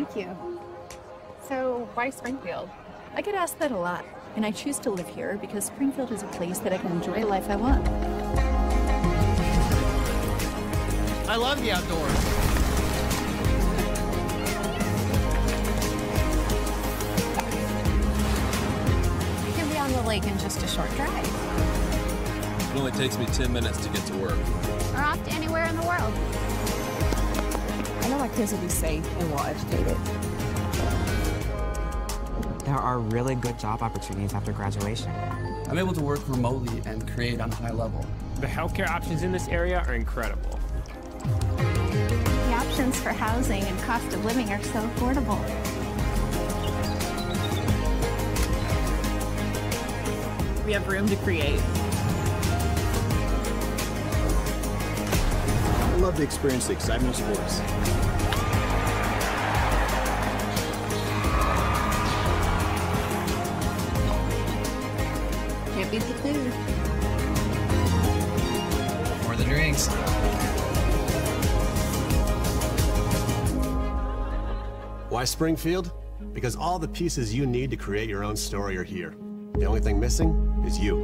Thank you. So, why Springfield? I get asked that a lot, and I choose to live here because Springfield is a place that I can enjoy the life I want. I love the outdoors. You can be on the lake in just a short drive. It only takes me 10 minutes to get to work. Or off to anywhere in the world. I know my kids will be safe and well educated. There are really good job opportunities after graduation. I'm able to work remotely and create on a high level. The healthcare options in this area are incredible. The options for housing and cost of living are so affordable. We have room to create. I love to experience the excitement of sports. Can't beat the food. Or the drinks. Why Springfield? Because all the pieces you need to create your own story are here. The only thing missing is you.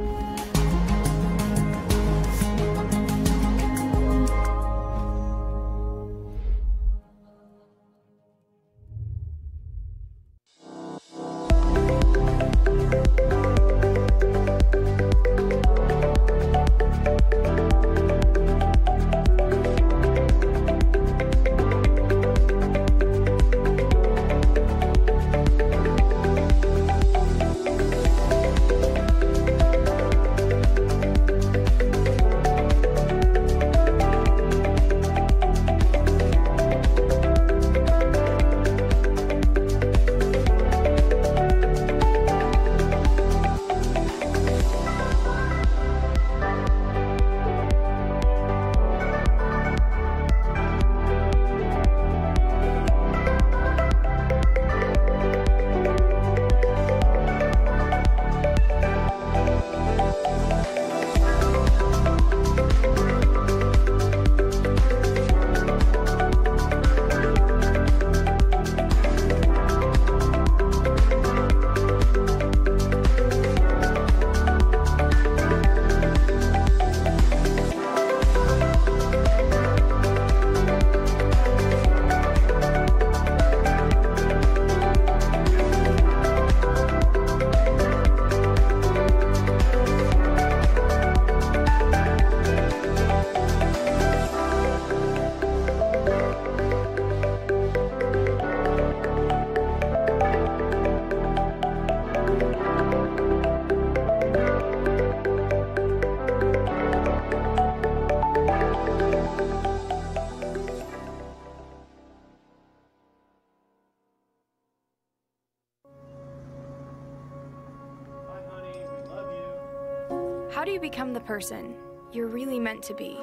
How do you become the person you're really meant to be?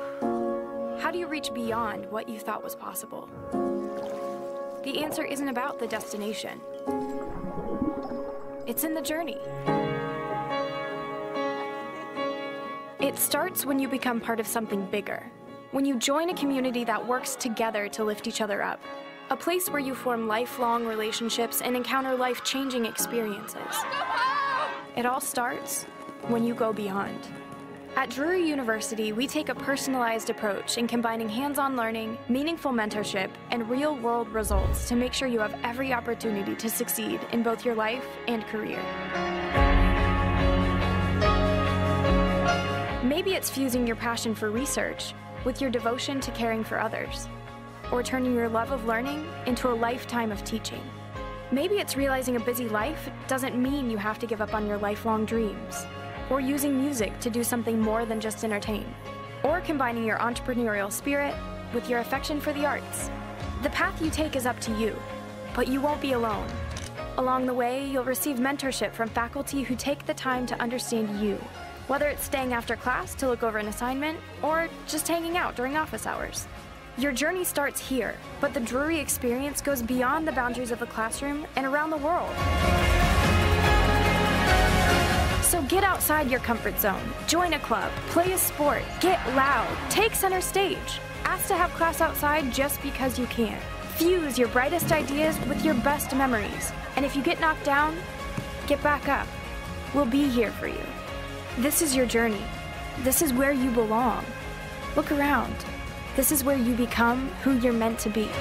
How do you reach beyond what you thought was possible? The answer isn't about the destination. It's in the journey. It starts when you become part of something bigger, when you join a community that works together to lift each other up, a place where you form lifelong relationships and encounter life-changing experiences. It all starts when you go beyond. At Drury University, we take a personalized approach in combining hands-on learning, meaningful mentorship, and real-world results to make sure you have every opportunity to succeed in both your life and career. Maybe it's fusing your passion for research with your devotion to caring for others, or turning your love of learning into a lifetime of teaching. Maybe it's realizing a busy life doesn't mean you have to give up on your lifelong dreams, or using music to do something more than just entertain, or combining your entrepreneurial spirit with your affection for the arts. The path you take is up to you, but you won't be alone. Along the way, you'll receive mentorship from faculty who take the time to understand you, whether it's staying after class to look over an assignment, or just hanging out during office hours. Your journey starts here, but the Drury experience goes beyond the boundaries of the classroom and around the world. So get outside your comfort zone, join a club, play a sport, get loud, take center stage. Ask to have class outside just because you can. Fuse your brightest ideas with your best memories. And if you get knocked down, get back up. We'll be here for you. This is your journey. This is where you belong. Look around. This is where you become who you're meant to be.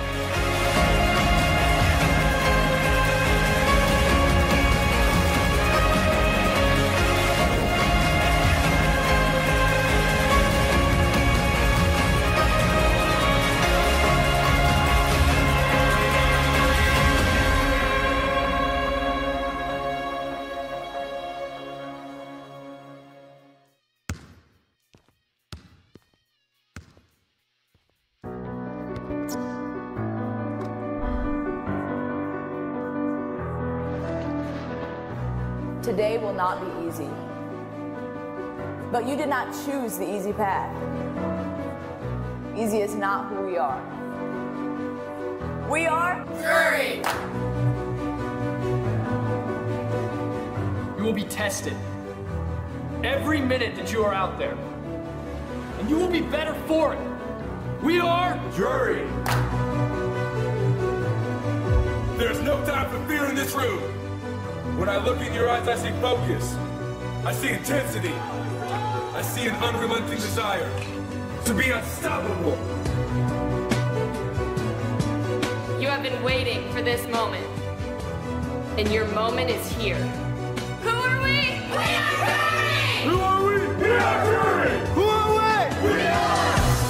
Today will not be easy. But you did not choose the easy path. Easy is not who we are. We are Drury! You will be tested every minute that you are out there. And you will be better for it. We are Drury! There's no time for fear in this room. When I look in your eyes, I see focus. I see intensity. I see an unrelenting desire to be unstoppable. You have been waiting for this moment, and your moment is here. Who are we? We are Drury! Who are we? We are Drury! Who are we? We are!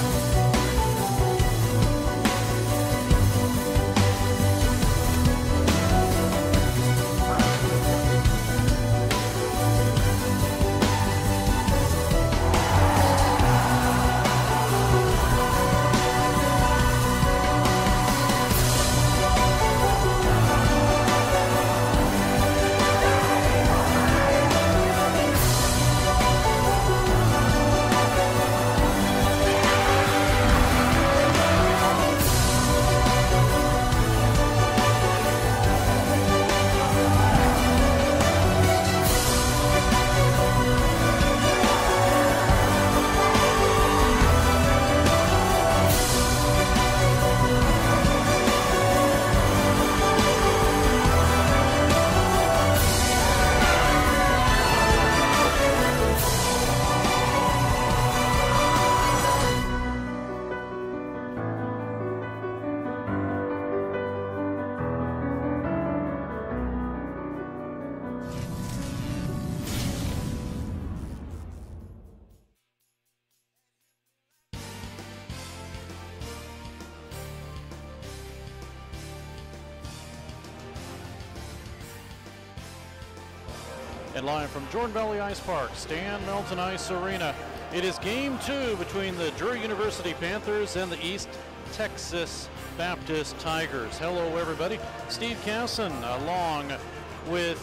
And live from Jordan Valley Ice Park, Stan Melton Ice Arena, it is Game 2 between the Drury University Panthers and the East Texas Baptist Tigers. Hello, everybody. Steve Casson, along with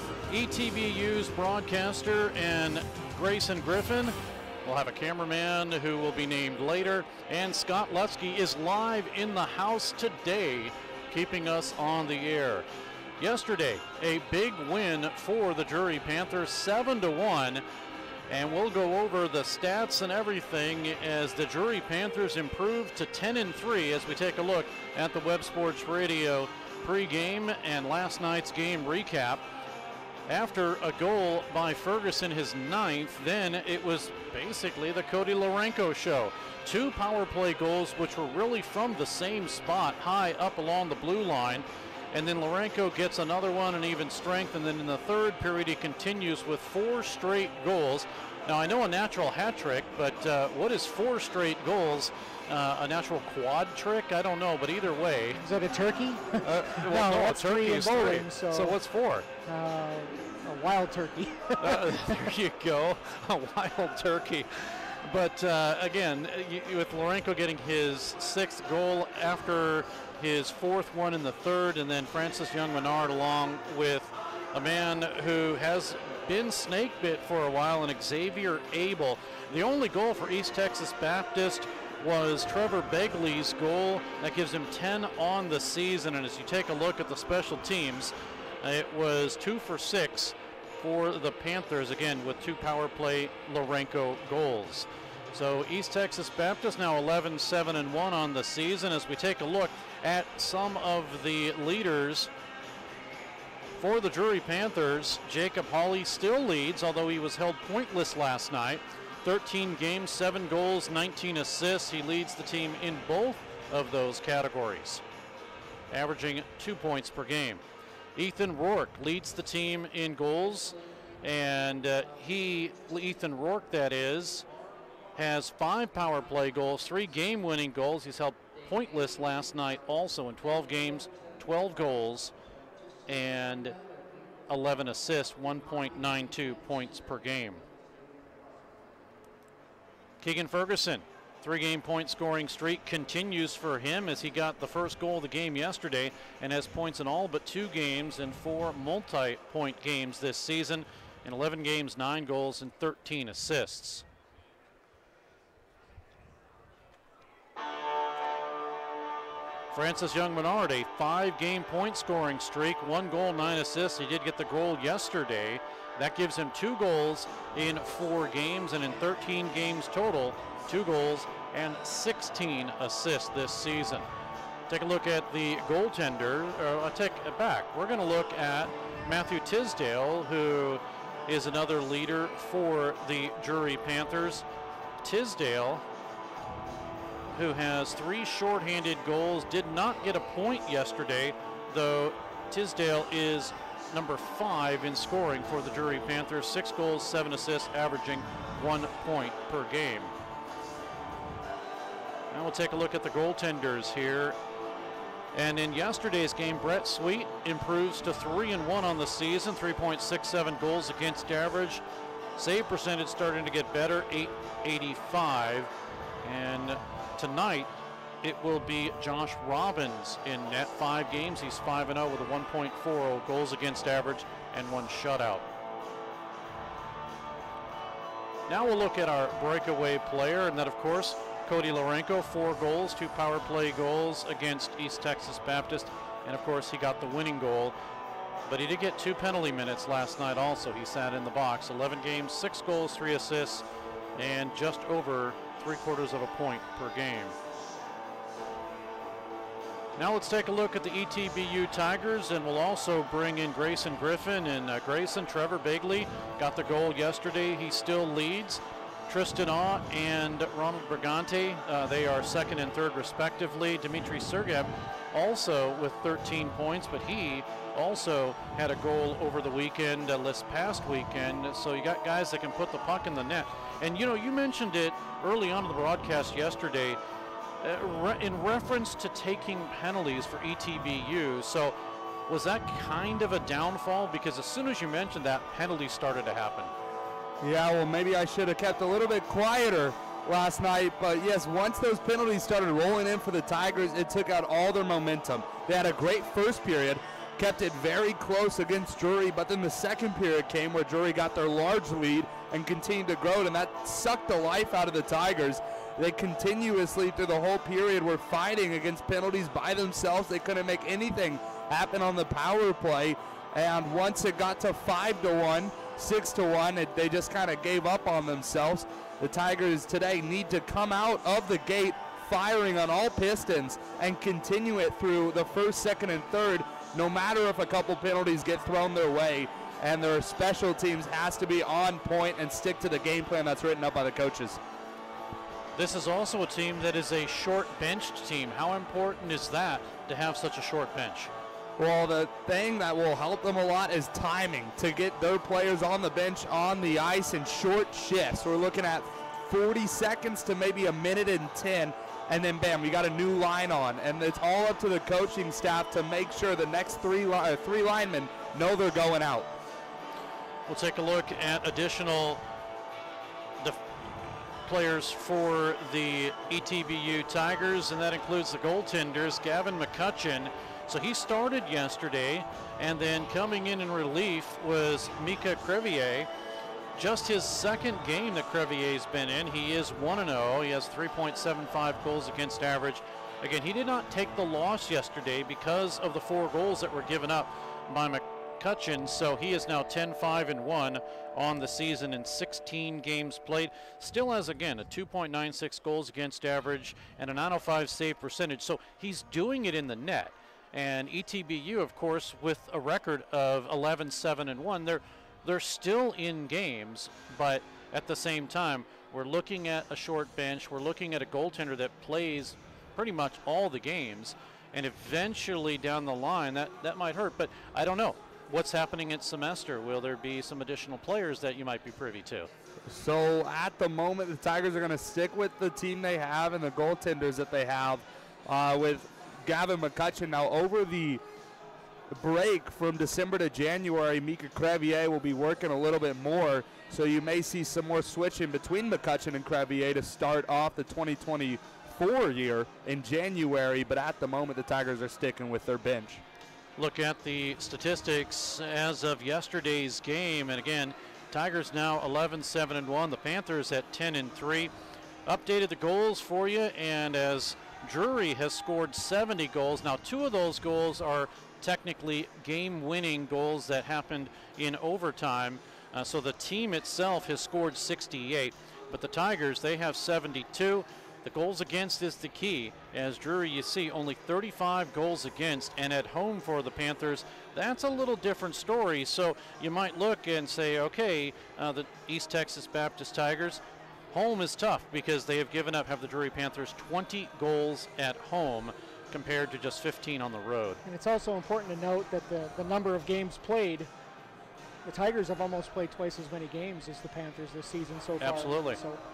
ETBU's broadcaster and Grayson Griffin. We'll have a cameraman who will be named later. And Scott Lutsky is live in the house today, keeping us on the air. Yesterday, a big win for the Drury Panthers, 7-1, and we'll go over the stats and everything as the Drury Panthers improved to 10-3 as we take a look at the Web Sports Radio pregame and last night's game recap. After a goal by Ferguson, his 9th, then it was basically the Cody Lourenco show. 2 power play goals, which were really from the same spot, high up along the blue line. And then Lourenco gets another one in even strength, and then in the third period he continues with 4 straight goals. Now I know a natural hat trick, but what is 4 straight goals? A natural quad trick? I don't know, but either way. Is that a turkey? Well, no, a turkey is 3. So what's 4? A wild turkey. There you go, a wild turkey. But again, with Lourenco getting his 6th goal after his 4th one in the 3rd, and then Francis Young-Menard along with a man who has been snake bit for a while, and Xavier Abel. The only goal for East Texas Baptist was Trevor Begley's goal. That gives him 10 on the season, and as you take a look at the special teams, it was 2 for 6 for the Panthers, again with 2 power play Lourenco goals. So East Texas Baptist now 11-7-1 on the season. As we take a look at some of the leaders for the Drury Panthers, Jacob Hawley still leads, although he was held pointless last night. 13 games, 7 goals, 19 assists. He leads the team in both of those categories, averaging 2 points per game. Ethan Rourke leads the team in goals, and Ethan Rourke, that is, has 5 power play goals, 3 game-winning goals. He's held pointless last night also in 12 games, 12 goals, and 11 assists, 1.92 points per game. Keegan Ferguson, 3-game point scoring streak continues for him as he got the first goal of the game yesterday and has points in all but 2 games and 4 multi-point games this season. In 11 games, 9 goals and 13 assists. Francis Young-Menard, a 5-game point scoring streak, 1 goal, 9 assists. He did get the goal yesterday. That gives him 2 goals in 4 games, and in 13 games total, 2 goals and 16 assists this season. Take a look at the goaltender. I'll take it back. We're going to look at Matthew Tisdale, who is another leader for the Drury Panthers. Tisdale, who has 3 shorthanded goals, did not get a point yesterday, though Tisdale is number 5 in scoring for the Drury Panthers. 6 goals, 7 assists, averaging 1 point per game. Now we'll take a look at the goaltenders here. And in yesterday's game, Brett Sweet improves to 3-1 on the season, 3.67 goals against average. Save percentage starting to get better, .885. And tonight, it will be Josh Robbins in net. 5 games, he's 5-0 with a 1.40 goals against average and 1 shutout. Now we'll look at our breakaway player, and that, of course, Cody Lorenko, 4 goals, 2 power play goals against East Texas Baptist, and of course he got the winning goal. But he did get 2 penalty minutes last night also. He sat in the box. 11 games, 6 goals, 3 assists, and just over 3/4 of a point per game. Now let's take a look at the ETBU Tigers, and we'll also bring in Grayson Griffin. And Grayson, Trevor Bagley got the goal yesterday. He still leads. Tristan Aw and Ronald Brigante, they are 2nd and 3rd respectively. Dmitry Sergev also with 13 points, but he also had a goal over the weekend, this past weekend. So you got guys that can put the puck in the net. And you know, you mentioned it early on in the broadcast yesterday in reference to taking penalties for ETBU. So was that kind of a downfall? Because as soon as you mentioned that, penalties started to happen. Yeah, well, maybe I should have kept a little bit quieter last night, but yes, once those penalties started rolling in for the Tigers, it took out all their momentum. They had a great first period, kept it very close against Drury, but then the second period came where Drury got their large lead and continued to grow it, and that sucked the life out of the Tigers. They continuously, through the whole period, were fighting against penalties by themselves. They couldn't make anything happen on the power play, and once it got to 5-1, 6-1, they just kind of gave up on themselves. The Tigers today need to come out of the gate firing on all pistons and continue it through the 1st, 2nd, and 3rd, no matter if a couple penalties get thrown their way. And their special teams has to be on point and stick to the game plan that's written up by the coaches. This is also a team that is a short-benched team. How important is that to have such a short bench? Well, the thing that will help them a lot is timing, to get their players on the bench on the ice in short shifts. We're looking at 40 seconds to maybe a minute and 10, and then bam, we got a new line on. And it's all up to the coaching staff to make sure the next three linemen know they're going out. We'll take a look at additional players for the ETBU Tigers, and that includes the goaltenders, Gavin McCutcheon. So he started yesterday, and then coming in relief was Mika Crevier. Just his 2nd game that Crevier's been in. He is 1-0. He has 3.75 goals against average. Again, he did not take the loss yesterday because of the 4 goals that were given up by McCutcheon, so he is now 10-5-1 on the season in 16 games played. Still has, again, a 2.96 goals against average and a 905 save percentage, so he's doing it in the net. And ETBU, of course, with a record of 11-7-1, they're still in games, but at the same time, we're looking at a short bench. We're looking at a goaltender that plays pretty much all the games, and eventually down the line, that might hurt. But I don't know. What's happening at semester? Will there be some additional players that you might be privy to? So at the moment, the Tigers are going to stick with the team they have and the goaltenders that they have with Gavin McCutcheon. Now, over the break from December to January, Mika Crevier will be working a little bit more, so you may see some more switching between McCutcheon and Crevier to start off the 2024 year in January, but at the moment the Tigers are sticking with their bench. Look at the statistics as of yesterday's game, and again, Tigers now 11-7-1, the Panthers at 10-3. Updated the goals for you, and as Drury has scored 70 goals, now 2 of those goals are technically game-winning goals that happened in overtime. So the team itself has scored 68, but the Tigers, they have 72. The goals against is the key. As Drury, you see, only 35 goals against, and at home for the Panthers, that's a little different story. So you might look and say, okay, the East Texas Baptist Tigers, home is tough because they have given up, have the Drury Panthers 20 goals at home compared to just 15 on the road. And it's also important to note that the number of games played, the Tigers have almost played twice as many games as the Panthers this season so far. Absolutely.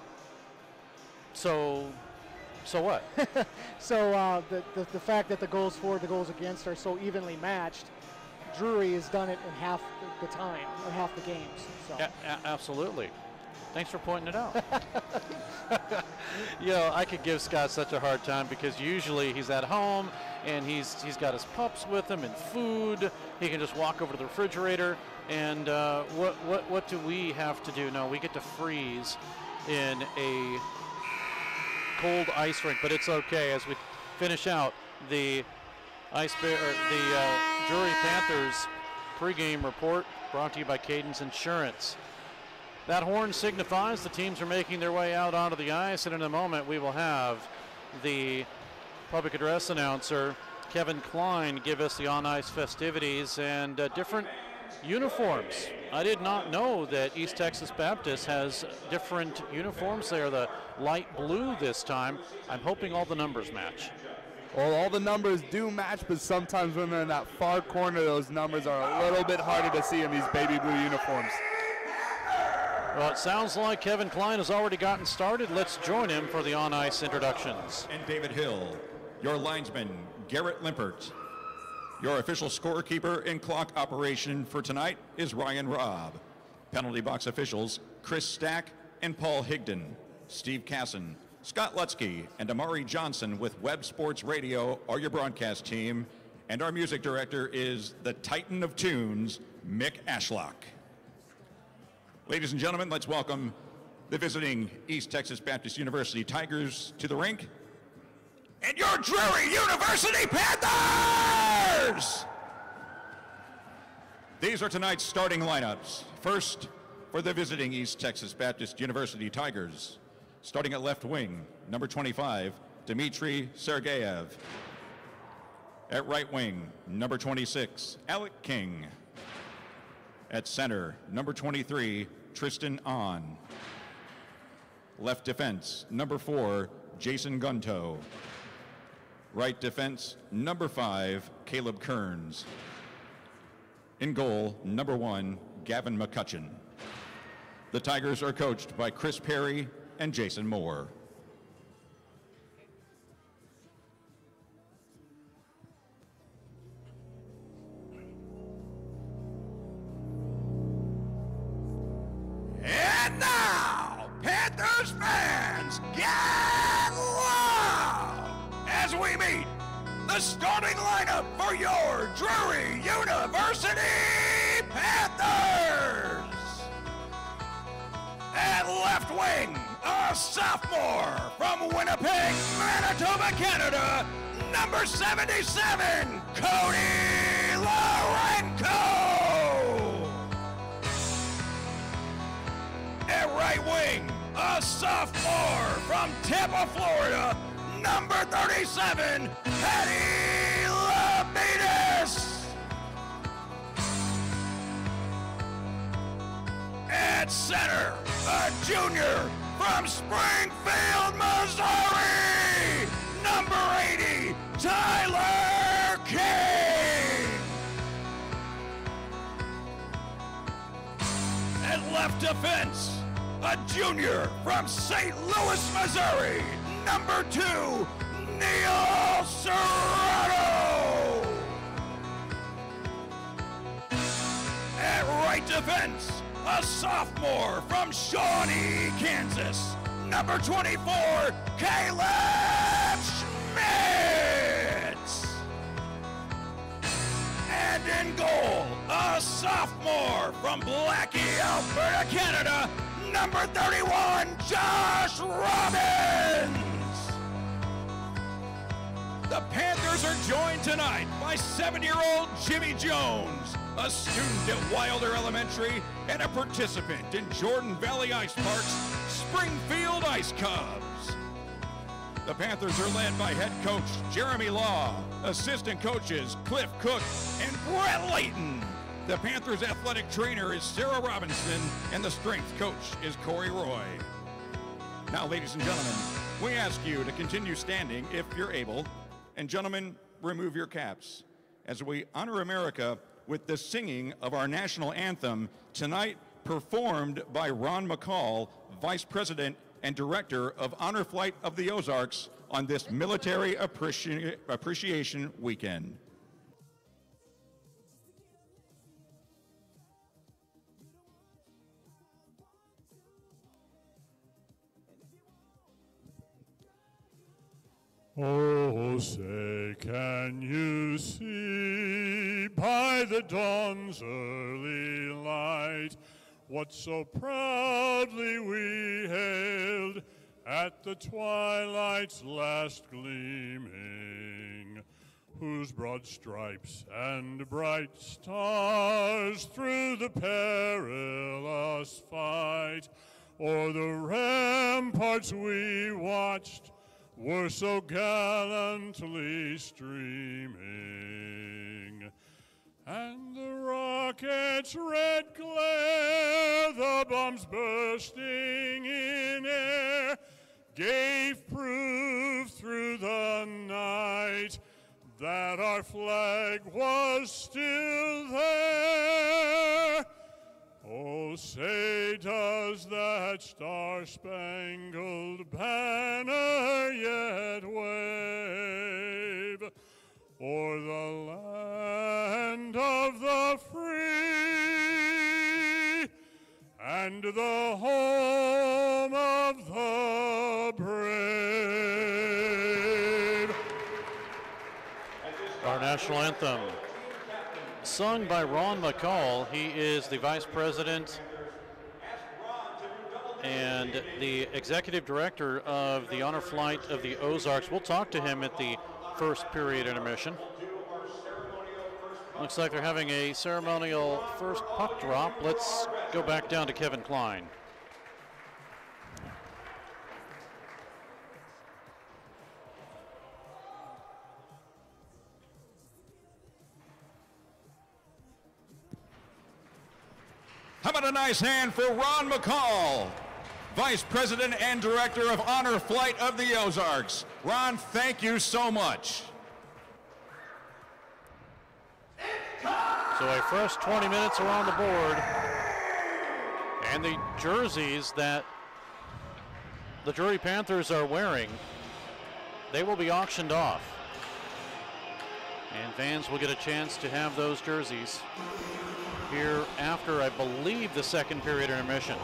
So what? So the fact that the goals for, the goals against are so evenly matched, Drury has done it in half the time, or half the games. So. Absolutely. Thanks for pointing it out. You know, I could give Scott such a hard time because usually he's at home and he's got his pups with him and food. He can just walk over to the refrigerator. And what do we have to do? No, we get to freeze in a cold ice rink, but it's okay as we finish out the Drury Panthers pregame report brought to you by Cadence Insurance. That horn signifies the teams are making their way out onto the ice, and in a moment we will have the public address announcer, Kevin Klein, give us the on-ice festivities and different uniforms. I did not know that East Texas Baptist has different uniforms. They are the light blue this time. I'm hoping all the numbers match. Well, all the numbers do match, but sometimes when they're in that far corner, those numbers are a little bit harder to see in these baby blue uniforms. Well, it sounds like Kevin Klein has already gotten started. Let's join him for the on-ice introductions. And David Hill, your linesman, Garrett Limpert. Your official scorekeeper in clock operation for tonight is Ryan Robb. Penalty box officials, Chris Stack and Paul Higdon. Steve Casson, Scott Lutzke, and Amari Johnson with Web Sports Radio are your broadcast team. And our music director is the Titan of Tunes, Mick Ashlock. Ladies and gentlemen, let's welcome the visiting East Texas Baptist University Tigers to the rink. And your Drury University Panthers! These are tonight's starting lineups. First, for the visiting East Texas Baptist University Tigers. Starting at left wing, number 25, Dmitry Sergeyev. At right wing, number 26, Alec King. At center, number 23, Tristan Ahn. Left defense, number 4, Jason Gunto. Right defense, number 5, Caleb Kearns. In goal, number 1, Gavin McCutcheon. The Tigers are coached by Chris Perry and Jason Moore. And now, Panthers fans, get loud as we meet the starting lineup for your Drury University Panthers. At left wing, a sophomore from Winnipeg, Manitoba, Canada, number 77, Cody Larenko. a sophomore from Tampa, Florida, number 37, Patty Labides. At center, a junior from Springfield, Missouri, number 80, Tyler King. At left defense, a junior from St. Louis, Missouri, number 2, Neil Serrato. At right defense, a sophomore from Shawnee, Kansas, number 24, Caleb Schmitz. And in goal, a sophomore from Blackie, Alberta, Canada, number 31, Josh Robbins. The Panthers are joined tonight by 7-year-old Jimmy Jones, a student at Wilder Elementary and a participant in Jordan Valley Ice Park's Springfield Ice Cubs. The Panthers are led by head coach Jeremy Law, assistant coaches Cliff Cook and Brett Layton. The Panthers athletic trainer is Sarah Robinson and the strength coach is Corey Roy. Now, ladies and gentlemen, we ask you to continue standing if you're able. And gentlemen, remove your caps as we honor America with the singing of our national anthem, tonight performed by Ron McCall, Vice President and Director of Honor Flight of the Ozarks on this Military Appreciation Weekend. Oh, say, can you see by the dawn's early light what so proudly we hailed at the twilight's last gleaming, whose broad stripes and bright stars through the perilous fight o'er the ramparts we watched were so gallantly streaming, and the rocket's red glare, the bombs bursting in air, gave proof through the night that our flag was still there. Oh, say, does that star-spangled banner yet wave o'er the land of the free and the home of the brave? Our national anthem, sung by Ron McCall. He is the Vice President and the Executive Director of the Honor Flight of the Ozarks. We'll talk to him at the first period intermission. Looks like they're having a ceremonial first puck drop. Let's go back down to Kevin Klein. How about a nice hand for Ron McCall, Vice President and Director of Honor Flight of the Ozarks. Ron, thank you so much. So a fresh 20 minutes are on the board. And the jerseys that the Drury Panthers are wearing, they will be auctioned off. And fans will get a chance to have those jerseys here after, I believe, the second period intermission.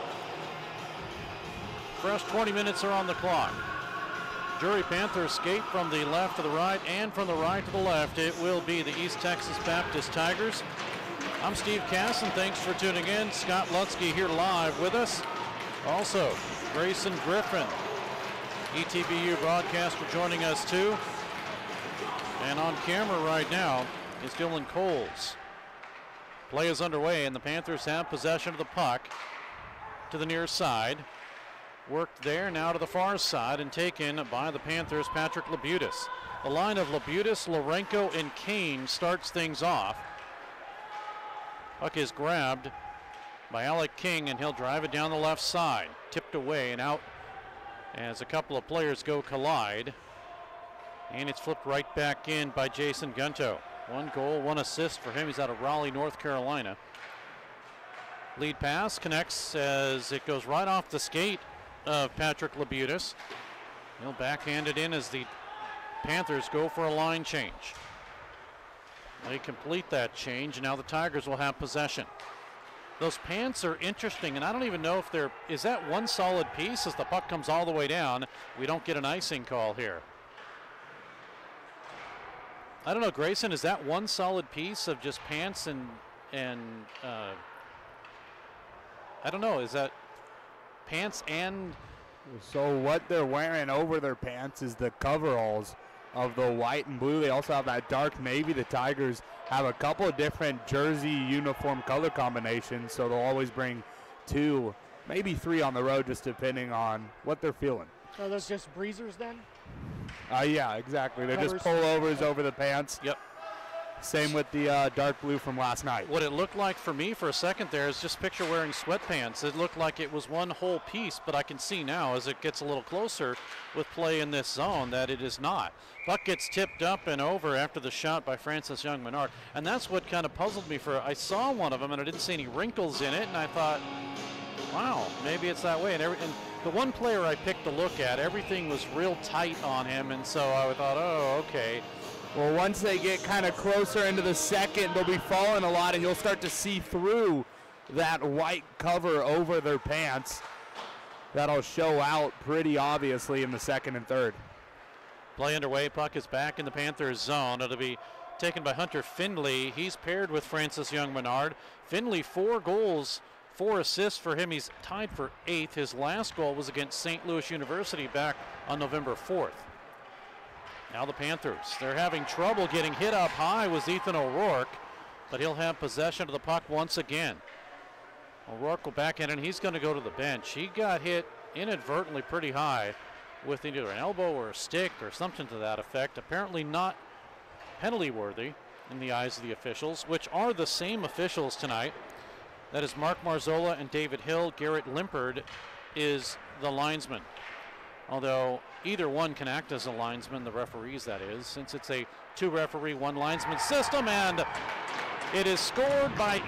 Fresh 20 minutes are on the clock. Drury Panthers skate from the left to the right and from the right to the left. It will be the East Texas Baptist Tigers. I'm Steve Cass, and thanks for tuning in. Scott Lutzke here live with us. Also, Grayson Griffin, ETBU broadcaster, joining us too. And on camera right now is Dylan Coles. Play is underway, and the Panthers have possession of the puck to the near side. Worked there, now to the far side and taken by the Panthers, Patrick Labutis. The line of Labutis, Lorenko, and Kane starts things off. Puck is grabbed by Alec King, and he'll drive it down the left side. Tipped away and out as a couple of players go collide. And it's flipped right back in by Jason Gunto. 1 goal, 1 assist for him. He's out of Raleigh, North Carolina. Lead pass connects as it goes right off the skate of Patrick Labutis. He'll backhand it in as the Panthers go for a line change. They complete that change, and now the Tigers will have possession. Those pants are interesting, and I don't even know if they're, is that one solid piece as the puck comes all the way down? We don't get an icing call here. I don't know, Grayson, is that one solid piece of just pants and I don't know, is that pants and? So what they're wearing over their pants is the coveralls of the white and blue. They also have that dark navy. The Tigers have a couple of different jersey uniform color combinations, so they'll always bring 2, maybe 3 on the road, just depending on what they're feeling. So those just breezers then? Yeah, exactly. They're just pullovers over the pants. Yep. Same with the dark blue from last night. What it looked like for me for a second there is just picture wearing sweatpants. It looked like it was one whole piece, but I can see now as it gets a little closer with play in this zone that it is not. Puck gets tipped up and over after the shot by Francis Young-Menard, and that's what kind of puzzled me. I saw one of them and I didn't see any wrinkles in it, and I thought, wow, maybe it's that way. And the one player I picked to look at, everything was real tight on him, and so I thought, oh, okay. Well, once they get kind of closer into the second, they'll be falling a lot, and you'll start to see through that white cover over their pants. That'll show out pretty obviously in the second and third. Play underway. Puck is back in the Panthers zone. It'll be taken by Hunter Findlay. He's paired with Francis Young-Menard. Findlay, 4 goals, 4 assists for him. He's tied for 8th. His last goal was against St. Louis University back on November 4th. Now the Panthers, they're having trouble getting hit up high with Ethan O'Rourke, but he'll have possession of the puck once again. O'Rourke will backhand and he's going to go to the bench. He got hit inadvertently pretty high with either an elbow or a stick or something to that effect. Apparently not penalty worthy in the eyes of the officials, which are the same officials tonight. That is Mark Marzola and David Hill. Garrett Limpard is the linesman. Although either one can act as a linesman, the referees that is, since it's a 2-referee, 1-linesman system, and it is scored by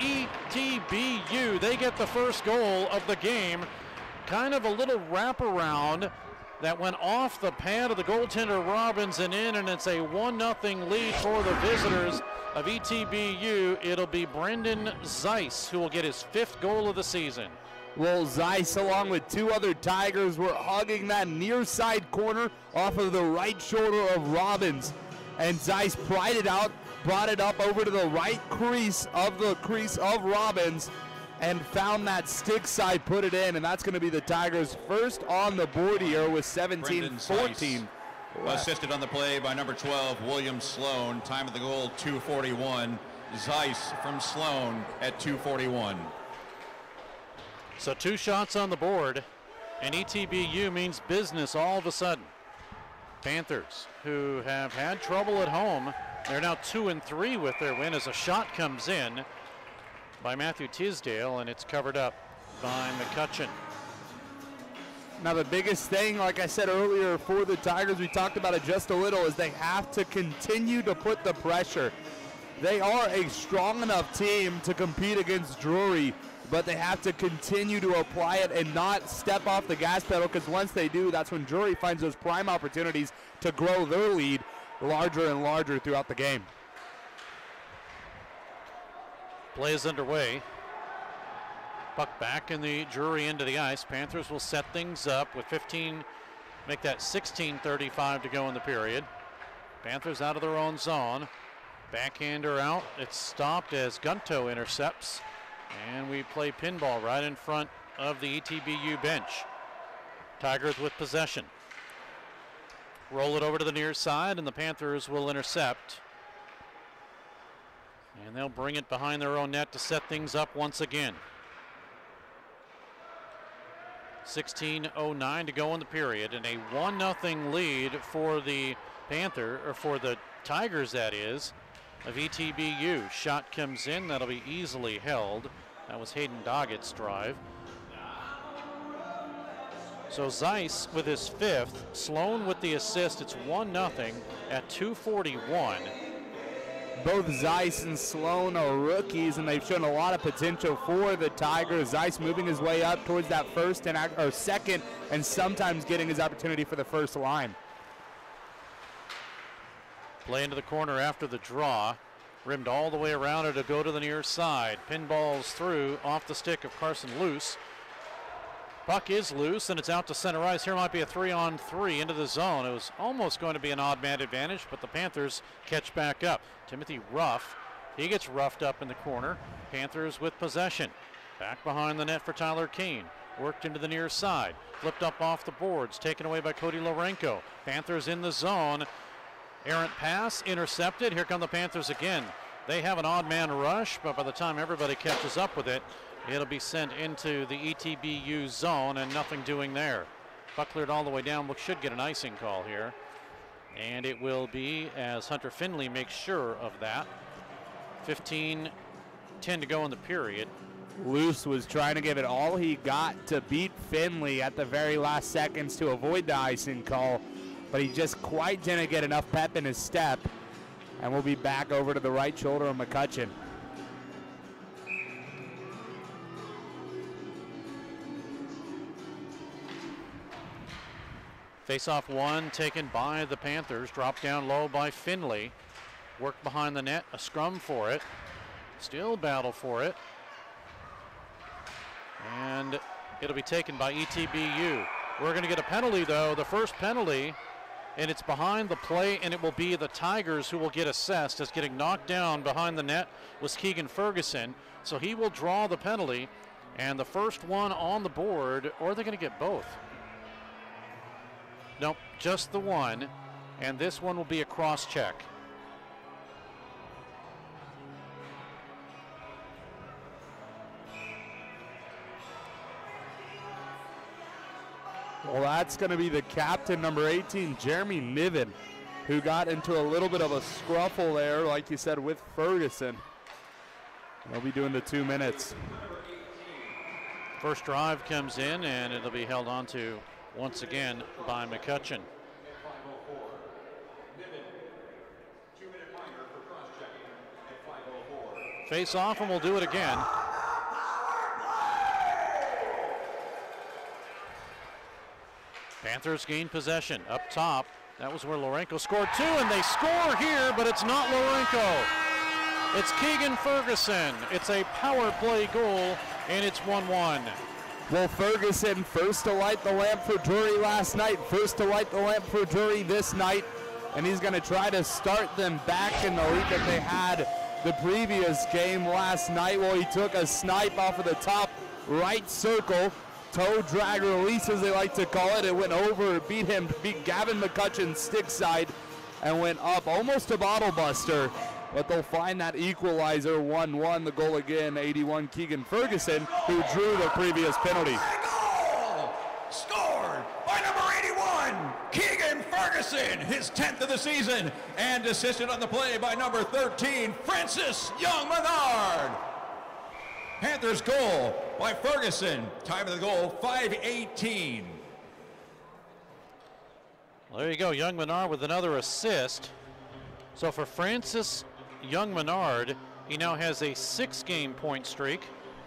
ETBU. They get the first goal of the game. Kind of a little wraparound that went off the pad of the goaltender Robbins and in, and it's a 1-0 lead for the visitors of ETBU. It'll be Brendan Zeiss who will get his 5th goal of the season. Well, Zeiss, along with 2 other Tigers, were hugging that near side corner off of the right shoulder of Robbins. And Zeiss pried it out, brought it up over to the right crease of Robbins, and found that stick side, put it in, and that's going to be the Tigers' first on the board here with 17-14. Assisted on the play by number 12, William Sloan. Time of the goal, 2:41. Zeiss from Sloan at 2:41. So 2 shots on the board, and ETBU means business all of a sudden. Panthers, who have had trouble at home, they're now 2-3 with their win as a shot comes in by Matthew Tisdale, and it's covered up by McCutcheon. Now the biggest thing, like I said earlier, for the Tigers, we talked about it just a little, is they have to continue to put the pressure. They are a strong enough team to compete against Drury, but they have to continue to apply it and not step off the gas pedal, because once they do, that's when Drury finds those prime opportunities to grow their lead larger and larger throughout the game. Play is underway. Puck back in the Drury end of the ice. Panthers will set things up with 15, make that 16:35 to go in the period. Panthers out of their own zone. Backhander out. It's stopped as Gunto intercepts. And we play pinball right in front of the ETBU bench. Tigers with possession. Roll it over to the near side, and the Panthers will intercept. And they'll bring it behind their own net to set things up once again. 16:09 to go in the period, and a 1-0 lead for the Tigers, that is, of ETBU. Shot comes in, that'll be easily held. That was Hayden Doggett's drive. So Zeiss with his 5th, Sloan with the assist. It's 1-0 at 2:41. Both Zeiss and Sloan are rookies, and they've shown a lot of potential for the Tigers. Zeiss moving his way up towards that second, and sometimes getting his opportunity for the first line. Play into the corner after the draw. Rimmed all the way around it to go to the near side. Pinballs through off the stick of Carson Luce. Puck is loose, and it's out to center ice. Here might be a 3-on-3 into the zone. It was almost going to be an odd man advantage, but the Panthers catch back up. Timothy Ruff, he gets roughed up in the corner. Panthers with possession. Back behind the net for Tyler Kane. Worked into the near side. Flipped up off the boards. Taken away by Cody Lorenko. Panthers in the zone. Errant pass intercepted. Here come the Panthers again. They have an odd man rush, but by the time everybody catches up with it, it'll be sent into the ETBU zone, and nothing doing there. Puck cleared all the way down. Should get an icing call here. And it will be, as Hunter Finley makes sure of that. 15-10 to go in the period. Luce was trying to give it all he got to beat Finley at the very last seconds to avoid the icing call, but he just quite didn't get enough pep in his step. And we'll be back over to the right shoulder of McCutcheon. Face-off one taken by the Panthers. Dropped down low by Finley. Worked behind the net. A scrum for it. Still battle for it. And it'll be taken by ETBU. We're going to get a penalty, though. The first penalty, and it's behind the play, and it will be the Tigers who will get assessed, as getting knocked down behind the net was Keegan Ferguson. So he will draw the penalty, and the first one on the board, or are they going to get both? Nope, just the one, and this one will be a cross-check. Well, that's going to be the captain, number 18, Jeremy Niven, who got into a little bit of a scruffle there, like you said, with Ferguson. They'll be doing the 2 minutes. First drive comes in, and it'll be held on to once again by McCutcheon. Face off, and we'll do it again. Panthers gain possession up top. That was where Lorenko scored 2, and they score here, but it's not Lorenko. It's Keegan Ferguson. It's a power play goal, and it's 1-1. Well, Ferguson, first to light the lamp for Drury last night, first to light the lamp for Drury this night, and he's going to try to start them back in the lead that they had the previous game last night. Well, he took a snipe off of the top right circle, toe drag release as they like to call it. It went over, beat Gavin McCutcheon's stick side, and went up almost a bottle buster. But they'll find that equalizer, 1-1. The goal again, 81 Keegan Ferguson, who drew the previous penalty. Goal scored by number 81, Keegan Ferguson, his 10th of the season, and assisted on the play by number 13, Francis Young-Menard. Panthers goal by Ferguson. Time of the goal, 5:18. Well, there you go, Young-Menard with another assist. So for Francis Young-Menard, he now has a 6-game point streak.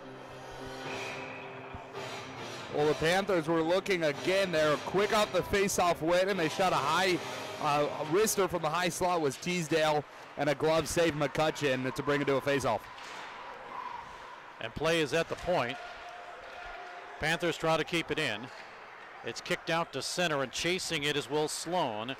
Well, the Panthers were looking again. They were quick off the face-off win, and they shot a high wrister from the high slot was Teasdale, and a glove save McCutcheon to bring it to a face-off. And play is at the point. Panthers try to keep it in. It's kicked out to center, and chasing it is Will Sloan.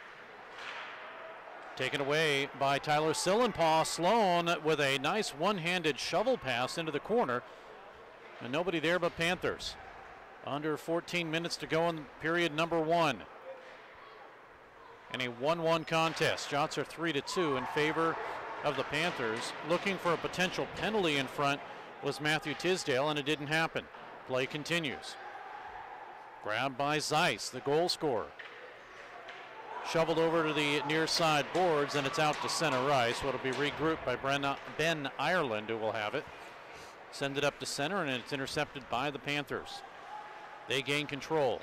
Taken away by Tyler Sillenpaw. Sloan with a nice one-handed shovel pass into the corner. And nobody there but Panthers. Under 14 minutes to go in period number 1. And a 1-1 contest. Shots are 3-2 in favor of the Panthers. Looking for a potential penalty in front was Matthew Tisdale, and it didn't happen. Play continues. Grabbed by Zeiss, the goal scorer. Shoveled over to the near side boards, and it's out to center ice. So it'll be regrouped by Ben Ireland, who will have it. Send it up to center, and it's intercepted by the Panthers. They gain control.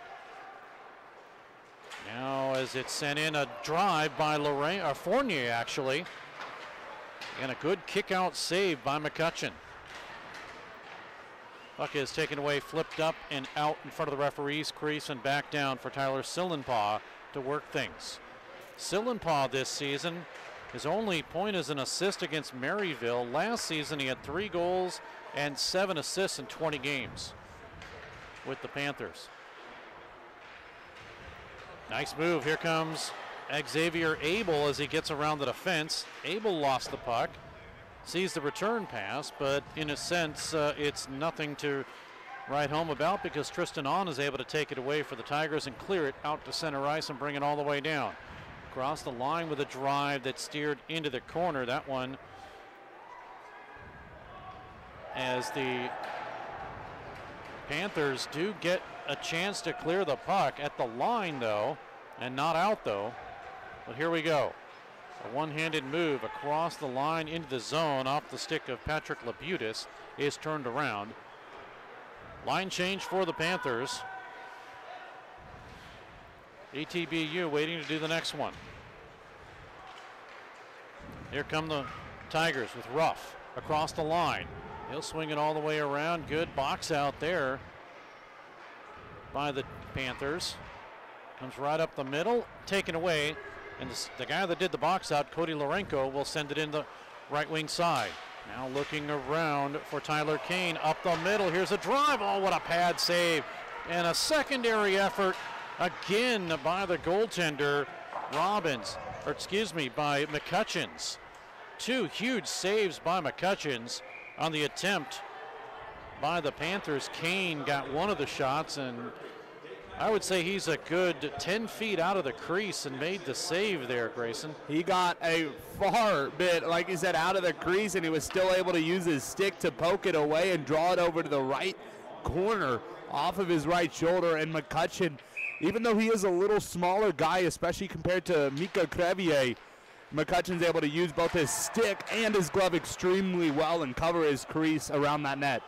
Now as it's sent in, a drive by Fournier, actually. And a good kick-out save by McCutcheon. Puck is taken away, flipped up and out in front of the referee's crease and back down for Tyler Sillenpaw to work things. Sillenpaw this season, his only point is an assist against Maryville. Last season he had 3 goals and 7 assists in 20 games with the Panthers. Nice move. Here comes Xavier Abel as he gets around the defense. Abel lost the puck, sees the return pass, but in a sense it's nothing to write home about because Tristan On is able to take it away for the Tigers and clear it out to center ice and bring it all the way down. Across the line with a drive that steered into the corner. That one, as the Panthers do get a chance to clear the puck at the line though, and not out though. But here we go. A one-handed move across the line into the zone off the stick of Patrick Labutis is turned around. Line change for the Panthers. ATBU waiting to do the next one. Here come the Tigers with Ruff across the line. He'll swing it all the way around. Good box out there by the Panthers. Comes right up the middle, taken away. And the guy that did the box out, Cody Lorenko, will send it in the right wing side. Now looking around for Tyler Kane up the middle. Here's a drive. Oh, what a pad save. And a secondary effort again by the goaltender, by McCutcheons. 2 huge saves by McCutcheons on the attempt by the Panthers. Kane got one of the shots, and I would say he's a good 10 feet out of the crease and made the save there, Grayson. He got a far bit, like you said, out of the crease, and he was still able to use his stick to poke it away and draw it over to the right corner off of his right shoulder. And McCutcheon, even though he is a little smaller guy, especially compared to Mika Crevier, McCutcheon's able to use both his stick and his glove extremely well and cover his crease around that net.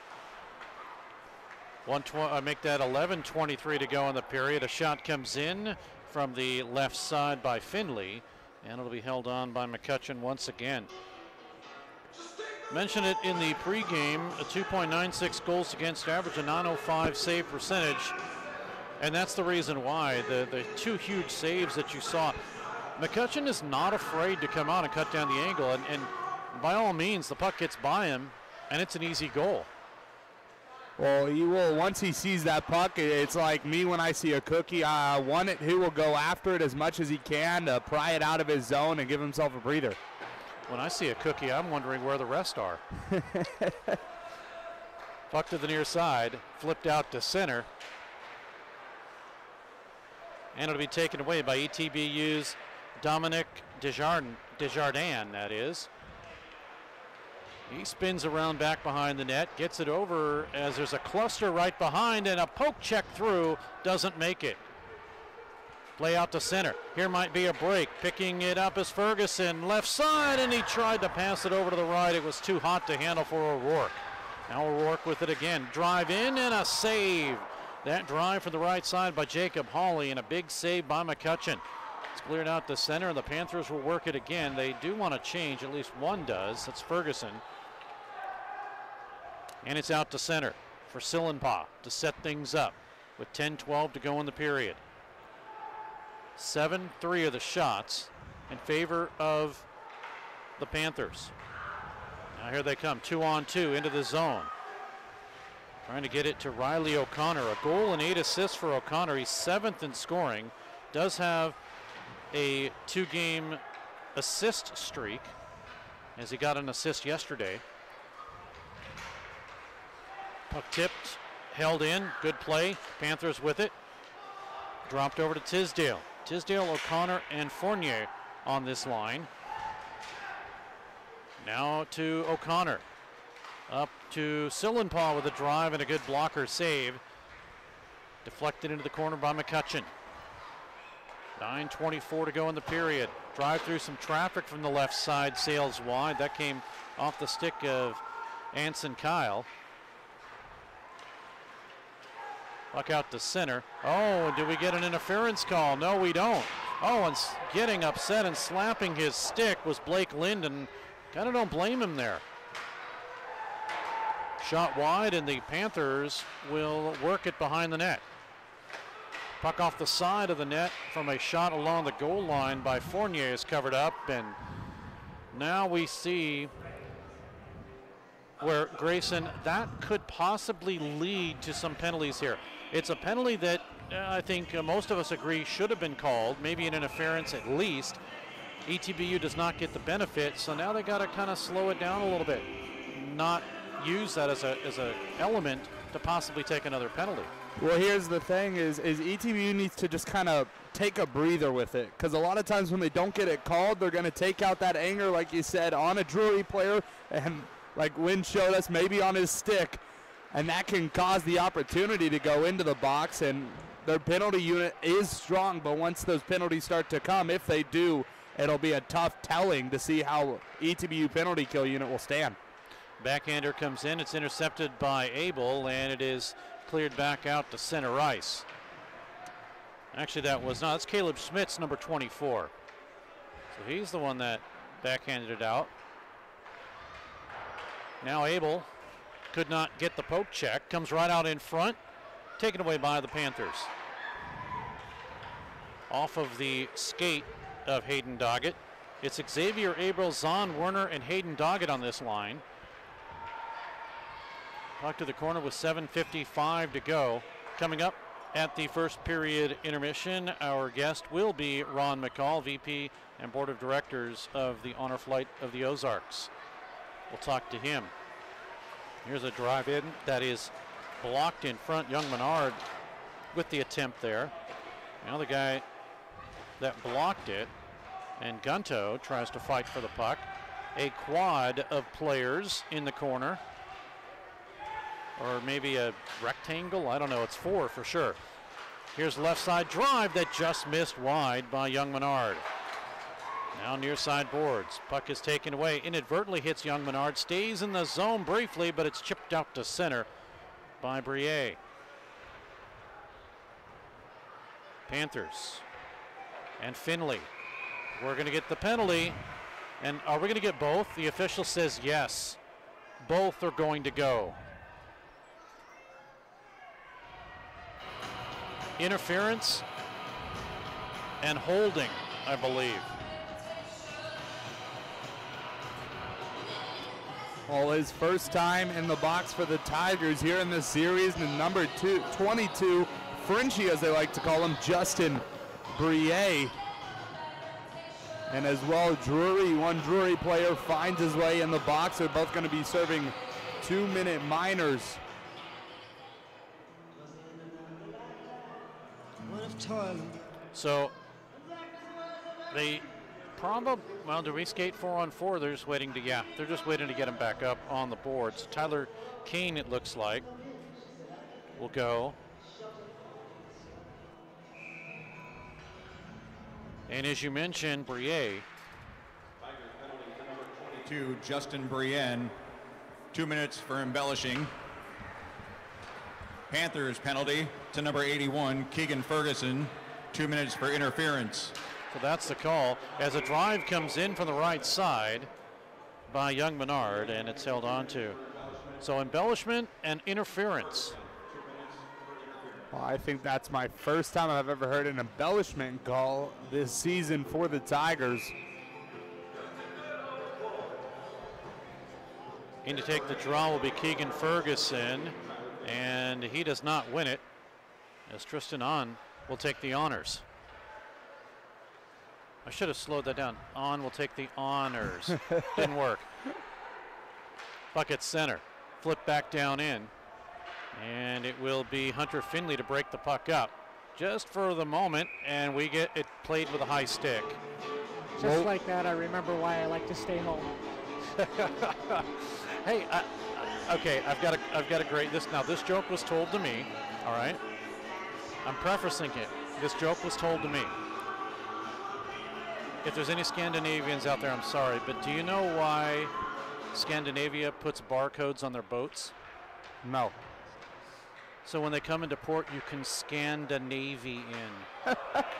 Make that 11:23 to go in the period. A shot comes in from the left side by Finley, and it'll be held on by McCutcheon once again. Mentioned it in the pregame, a 2.96 goals against average, a 905 save percentage, and that's the reason why. The 2 huge saves that you saw. McCutcheon is not afraid to come out and cut down the angle, and by all means, the puck gets by him, and it's an easy goal. Well, he will, once he sees that puck, it's like me when I see a cookie. I want it. He will go after it as much as he can to pry it out of his zone and give himself a breather. When I see a cookie, I'm wondering where the rest are. Puck to the near side, flipped out to center. And it'll be taken away by ETBU's Dominic Desjardins, that is. He spins around back behind the net, gets it over as there's a cluster right behind, and a poke check through, doesn't make it. Play out to center. Here might be a break. Picking it up is Ferguson, left side, and he tried to pass it over to the right. It was too hot to handle for O'Rourke. Now O'Rourke with it again. Drive in and a save. That drive from the right side by Jacob Hawley, and a big save by McCutcheon. It's cleared out to center, and the Panthers will work it again. They do want to change, at least one does. That's Ferguson. And it's out to center for Sillenpaw to set things up with 10-12 to go in the period. 7-3 of the shots in favor of the Panthers. Now here they come, 2-on-2 into the zone. Trying to get it to Riley O'Connor. A goal and 8 assists for O'Connor. He's 7th in scoring. Does have a 2-game assist streak, as he got an assist yesterday. Puck tipped, held in, good play. Panthers with it. Dropped over to Tisdale. Tisdale, O'Connor, and Fournier on this line. Now to O'Connor. Up to Sillenpaw with a drive and a good blocker save. Deflected into the corner by McCutcheon. 9:24 to go in the period. Drive through some traffic from the left side, sails wide. That came off the stick of Anson Kyle. Puck out to center. Oh, did we get an interference call? No, we don't. Oh, and getting upset and slapping his stick was Blake Linden. Kind of don't blame him there. Shot wide, and the Panthers will work it behind the net. Puck off the side of the net from a shot along the goal line by Fournier is covered up, and now we see where, Grayson, that could possibly lead to some penalties here. It's a penalty that I think most of us agree should have been called, maybe an interference at least. ETBU does not get the benefit, so now they got to kind of slow it down a little bit, not use that as a element to possibly take another penalty. Well, here's the thing is ETBU needs to just kind of take a breather with it, because a lot of times when they don't get it called, they're going to take out that anger, like you said, on a Drury player, and like Wynn showed us, maybe on his stick, and that can cause the opportunity to go into the box, and their penalty unit is strong, but once those penalties start to come, if they do, it'll be a tough telling to see how ETBU penalty kill unit will stand. Backhander comes in, it's intercepted by Abel, and it is cleared back out to center ice. Actually, that was not, that's Caleb Schmitz, number 24. So he's the one that backhanded it out. Now Abel could not get the poke check, comes right out in front, taken away by the Panthers. Off of the skate of Hayden Doggett. It's Xavier Abel, Zahn Werner, and Hayden Doggett on this line. Puck to the corner with 7:55 to go. Coming up at the first period intermission, our guest will be Ron McCall, VP and Board of Directors of the Honor Flight of the Ozarks. We'll talk to him. Here's a drive in that is blocked in front. Young Menard with the attempt there. Now the guy that blocked it, and Gunto tries to fight for the puck. A quad of players in the corner, or maybe a rectangle, I don't know, it's 4 for sure. Here's left side drive that just missed wide by Young Menard. Now near side boards, puck is taken away, inadvertently hits Young Menard, stays in the zone briefly, but it's chipped out to center by Brie. Panthers and Finley. We're going to get the penalty, and are we going to get both? The official says yes. Both are going to go. Interference and holding, I believe. Well, his first time in the box for the Tigers here in this series, and number 22, Frenchie, as they like to call him, Justin Brie. And as well, Drury, one Drury player finds his way in the box. They're both going to be serving 2-minute minors. So they probably, well, do we skate 4-on-4? They're just waiting to, yeah, they're just waiting to get him back up on the boards. Tyler Kane, it looks like, will go. And as you mentioned, Brie. To Justin Brienne, 2 minutes for embellishing. Panthers penalty to number 81, Keegan Ferguson, 2 minutes for interference. So that's the call as a drive comes in from the right side by Young Menard, and it's held on to. So embellishment and interference. Well, I think that's my first time I've ever heard an embellishment call this season for the Tigers. In to take the draw will be Keegan Ferguson, and he does not win it, as Tristan On will take the honors. I should have slowed that down. On will take the honors. Didn't work. Bucket center. Flip back down in. And it will be Hunter Finley to break the puck up. Just for the moment, and we get it played with a high stick. Just like that, I remember why I like to stay home. Hey, okay, I've got a great, this joke was told to me, all right? I'm prefacing it. This joke was told to me. If there's any Scandinavians out there, I'm sorry, but do you know why Scandinavia puts barcodes on their boats? No. So when they come into port, you can scan the Navy in.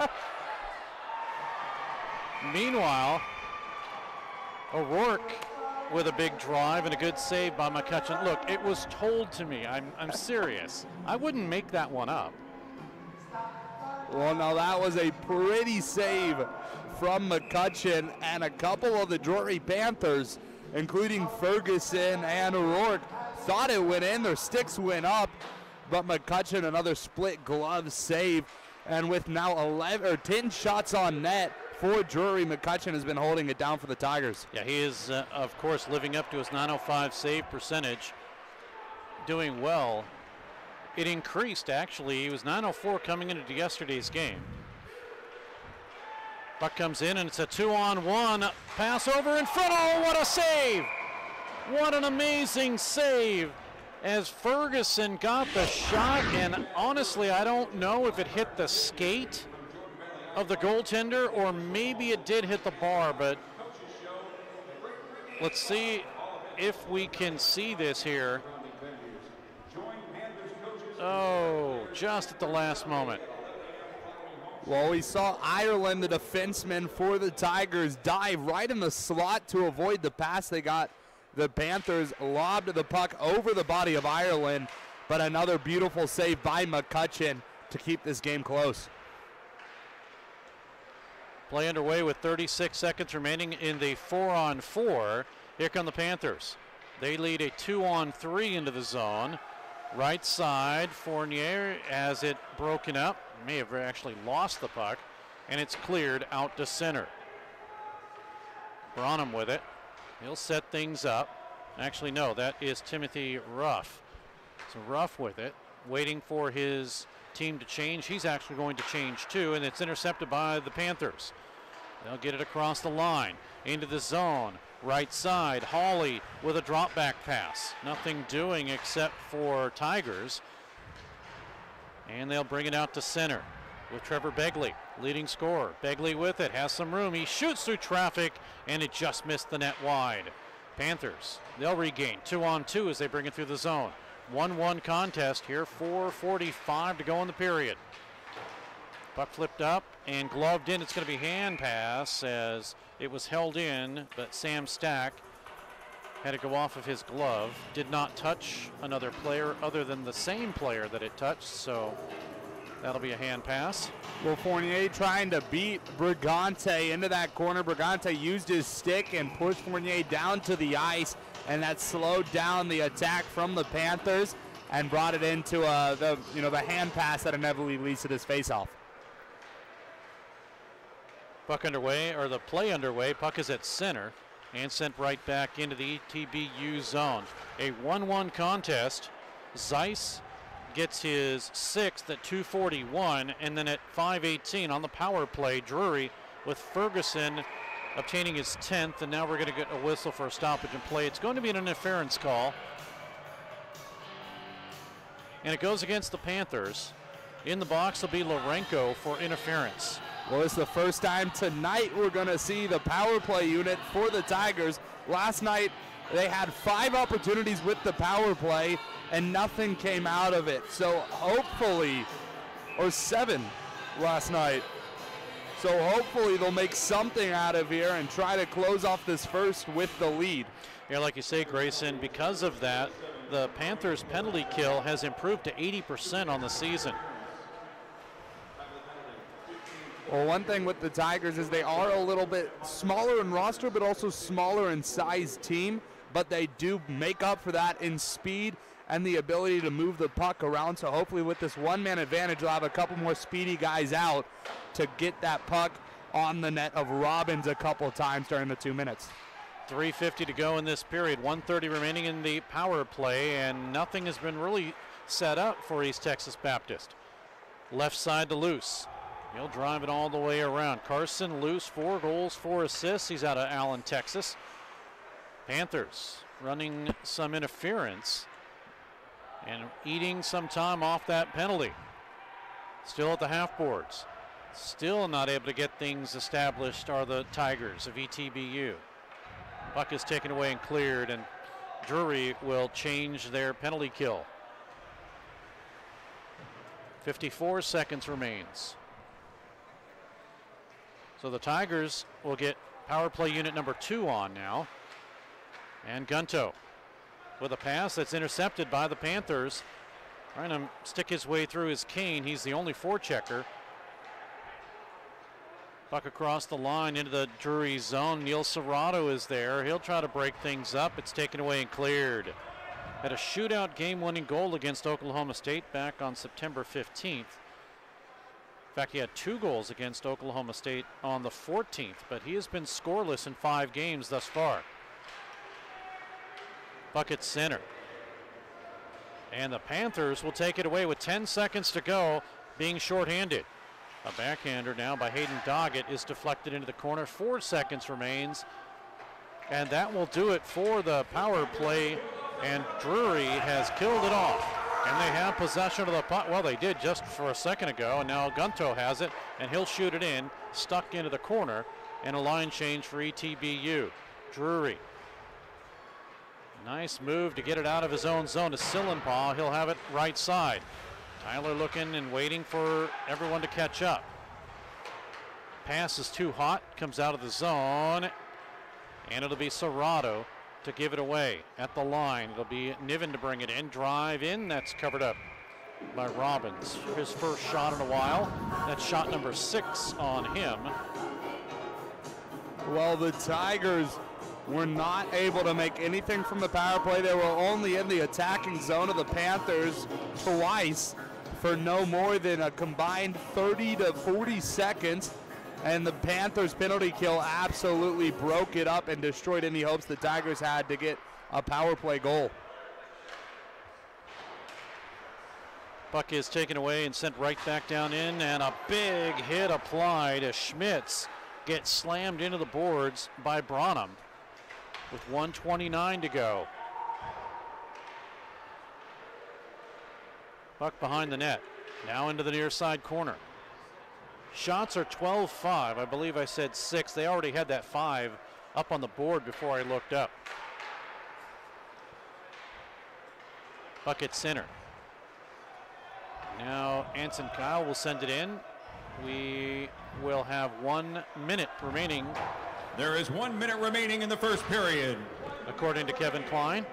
Meanwhile, O'Rourke with a big drive and a good save by McCutcheon. Look, it was told to me. I'm serious. I wouldn't make that one up. Well, now that was a pretty save from McCutcheon, and a couple of the Drury Panthers, including Ferguson and O'Rourke, thought it went in. Their sticks went up, but McCutcheon, another split glove save. And with now 10 shots on net for Drury, McCutcheon has been holding it down for the Tigers. Yeah, he is, of course, living up to his .905 save percentage, doing well. It increased, actually. He was .904 coming into yesterday's game. Puck comes in, and it's a 2-on-1. Pass over in front. Oh, what a save! What an amazing save as Ferguson got the shot, and honestly, I don't know if it hit the skate of the goaltender or maybe it did hit the bar, but let's see if we can see this here. Oh, just at the last moment. Well, we saw Ireland, the defenseman for the Tigers, dive right in the slot to avoid the pass they got. The Panthers lobbed the puck over the body of Ireland, but another beautiful save by McCutcheon to keep this game close. Play underway with 36 seconds remaining in the 4-on-4. Here come the Panthers. They lead a 2-on-3 into the zone. Right side, Fournier has it broken up. May have actually lost the puck, and it's cleared out to center. Branham with it. He'll set things up. Actually, no, that is Timothy Ruff. So Ruff with it, waiting for his team to change. He's actually going to change too, and it's intercepted by the Panthers. They'll get it across the line, into the zone. Right side, Hawley with a drop back pass. Nothing doing except for Tigers. And they'll bring it out to center with Trevor Begley, leading scorer. Begley with it, has some room. He shoots through traffic, and it just missed the net wide. Panthers, they'll regain 2-on-2 as they bring it through the zone. 1-1 contest here, 4:45 to go in the period. Puck flipped up and gloved in. It's going to be hand pass as it was held in, but Sam Stack had to go off of his glove. Did not touch another player other than the same player that it touched, so that'll be a hand pass. Well, Fournier trying to beat Brigante into that corner. Brigante used his stick and pushed Fournier down to the ice, and that slowed down the attack from the Panthers and brought it into the hand pass that inevitably leads to this faceoff. Puck underway, or the play underway. Puck is at center and sent right back into the ETBU zone. A 1-1 contest. Zeiss gets his 6th at 2:41, and then at 5:18 on the power play, Drury with Ferguson obtaining his 10th, and now we're going to get a whistle for a stoppage in play. It's going to be an interference call, and it goes against the Panthers. In the box will be Lorenko for interference. Well, it's the first time tonight we're going to see the power play unit for the Tigers. Last night they had 5 opportunities with the power play and nothing came out of it. So hopefully, or 7 last night. So hopefully they'll make something out of here and try to close off this first with the lead. Yeah, like you say, Grayson, because of that, the Panthers' penalty kill has improved to 80% on the season. Well, one thing with the Tigers is they are a little bit smaller in roster, but also smaller in size team, but they do make up for that in speed and the ability to move the puck around. So hopefully with this one-man advantage, they'll have a couple more speedy guys out to get that puck on the net of Robbins a couple times during the 2 minutes. 3:50 to go in this period, 1:30 remaining in the power play, and nothing has been really set up for East Texas Baptist. Left side to Luce. He'll drive it all the way around. Carson Luce, 4 goals, 4 assists. He's out of Allen, Texas. Panthers running some interference and eating some time off that penalty. Still at the half boards. Still not able to get things established are the Tigers of ETBU. Puck is taken away and cleared, and Drury will change their penalty kill. 54 seconds remains. So the Tigers will get power play unit number 2 on now. And Gunto with a pass that's intercepted by the Panthers. Trying to stick his way through his cane. He's the only forechecker. Puck across the line into the Drury zone. Neil Serrato is there. He'll try to break things up. It's taken away and cleared. Had a shootout game-winning goal against Oklahoma State back on September 15th. In fact, he had 2 goals against Oklahoma State on the 14th, but he has been scoreless in 5 games thus far. Puck at center. And the Panthers will take it away with 10 seconds to go, being shorthanded. A backhander now by Hayden Doggett is deflected into the corner. 4 seconds remains. And that will do it for the power play. And Drury has killed it off. And they have possession of the puck. Well, they did just for a second ago. And now Gunto has it. And he'll shoot it in. Stuck into the corner. And a line change for ETBU. Drury. Nice move to get it out of his own zone to Sillenpaw. He'll have it right side. Tyler looking and waiting for everyone to catch up. Pass is too hot, comes out of the zone, and it'll be Serrato to give it away at the line. It'll be Niven to bring it in. Drive in, that's covered up by Robbins. His first shot in a while. That's shot number 6 on him. Well, the Tigers were not able to make anything from the power play. They were only in the attacking zone of the Panthers twice for no more than a combined 30 to 40 seconds. And the Panthers penalty kill absolutely broke it up and destroyed any hopes the Tigers had to get a power play goal. Puck is taken away and sent right back down in, and a big hit applied as Schmitz gets slammed into the boards by Branham with 1:29 to go. Puck behind the net, now into the near side corner. Shots are 12-5. I believe I said 6. They already had that 5 up on the board before I looked up. Puck at center. Now Anson Kyle will send it in. We will have 1 minute remaining. There is 1 minute remaining in the first period, according to Kevin Klein.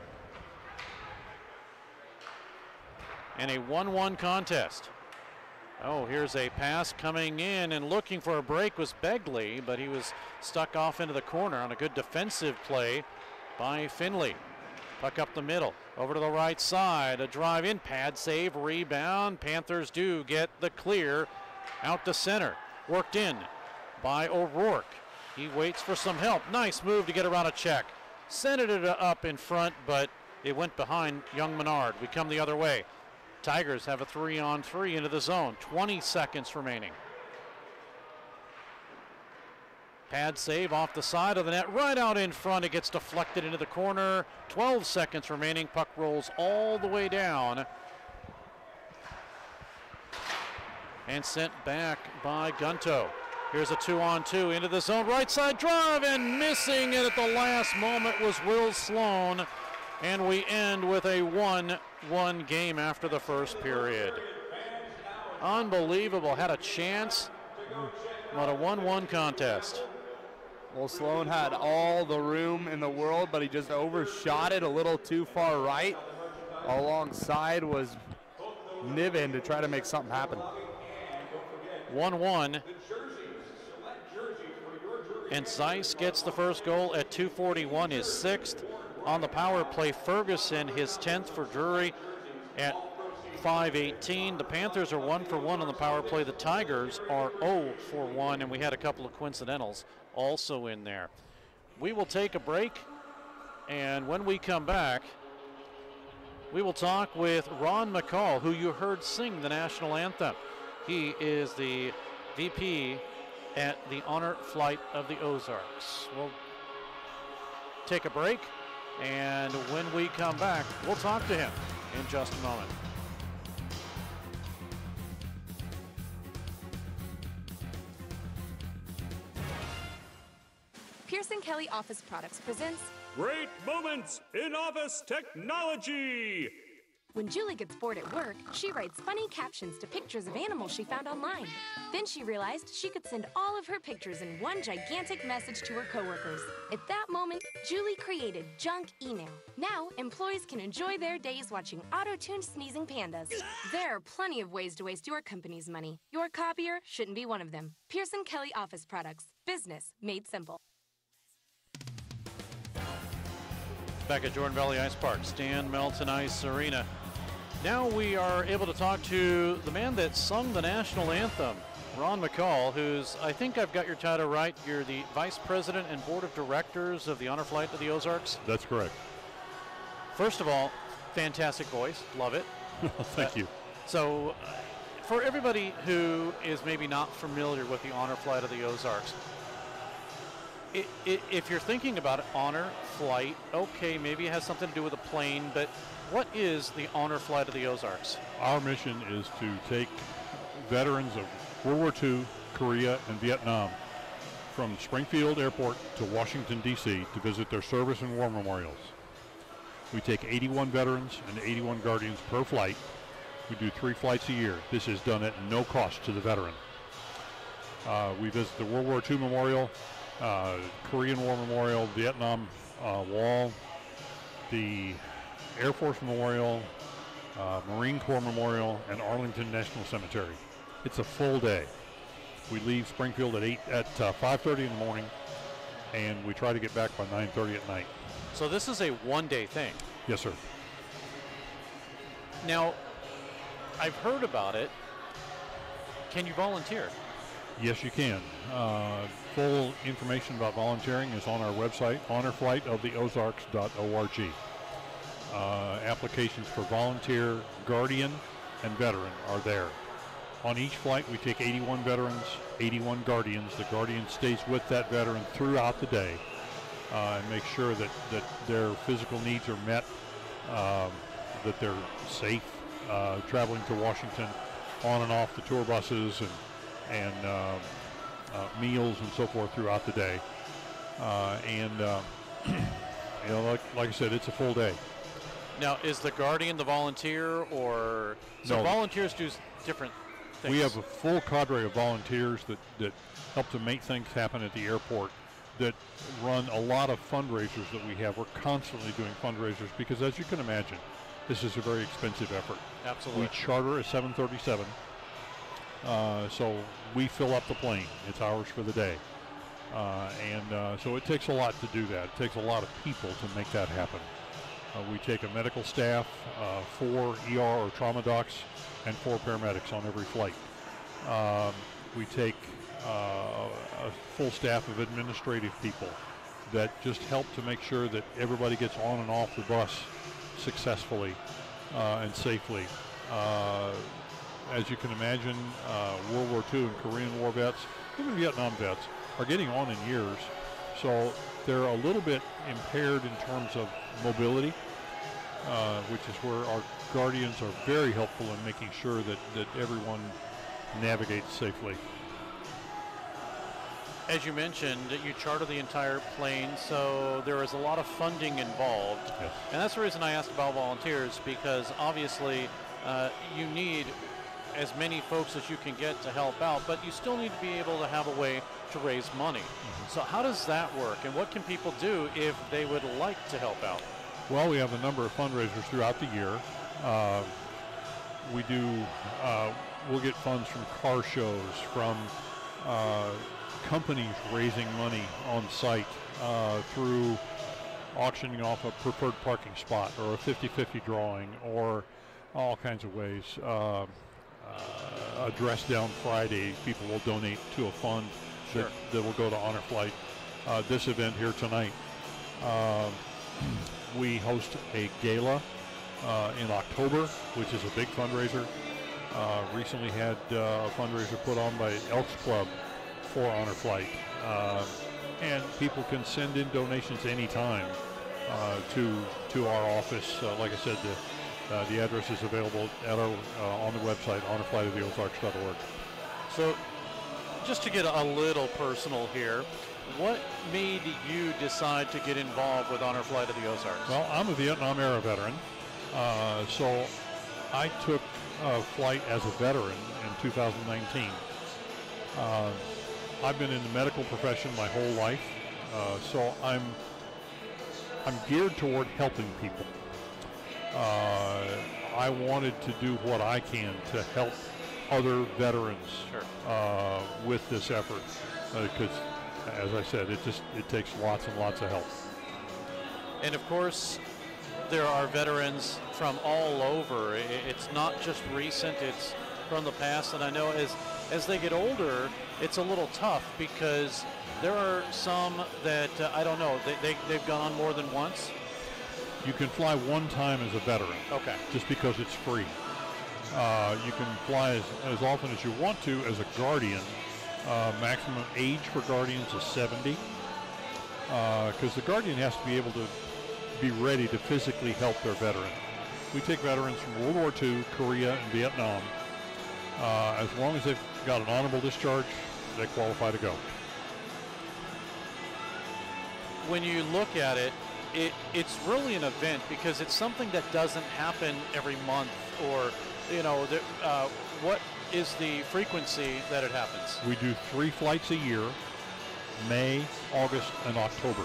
And a 1-1 contest. Oh, here's a pass coming in, and looking for a break was Begley, but he was stuck off into the corner on a good defensive play by Finley. Puck up the middle, over to the right side, a drive in, pad save, rebound. Panthers do get the clear out to center. Worked in by O'Rourke. He waits for some help. Nice move to get around a check. Sent it up in front, but it went behind Young Menard. We come the other way. Tigers have a 3-on-3 into the zone. 20 seconds remaining. Pad save off the side of the net, right out in front. It gets deflected into the corner. 12 seconds remaining. Puck rolls all the way down and sent back by Gunto. Here's a 2-on-2 into the zone. Right side drive, and missing it at the last moment was Will Sloan. And we end with a 1-1 game after the first period. Unbelievable. Had a chance, but a 1-1 contest. Well, Sloan had all the room in the world, but he just overshot it a little too far right. Alongside was Niven to try to make something happen. 1-1. And Zeiss gets the first goal at 2:41, his 6th. On the power play, Ferguson, his 10th for Drury at 5:18. The Panthers are 1 for 1 on the power play. The Tigers are 0 for 1, and we had a couple of coincidentals also in there. We will take a break, and when we come back, we will talk with Ron McCall, who you heard sing the national anthem. He is the VP at the Honor Flight of the Ozarks. We'll take a break, and when we come back, we'll talk to him in just a moment. Kelly Office Products presents Great Moments in Office Technology. When Julie gets bored at work, she writes funny captions to pictures of animals she found online. Then she realized she could send all of her pictures in one gigantic message to her coworkers. At that moment, Julie created Junk Email. Now, employees can enjoy their days watching auto-tuned sneezing pandas. There are plenty of ways to waste your company's money. Your copier shouldn't be one of them. Pearson Kelly Office Products. Business made simple. Back at Jordan Valley Ice Park, Stan Melton Ice Arena. Now we are able to talk to the man that sung the national anthem, Ron McCall, who's, I think I've got your title right, you're the Vice President and Board of Directors of the Honor Flight to the Ozarks? That's correct. First of all, fantastic voice, love it. Thank you. So, for everybody who is maybe not familiar with the Honor Flight of the Ozarks, if you're thinking about it, honor flight, okay, maybe it has something to do with a plane, but what is the Honor Flight of the Ozarks? Our mission is to take veterans of World War II, Korea, and Vietnam from Springfield Airport to Washington, D.C. to visit their service and war memorials. We take 81 veterans and 81 guardians per flight. We do 3 flights a year. This is done at no cost to the veteran. We visit the World War II Memorial, Korean War Memorial, Vietnam Wall, the Air Force Memorial, Marine Corps Memorial, and Arlington National Cemetery. It's a full day. We leave Springfield at 5:30 in the morning, and we try to get back by 9:30 at night. So this is a one-day thing? Yes, sir. Now, I've heard about it. Can you volunteer? Yes, you can. Full information about volunteering is on our website, honorflightoftheozarks.org. Applications for volunteer, guardian, and veteran are there. On each flight, we take 81 veterans, 81 guardians. The guardian stays with that veteran throughout the day and makes sure that their physical needs are met, that they're safe traveling to Washington on and off the tour buses and meals and so forth throughout the day. You know, like I said, it's a full day. Now, is the guardian the volunteer, or so No. volunteers do different things? We have a full cadre of volunteers that help to make things happen at the airport, that run a lot of fundraisers that we have. We're constantly doing fundraisers because, as you can imagine, this is a very expensive effort. Absolutely. We charter a 737, so we fill up the plane. It's ours for the day. So it takes a lot to do that. It takes a lot of people to make that happen. We take a medical staff, 4 ER or trauma docs, and 4 paramedics on every flight. We take a full staff of administrative people that just help to make sure that everybody gets on and off the bus successfully and safely. As you can imagine, World War II and Korean War vets, even Vietnam vets, are getting on in years, so they're a little bit impaired in terms of mobility, which is where our guardians are very helpful in making sure that everyone navigates safely. As you mentioned, you charter the entire plane, so there is a lot of funding involved. Yes. And that's the reason I asked about volunteers, because obviously you need as many folks as you can get to help out, but you still need to be able to have a way to raise money. Mm-hmm. So how does that work, and what can people do if they would like to help out? Well, we have a number of fundraisers throughout the year. We'll get funds from car shows, from companies raising money on site through auctioning off a preferred parking spot or a 50-50 drawing, or all kinds of ways. A Dress Down Friday, people will donate to a fund that will go to Honor Flight. This event here tonight, we host a gala in October, which is a big fundraiser. Recently had a fundraiser put on by Elks Club for Honor Flight. And people can send in donations anytime to our office. Like I said, the address is available at our, on the website, honorflightoftheozarks.org. So just to get a little personal here, What made you decide to get involved with Honor Flight of the Ozarks? Well, I'm a Vietnam era veteran, so I took flight as a veteran in 2019. I've been in the medical profession my whole life, so I'm geared toward helping people. I wanted to do what I can to help other veterans with this effort, because, as I said, it takes lots and lots of help. And of course, there are veterans from all over. It's not just recent, it's from the past. And I know as they get older, it's a little tough because there are some that, I don't know, they've gone on more than once. You can fly one time as a veteran. Okay. Just because it's free. You can fly as often as you want to as a Guardian. Maximum age for Guardians is 70. Because the Guardian has to be able to be ready to physically help their veteran. We take veterans from World War II, Korea, and Vietnam. As long as they've got an honorable discharge, they qualify to go. When you look at it, it's really an event because it's something that doesn't happen every month, or, you know, what is the frequency that it happens? We do 3 flights a year, May, August, and October.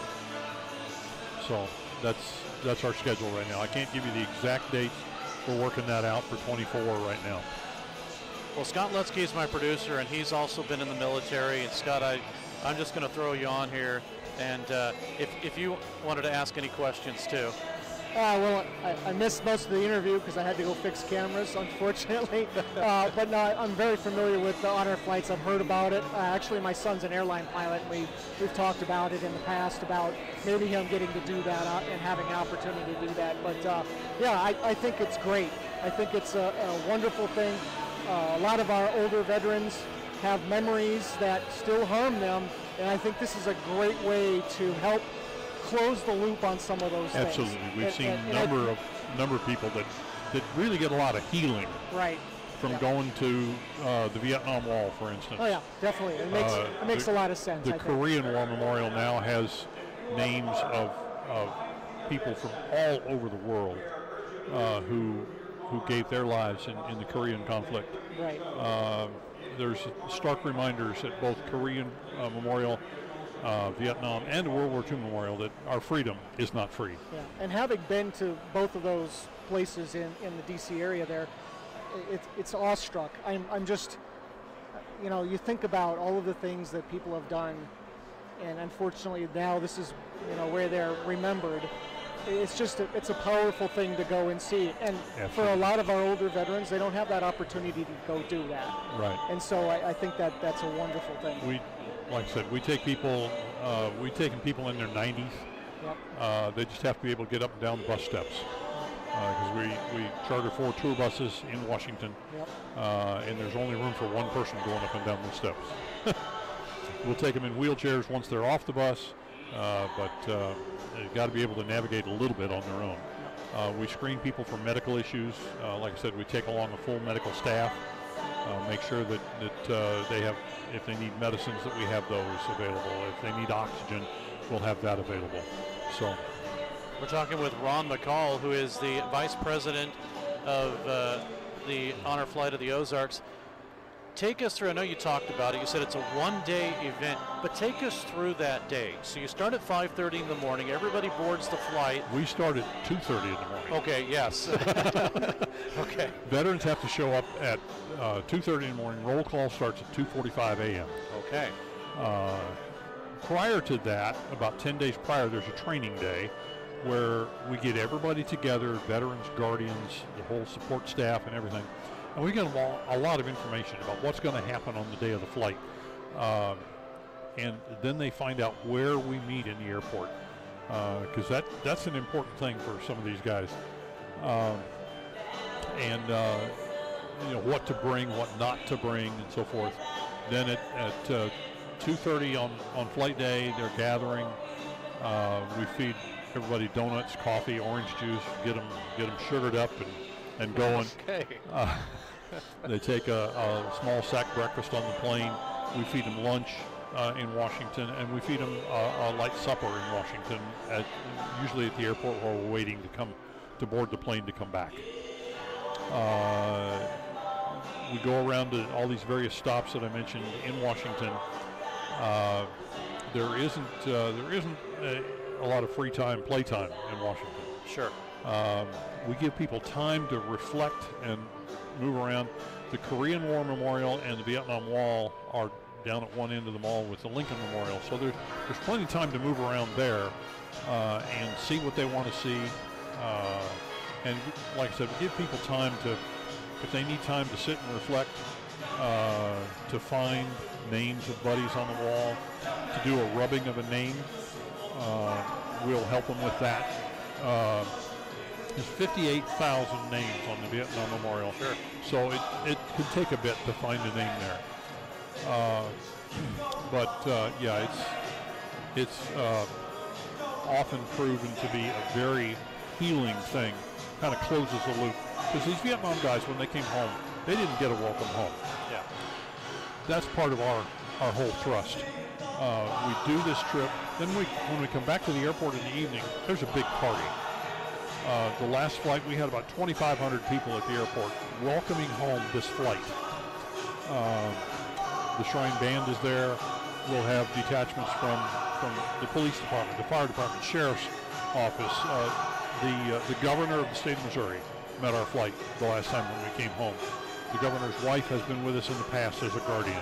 So that's our schedule right now. I can't give you the exact dates. We're working that out for 24 right now. Well, Scott Lutzke is my producer, and he's also been in the military. And Scott, I'm just going to throw you on here, and if you wanted to ask any questions too. Well, I missed most of the interview because I had to go fix cameras, unfortunately. But no, I'm very familiar with the Honor flights. I've heard about it. Actually, my son's an airline pilot. We've talked about it in the past, about maybe him getting to do that and having an opportunity to do that. But yeah, I think it's great. I think it's a wonderful thing. A lot of our older veterans have memories that still harm them, and I think this is a great way to help close the loop on some of those things. Absolutely. We've seen a number of people that really get a lot of healing from going to the Vietnam Wall, for instance. Oh yeah, definitely. It makes a lot of sense. The Korean War Memorial now has names of people from all over the world who gave their lives in the Korean conflict. Right. There's stark reminders at both Korean Memorial, Vietnam, and the World War II Memorial that our freedom is not free. Yeah, and having been to both of those places in the D.C. area there, it's awestruck. I'm just, you know, you think about all of the things that people have done, and unfortunately now this is, you know, where they're remembered. It's just it's a powerful thing to go and see, and for a lot of our older veterans, they don't have that opportunity to go do that. Right. And so I think that's a wonderful thing. Like I said, we take people, we've taken people in their 90s. Yep. They just have to be able to get up and down the bus steps. Because we charter 4 tour buses in Washington, and there's only room for one person going up and down the steps. We'll take them in wheelchairs once they're off the bus, but they've got to be able to navigate a little bit on their own. We screen people for medical issues. Like I said, we take along a full medical staff, make sure that they have, if they need medicines, that we have those available. If they need oxygen, we'll have that available. So we're talking with Ron McCall, who is the Vice President of the Honor Flight of the Ozarks. Take us through, I know you talked about it, you said it's a one-day event, but take us through that day. So you start at 5:30 in the morning, everybody boards the flight. We start at 2:30 in the morning. Okay, yes. Okay. Veterans have to show up at 2:30 in the morning. Roll call starts at 2:45 a.m. Okay. Prior to that, about 10 days prior, there's a training day where we get everybody together, veterans, guardians, the whole support staff and everything. And we get a lot of information about what's going to happen on the day of the flight. And then they find out where we meet in the airport, because that's an important thing for some of these guys. And you know, what to bring, what not to bring, and so forth. Then at 2:30 on flight day, they're gathering. We feed everybody donuts, coffee, orange juice, get them sugared up and going. Okay. They take a small sack breakfast on the plane. We feed them lunch. in Washington, and we feed them a light supper in Washington, usually at the airport while we're waiting to board the plane to come back. We go around to all these various stops that I mentioned in Washington. There isn't a lot of free time, playtime in Washington. Sure. We give people time to reflect and move around. The Korean War Memorial and the Vietnam Wall are down at one end of the mall with the Lincoln Memorial. So there's plenty of time to move around there and see what they want to see. And like I said, we give people time to, if they need time to sit and reflect, to find names of buddies on the wall, to do a rubbing of a name, we'll help them with that. There's 58,000 names on the Vietnam Memorial. Sure. So it could take a bit to find a name there. Yeah, it's often proven to be a very healing thing. Kind of closes the loop. Because these Vietnam guys, when they came home, they didn't get a welcome home. Yeah. That's part of our whole thrust. We do this trip. Then when we come back to the airport in the evening, there's a big party. The last flight, we had about 2,500 people at the airport welcoming home this flight. The Shrine Band is there. We'll have detachments from the police department, the fire department, sheriff's office. The governor of the state of Missouri met our flight the last time when we came home. The governor's wife has been with us in the past as a guardian.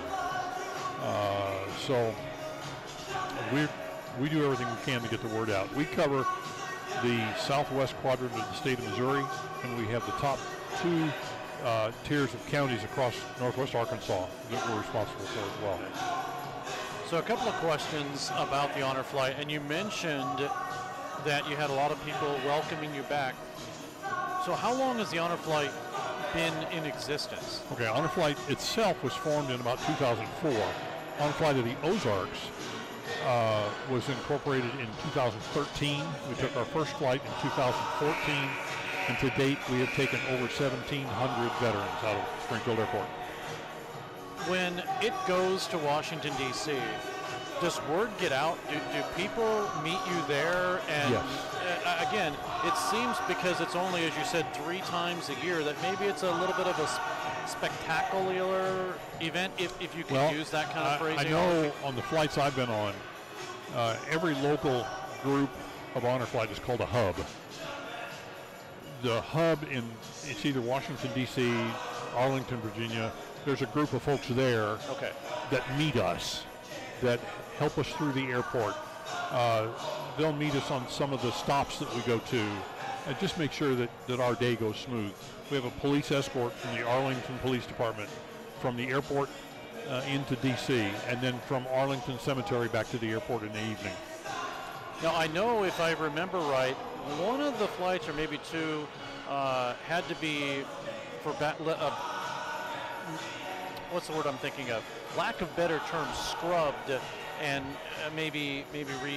So we do everything we can to get the word out. We cover the southwest quadrant of the state of Missouri, and we have the top two tiers of counties across northwest Arkansas that we're responsible for as well. So a couple of questions about the honor flight, and you mentioned that you had a lot of people welcoming you back. So how long has the honor flight been in existence? Okay, honor flight itself was formed in about 2004. Honor flight of the Ozarks was incorporated in 2013. We took our first flight in 2014, and to date we have taken over 1,700 veterans out of Springfield Airport. When it goes to Washington, D.C., does word get out? Do people meet you there? And yes. Again, it seems because it's only, as you said, 3 times a year, that maybe it's a little bit of a spectacular event, if you can use that kind of phrasing. I know on the flights I've been on, every local group of honor flight is called a hub. The hub it's either Washington, D.C., Arlington, Virginia. There's a group of folks there that meet us, that help us through the airport. They'll meet us on some of the stops that we go to and just make sure that our day goes smooth. We have a police escort from the Arlington Police Department from the airport into D.C. and then from Arlington Cemetery back to the airport in the evening. Now, I know if I remember right, one of the flights, or maybe 2, had to be for what's the word I'm thinking of? Lack of better term, scrubbed, and maybe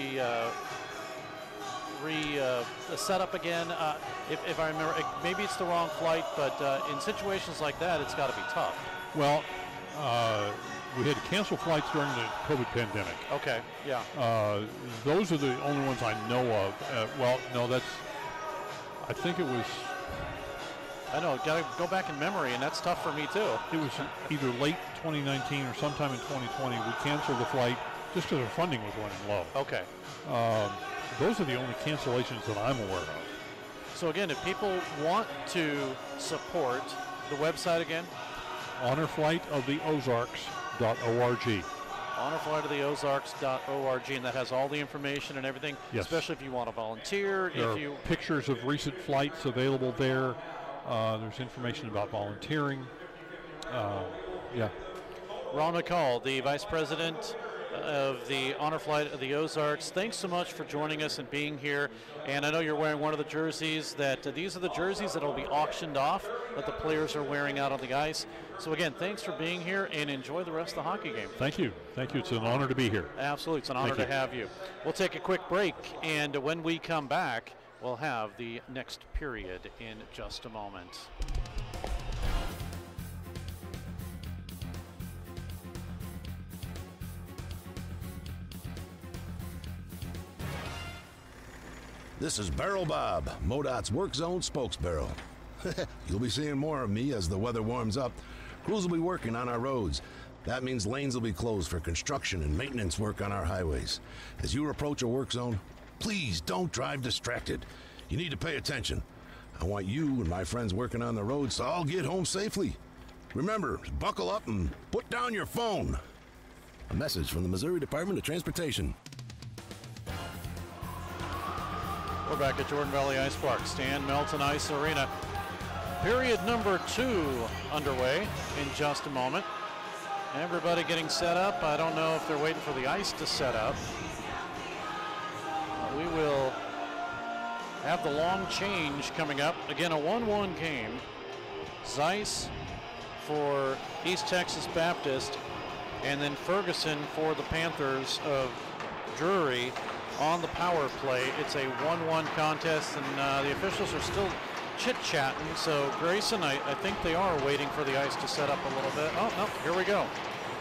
set up again. If I remember, maybe it's the wrong flight, but in situations like that, it's got to be tough. Well, we had to cancel flights during the COVID pandemic. Okay, yeah. Those are the only ones I know of. Well, no, I think it was. I know, got to go back in memory, and that's tough for me too. It was either late 2019 or sometime in 2020. We canceled the flight just because our funding was running low. Okay. Those are the only cancellations that I'm aware of. So again, if people want to support, the website again? honorflightoftheozarks.org. honorflightoftheozarks.org, and that has all the information and everything, yes. Especially if you want to volunteer. There are pictures of recent flights available there. There's information about volunteering. Yeah. Ron McCall, the Vice President of the Honor Flight of the Ozarks. Thanks so much for joining us and being here. And I know you're wearing one of the jerseys these are the jerseys that will be auctioned off that the players are wearing out on the ice. So again, thanks for being here and enjoy the rest of the hockey game. Thank you. Thank you. It's an honor to be here. Absolutely. It's an honor to have you. We'll take a quick break, and when we come back, we'll have the next period in just a moment. This is Barrel Bob, MoDOT's Work Zone spokesbarrel. You'll be seeing more of me as the weather warms up. Crews will be working on our roads. That means lanes will be closed for construction and maintenance work on our highways. As you approach a work zone, please don't drive distracted. You need to pay attention. I want you and my friends working on the roads to all get home safely. Remember, buckle up and put down your phone. A message from the Missouri Department of Transportation. We're back at Jordan Valley Ice Park, Stan Melton Ice Arena. Period number 2 underway in just a moment. Everybody getting set up. I don't know if they're waiting for the ice to set up. We will have the long change coming up. Again, a 1-1 game. Zeiss for East Texas Baptist, and then Ferguson for the Panthers of Drury on the power play. It's a 1-1 contest, and the officials are still chit-chatting. So Grayson, I think they are waiting for the ice to set up a little bit. Oh, no, here we go.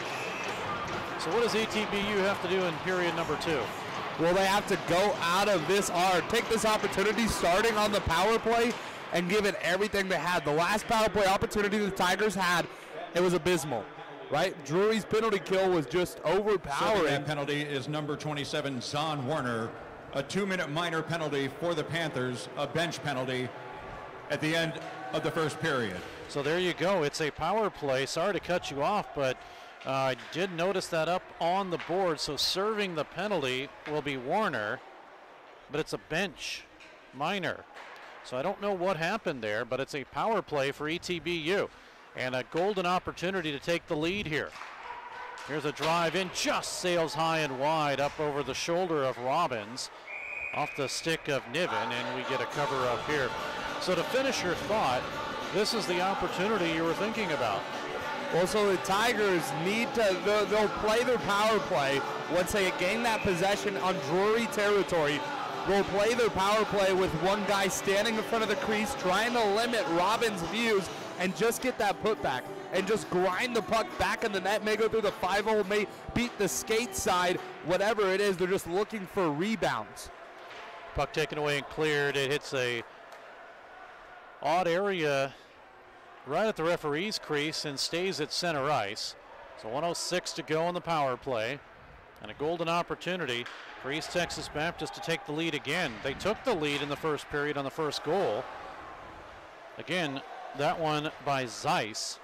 So what does ETBU have to do in period number 2? Well, they have to go out of this take this opportunity starting on the power play and give it everything they had. The last power play opportunity the Tigers had, it was abysmal, right? Drury's penalty kill was just overpowering. That penalty is number 27, Zahn Werner. A 2-minute minor penalty for the Panthers, a bench penalty at the end of the first period. So there you go. It's a power play. Sorry to cut you off, but I did notice that up on the board. So serving the penalty will be Warner, but it's a bench minor. So I don't know what happened there, but it's a power play for ETBU and a golden opportunity to take the lead here. Here's a drive in, just sails high and wide up over the shoulder of Robbins off the stick of Niven, and we get a cover up here. So to finish your thought, this is the opportunity you were thinking about. Well, so the Tigers need to, they'll play their power play once they gain that possession on Drury territory. They'll play their power play with one guy standing in front of the crease, trying to limit Robbins' views and just get that putback and just grind the puck back in the net, may go through the 5-hole, may beat the skate side, whatever it is, they're just looking for rebounds. Puck taken away and cleared. It hits a odd area right at the referee's crease and stays at center ice. So 1:06 to go on the power play, and a golden opportunity for East Texas Baptist to take the lead again. They took the lead in the first period on the first goal. Again, that one by Zeiss.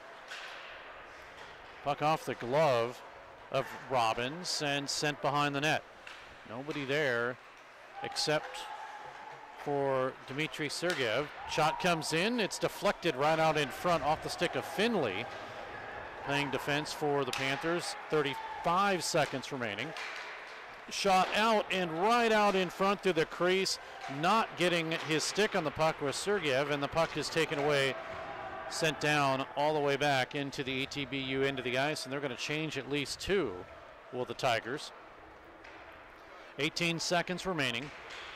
Puck off the glove of Robbins and sent behind the net. Nobody there except for Dmitry Sergeyev. Shot comes in, it's deflected right out in front off the stick of Finley. Playing defense for the Panthers, 35 seconds remaining. Shot out and right out in front through the crease, not getting his stick on the puck with Sergeyev, and the puck is taken away, sent down all the way back into the ETBU end of the ice, and they're going to change at least 2, will the Tigers. 18 seconds remaining.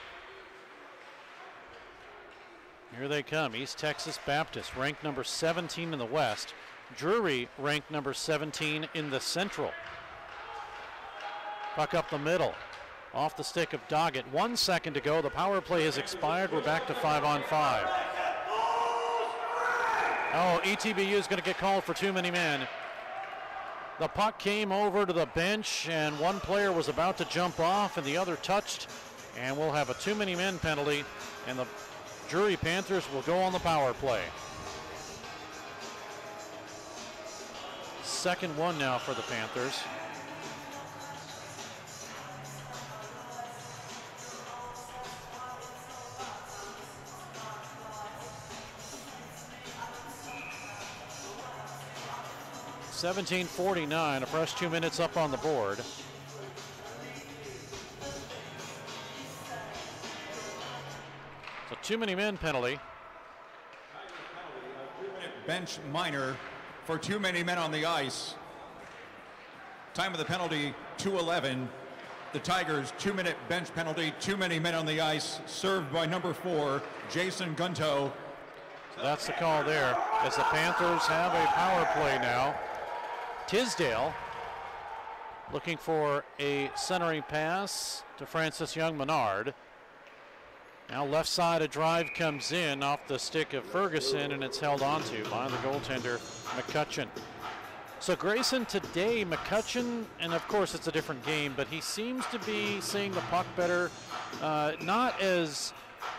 Here they come, East Texas Baptist, ranked number 17 in the West. Drury, ranked number 17 in the Central. Puck up the middle, off the stick of Doggett. 1 second to go, the power play has expired. We're back to 5-on-5. Oh, ETBU is going to get called for too many men. The puck came over to the bench, and one player was about to jump off, and the other touched, and we'll have a too many men penalty, and the Drury Panthers will go on the power play. Second one now for the Panthers. .17:49, a fresh 2 minutes up on the board. So too many men penalty. Bench minor for too many men on the ice. Time of the penalty, 2:11. The Tigers, 2-minute bench penalty, too many men on the ice, served by number 4, Jason Gunto. So that's the call there, as the Panthers have a power play now. Tisdale looking for a centering pass to Francis Young-Menard. Now left side, a drive comes in off the stick of Ferguson, and it's held onto by the goaltender, McCutcheon. So Grayson today, McCutcheon, and of course it's a different game, but he seems to be seeing the puck better, not as,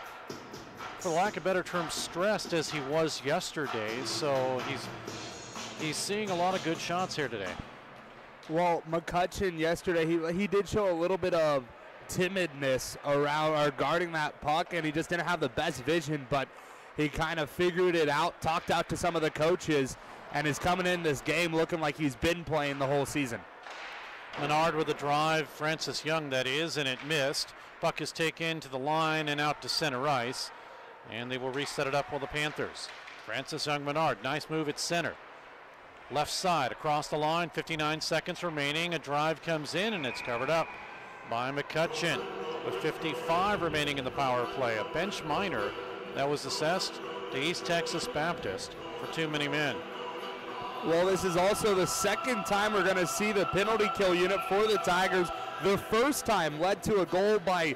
for lack of a better term, stressed as he was yesterday. So he's seeing a lot of good shots here today. Well, McCutcheon yesterday, he did show a little bit of timidness around or guarding that puck, and he just didn't have the best vision, but he kind of figured it out, talked out to some of the coaches, and is coming in this game looking like he's been playing the whole season. Menard with a drive, Francis Young that is, and it missed. Puck is taken to the line and out to center ice, and they will reset it up for the Panthers. Francis Young Menard, nice move at center. Left side across the line, 59 seconds remaining. A drive comes in, and it's covered up by McCutcheon with 55 remaining in the power play. A bench minor that was assessed to East Texas Baptist for too many men. Well, this is also the second time we're going to see the penalty kill unit for the Tigers. The first time led to a goal by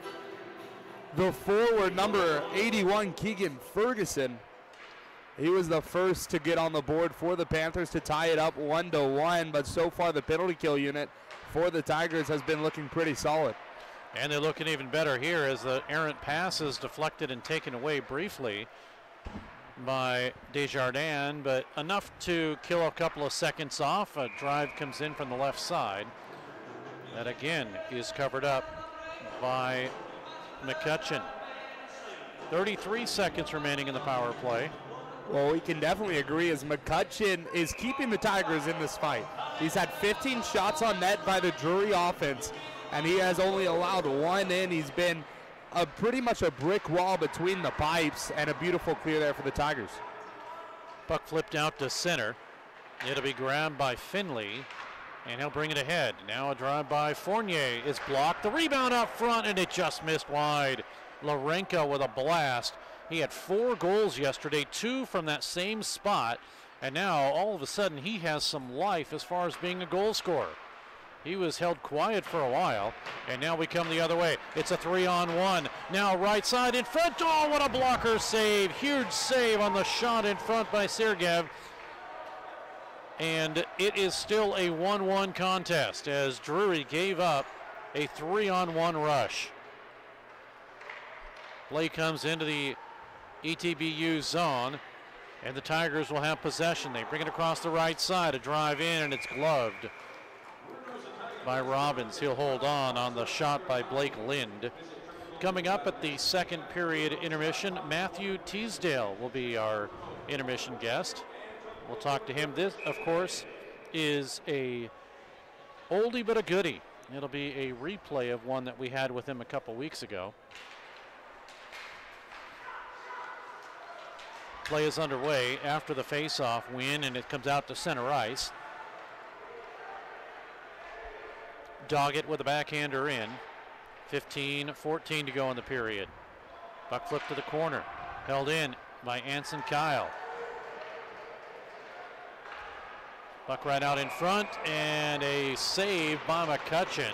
the forward, number 81, Keegan Ferguson. He was the first to get on the board for the Panthers to tie it up 1-1, but so far the penalty kill unit for the Tigers has been looking pretty solid. And they're looking even better here as the errant pass is deflected and taken away briefly by Desjardins, but enough to kill a couple of seconds off. A drive comes in from the left side. That again is covered up by McCutcheon. 33 seconds remaining in the power play. Well, we can definitely agree as McCutcheon is keeping the Tigers in this fight. He's had 15 shots on net by the Drury offense, and he has only allowed one in. He's been pretty much a brick wall between the pipes, and a beautiful clear there for the Tigers. Puck flipped out to center. It'll be grabbed by Finley, and he'll bring it ahead. Now a drive by Fournier is blocked. The rebound up front, and it just missed wide. Larenka with a blast. He had 4 goals yesterday, 2 from that same spot, and now all of a sudden he has some life as far as being a goal scorer. He was held quiet for a while, and now we come the other way. It's a 3-on-1. Now right side in front. Oh, what a blocker save. Huge save on the shot in front by Sergeyev. And it is still a 1-1 contest as Drury gave up a 3-on-1 rush. Play comes into the ETBU zone, and the Tigers will have possession. They bring it across the right side, a drive in, and it's gloved by Robbins. He'll hold on the shot by Blake Lind. Coming up at the second period intermission, Matthew Teasdale will be our intermission guest. We'll talk to him. This, of course, is a oldie but a goodie. It'll be a replay of one that we had with him a couple weeks ago. Play is underway after the face-off win, and it comes out to center ice. Doggett with a backhander in. 15-14 to go in the period. Puck flipped to the corner. Held in by Anson Kyle. Puck right out in front, and a save by McCutcheon.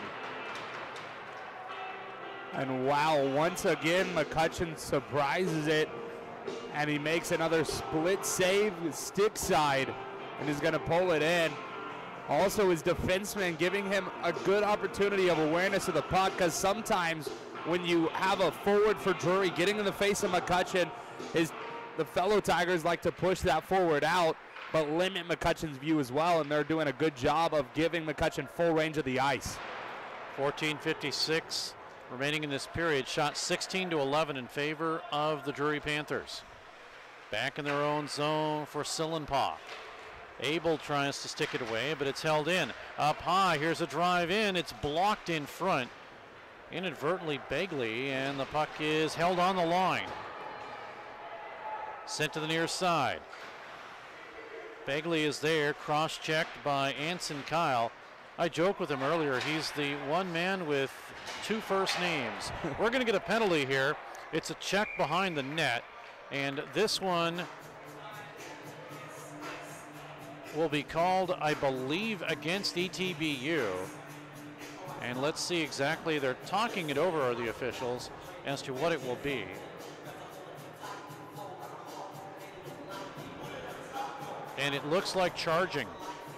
And wow, once again, McCutcheon surprises it, and he makes another split save, stick side, and is going to pull it in. Also, his defenseman giving him a good opportunity of awareness of the puck, because sometimes when you have a forward for Drury getting in the face of McCutcheon, the fellow Tigers like to push that forward out, but limit McCutcheon's view as well, and they're doing a good job of giving McCutcheon full range of the ice. 14:56 remaining in this period. Shot 16-11 in favor of the Drury Panthers. Back in their own zone for Sillenpaw. Abel tries to stick it away, but it's held in. Up high, here's a drive in. It's blocked in front. Inadvertently Begley, and the puck is held on the line. Sent to the near side. Begley is there, cross-checked by Anson Kyle. I joked with him earlier, he's the one man with 2 first names. We're going to get a penalty here. It's a check behind the net, and this one will be called, I believe, against ETBU. And let's see exactly, they're talking it over, the officials, as to what it will be. And it looks like charging.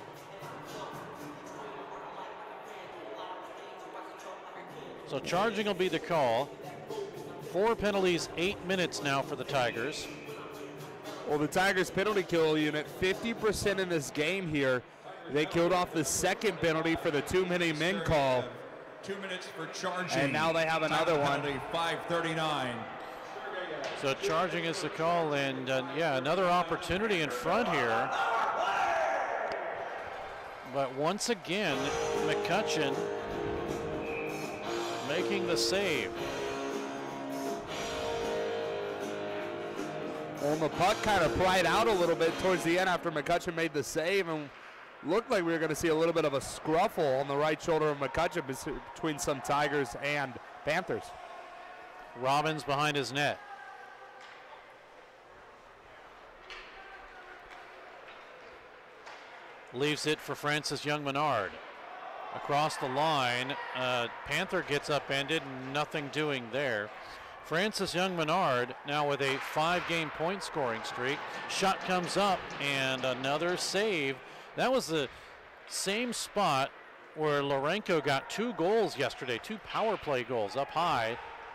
So charging will be the call. 4 penalties, 8 minutes now for the Tigers. Well, the Tigers penalty kill unit, 50% in this game here. They killed off the second penalty for the too-many men call. 2 minutes for charging. And now they have another one. Penalty, 5:39. So charging is the call, and yeah, another opportunity in front here. But once again, McCutcheon making the save. Well, the puck kind of pried out a little bit towards the end after McCutcheon made the save, and looked like we were going to see a little bit of a scruffle on the right shoulder of McCutcheon between some Tigers and Panthers. Robbins behind his net. Leaves it for Francis Young-Menard. Across the line, Panther gets upended, nothing doing there. Francis Young-Menard now with a 5-game point scoring streak. Shot comes up and another save. That was the same spot where Lourenco got 2 goals yesterday, 2 power play goals up high.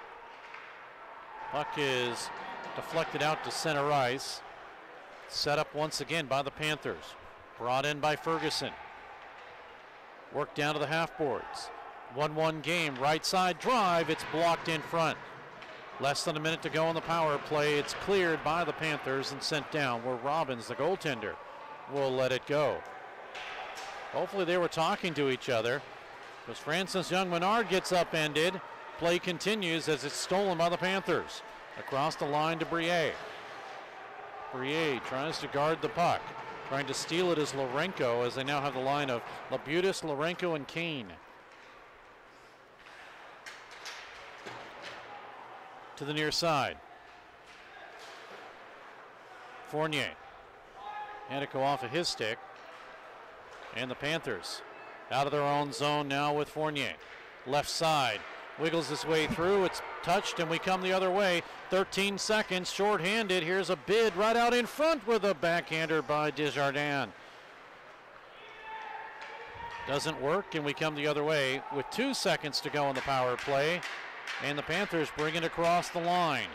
Puck is deflected out to center ice. Set up once again by the Panthers. Brought in by Ferguson. Worked down to the half boards. 1-1 game, right side drive. It's blocked in front. Less than a minute to go on the power play. It's cleared by the Panthers and sent down where Robbins, the goaltender, will let it go. Hopefully they were talking to each other because Francis Young-Menard gets upended. Play continues as it's stolen by the Panthers. Across the line to Briere. Briere tries to guard the puck. Trying to steal it is Lourenco as they now have the line of Labutis, Lourenco, and Kane. To the near side. Fournier. Had it go off of his stick. And the Panthers out of their own zone now with Fournier. Left side. Wiggles his way through. It's touched and we come the other way. 13 seconds, short-handed. Here's a bid right out in front with a backhander by Desjardins. Doesn't work and we come the other way with 2 seconds to go on the power play. And the Panthers bring it across the line.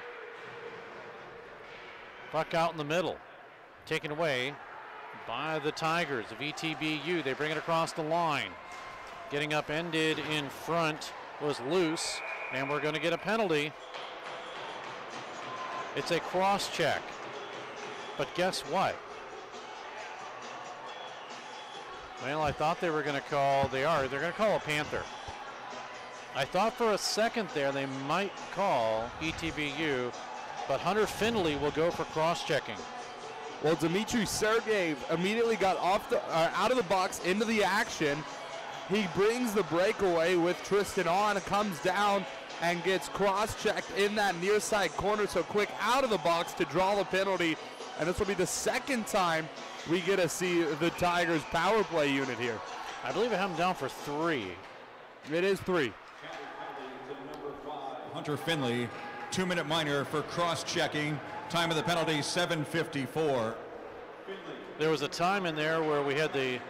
Puck out in the middle. Taken away by the Tigers of ETBU. They bring it across the line. Getting upended in front was loose, and we're going to get a penalty. It's a cross check. But guess what? Well, I thought they were going to call, they're going to call a Panther. I thought for a second there they might call ETBU, but Hunter Findlay will go for cross-checking. Well, Dmitry Sergeyev immediately got off the out of the box into the action. He brings the breakaway with Tristan on, comes down and gets cross-checked in that near side corner. So quick out of the box to draw the penalty. And this will be the second time we get to see the Tigers power play unit here. I believe I have them down for 3. It is 3. Hunter Findlay, 2-minute minor for cross-checking. Time of the penalty, 7:54. There was a time in there where we had the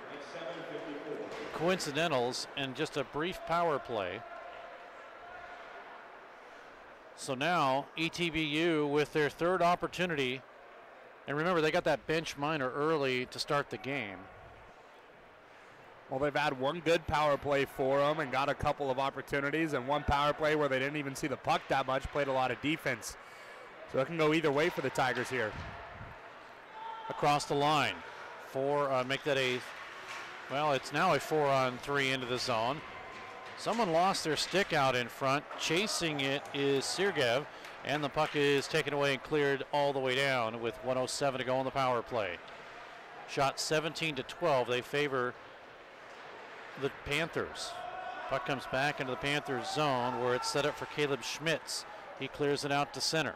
coincidentals and just a brief power play. So now ETBU with their 3rd opportunity. And remember, they got that bench minor early to start the game. Well, they've had 1 good power play for them and got a couple of opportunities, and 1 power play where they didn't even see the puck that much, played a lot of defense. So it can go either way for the Tigers here. Across the line. Make that well, it's now a 4-on-3 into the zone. Someone lost their stick out in front. Chasing it is Sergeyev, and the puck is taken away and cleared all the way down with 1:07 to go on the power play. Shot 17-12. They favor the Panthers. Puck comes back into the Panthers zone where it's set up for Caleb Schmitz. He clears it out to center.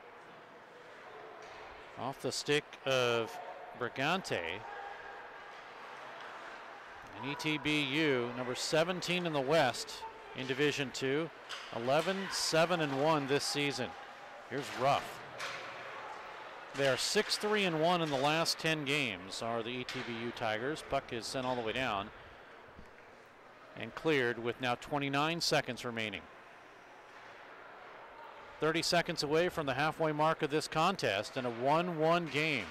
Off the stick of Brigante. And ETBU, number 17 in the West, in Division II. 11-7-1 this season. Here's Ruff. They are 6-3-1 in the last 10 games, are the ETBU Tigers. Puck is sent all the way down and cleared with now 29 seconds remaining. 30 seconds away from the halfway mark of this contest in a 1-1 game.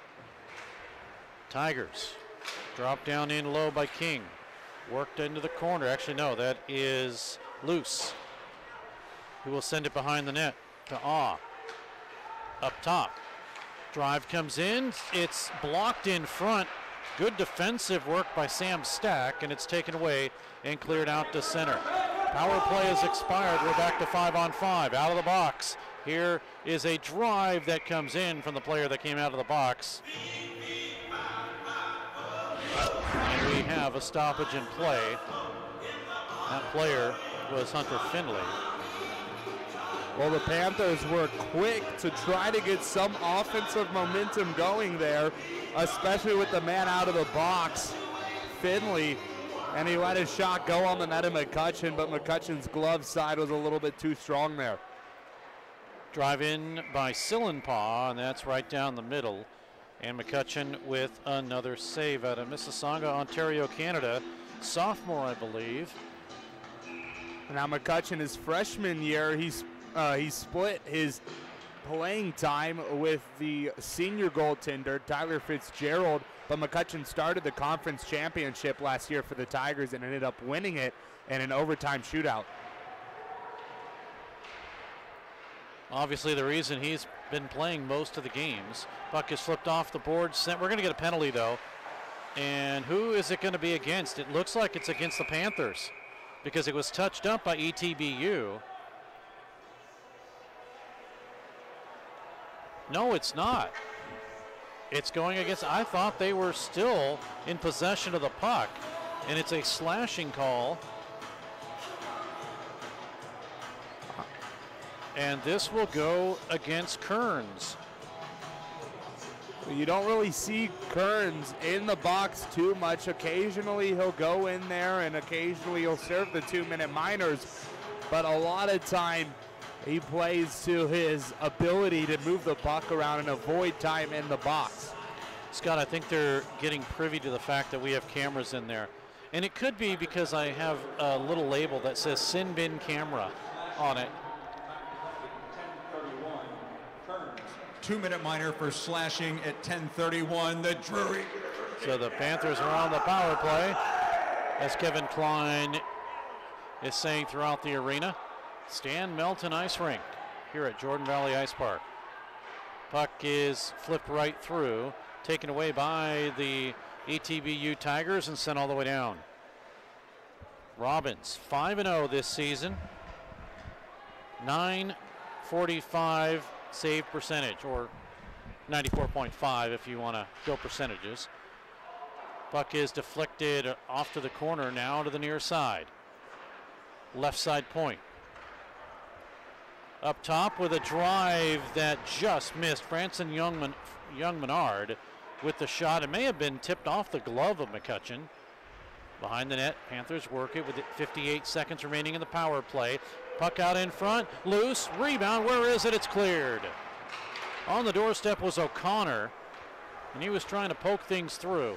Tigers drop down in low by King. Worked into the corner. Actually, no, that is Luce, who will send it behind the net to Awe. Up top. Drive comes in. It's blocked in front. Good defensive work by Sam Stack, and it's taken away and cleared out to center. Power play has expired. We're back to 5-on-5. Out of the box. Here is a drive that comes in from the player that came out of the box. And we have a stoppage in play. That player was Hunter Finley. Well, the Panthers were quick to try to get some offensive momentum going there, especially with the man out of the box, Finley, and he let his shot go on the net of McCutcheon, but McCutcheon's glove side was a little bit too strong there. Drive in by Sillenpaw, and that's right down the middle. And McCutcheon with another save out of Mississauga, Ontario, Canada. Sophomore, I believe. Now McCutcheon, his freshman year, he split his playing time with the senior goaltender, Tyler Fitzgerald, but McCutcheon started the conference championship last year for the Tigers and ended up winning it in an overtime shootout. Obviously the reason he's been playing most of the games. Puck is flipped off the board. We're going to get a penalty though. And who is it going to be against? It looks like it's against the Panthers because it was touched up by ETBU. No, it's not. It's going against, I thought they were still in possession of the puck, and it's a slashing call. And this will go against Kearns. You don't really see Kearns in the box too much. Occasionally he'll go in there and occasionally he'll serve the 2-minute minors, but a lot of time he plays to his ability to move the puck around and avoid time in the box. Scott, I think they're getting privy to the fact that we have cameras in there. And it could be because I have a little label that says Sin Bin Camera on it. 2-minute minor for slashing at 10:31. The Drury. So the Panthers are on the power play, as Kevin Klein is saying throughout the arena. Stan Melton Ice Rink here at Jordan Valley Ice Park. Puck is flipped right through, taken away by the ETBU Tigers and sent all the way down. Robbins, 5-0 this season. .945 save percentage, or 94.5 if you want to go percentages. Puck is deflected off to the corner, now to the near side. Left side point. Up top with a drive that just missed. Franson Young-Menard with the shot. It may have been tipped off the glove of McCutcheon. Behind the net, Panthers work it with 58 seconds remaining in the power play. Puck out in front, loose, rebound, where is it? It's cleared. On the doorstep was O'Connor, and he was trying to poke things through.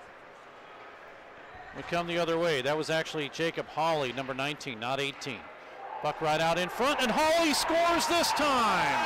We come the other way. That was actually Jacob Hawley, number 19, not 18. Puck right out in front, and Hawley scores this time.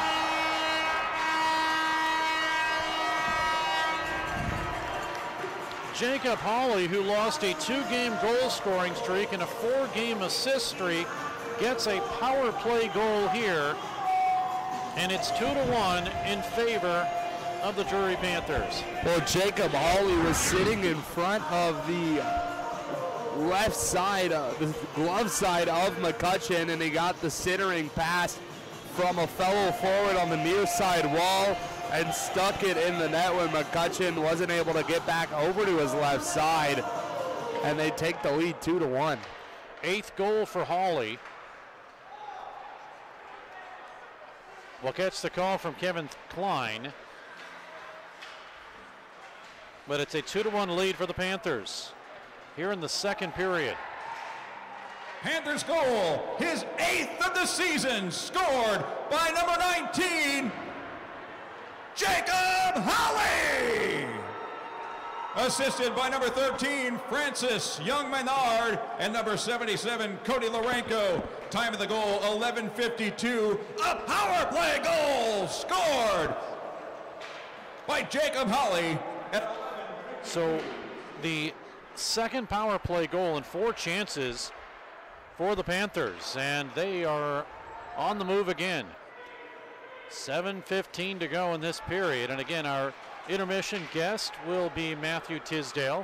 Jacob Hawley, who lost a 2-game goal scoring streak and a 4-game assist streak, gets a power play goal here, and it's 2-1 in favor of the Drury Panthers. Well, Jacob Hawley was sitting in front of the left side, the glove side of McCutcheon, and he got the centering pass from a fellow forward on the near side wall and stuck it in the net when McCutcheon wasn't able to get back over to his left side, and they take the lead 2-1. 8th goal for Hawley. We'll catch the call from Kevin Klein, but it's a 2-1 lead for the Panthers here in the second period. Panthers goal, his 8th of the season, scored by number 19, Jacob Holly. Assisted by number 13, Francis Young-Menard, and number 77, Cody Lorenko. Time of the goal, 11:52. A power play goal scored by Jacob Holly. So the second power play goal and 4 chances for the Panthers, and they are on the move again. 7:15 to go in this period, and again our intermission guest will be Matthew Tisdale.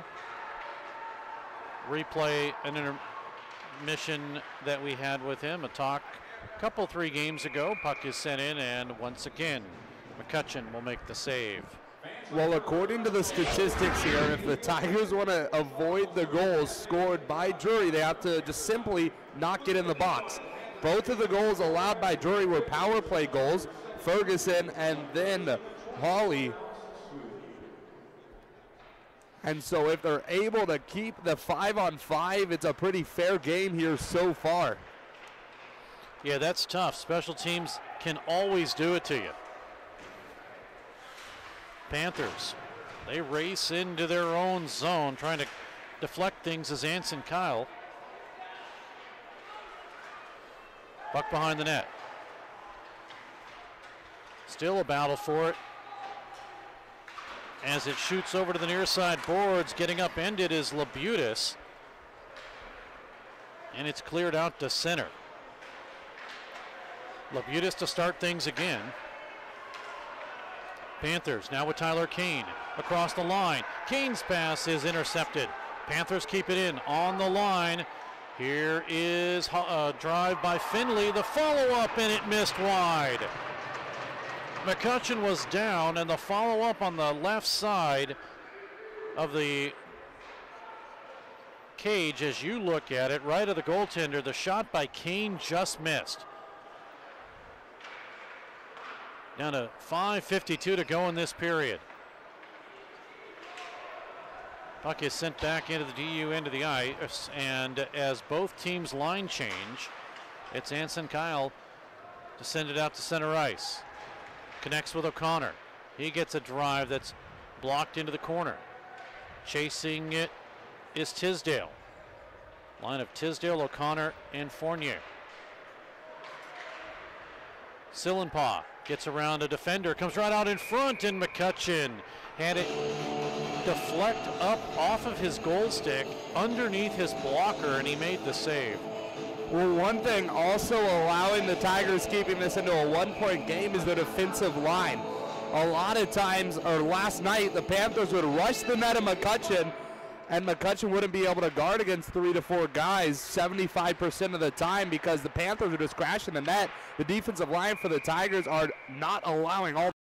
Replay an intermission that we had with him, a talk a couple 3 games ago. Puck is sent in, and once again McCutcheon will make the save. Well, according to the statistics here, if the Tigers want to avoid the goals scored by Drury, they have to just simply not get in the box. Both of the goals allowed by Drury were power play goals, Ferguson and then Hawley. And so if they're able to keep the 5-on-5, it's a pretty fair game here so far. Yeah, that's tough. Special teams can always do it to you. Panthers, they race into their own zone, trying to deflect things as Anson Kyle. Puck behind the net. Still a battle for it. As it shoots over to the near side boards, getting upended is Labutis. And it's cleared out to center. Labutis to start things again. Panthers now with Tyler Kane across the line. Kane's pass is intercepted. Panthers keep it in on the line. Here is a drive by Finley. The follow-up, and it missed wide. McCutcheon was down, and the follow-up on the left side of the cage, as you look at it, right of the goaltender, the shot by Kane just missed. Down to 5:52 to go in this period. Puck is sent back into the DU end of the ice, and as both teams line change, it's Anson Kyle to send it out to center ice. Connects with O'Connor. He gets a drive that's blocked into the corner. Chasing it is Tisdale. Line of Tisdale, O'Connor, and Fournier. Sillenpaw gets around a defender, comes right out in front, and McCutcheon had it deflect up off of his goal stick underneath his blocker, and he made the save. Well, one thing also allowing the Tigers keeping this into a 1-point game is the defensive line. A lot of times, or last night, the Panthers would rush the net of McCutcheon, and McCutcheon wouldn't be able to guard against 3 to 4 guys 75% of the time because the Panthers are just crashing the net. The defensive line for the Tigers are not allowing all.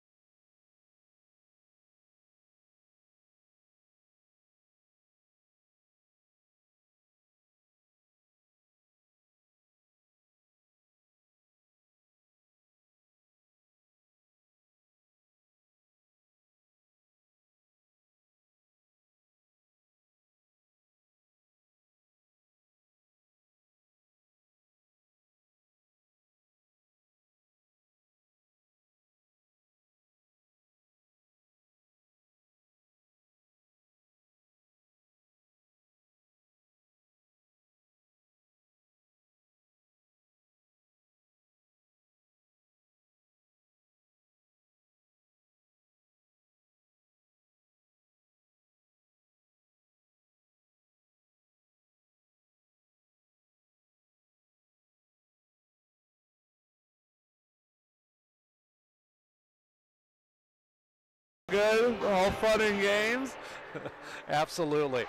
Good, all fun and games. Absolutely.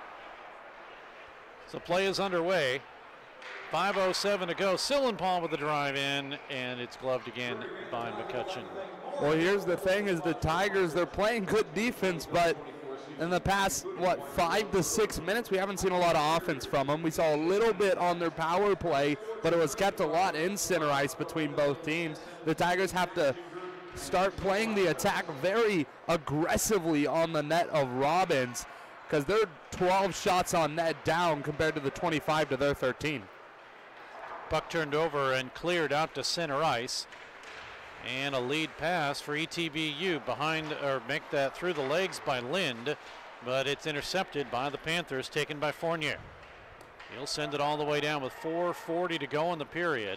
So play is underway. 5:07 to go. Sillenpaw with the drive in, and it's gloved again by McCutcheon. Well, here's the thing is the Tigers, they're playing good defense, but in the past, 5 to 6 minutes, we haven't seen a lot of offense from them. We saw a little bit on their power play, but it was kept a lot in center ice between both teams. The Tigers have to start playing the attack very aggressively on the net of Robbins. because they're 12 shots on net down compared to the 25 to their 13. Puck turned over and cleared out to center ice. And a lead pass for ETBU behind, or make that through the legs by Lind, but it's intercepted by the Panthers, taken by Fournier. He'll send it all the way down with 4:40 to go in the period.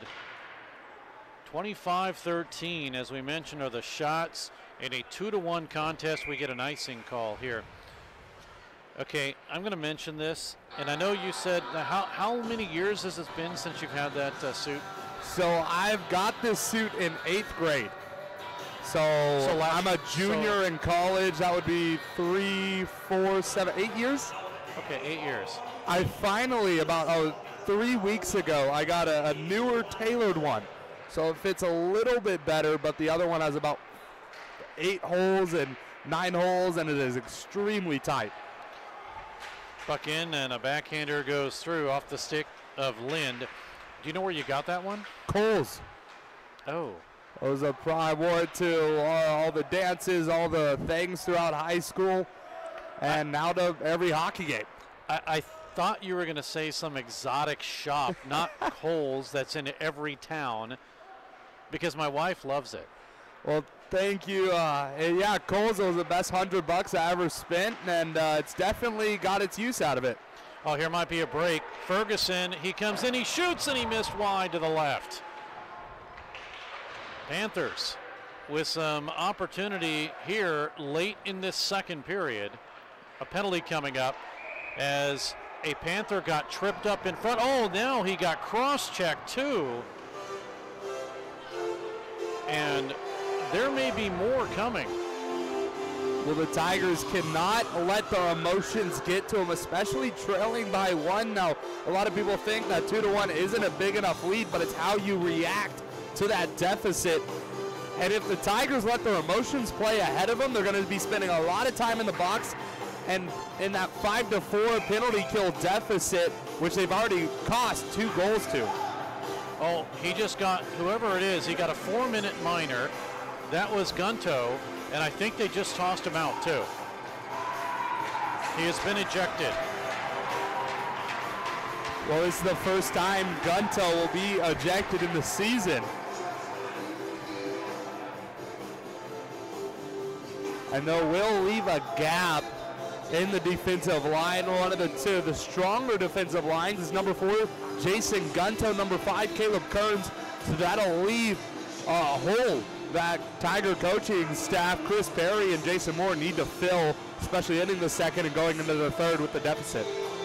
25-13, as we mentioned, are the shots. In a 2-1 contest, we get an icing call here. Okay, I'm going to mention this, and I know you said, how many years has it been since you've had that suit? So I've got this suit in 8th grade. So I'm a junior in college. That would be 3, 4, 7, 8 years. Okay, 8 years. I finally, about 3 weeks ago, I got a newer tailored one. So it fits a little bit better, but the other one has about 8 holes and 9 holes, and it is extremely tight. Puck in, and a backhander goes through off the stick of Lind. Do you know where you got that one? Kohl's. Oh. It was I wore it to all the dances, all the things throughout high school, and now to every hockey game. I thought you were going to say some exotic shop, not Kohl's, that's in every town, because my wife loves it. Well, thank you. Yeah, Kohl's was the best $100 I ever spent, and it's definitely got its use out of it. Oh, here might be a break. Ferguson, he comes in, he shoots, and he missed wide to the left. Panthers with some opportunity here late in this second period. A penalty coming up as a Panther got tripped up in front. Oh, now he got cross-checked too. And there may be more coming. Well, the Tigers cannot let their emotions get to them, especially trailing by 1. Now, a lot of people think that 2-1 isn't a big enough lead, but it's how you react to that deficit. And if the Tigers let their emotions play ahead of them, they're going to be spending a lot of time in the box. And in that 5-4 penalty kill deficit, which they've already cost 2 goals to. Oh, he just got, whoever it is, he got a 4-minute minor. That was Gunto. And I think they just tossed him out, too. He has been ejected. Well, this is the first time Gunto will be ejected in the season. And they will leave a gap in the defensive line. One of the stronger defensive lines is number 4, Jason Gunto, number 5, Caleb Kearns. So that'll leave a hole that Tiger coaching staff, Chris Perry and Jason Moore, need to fill, especially ending the second and going into the third with the deficit.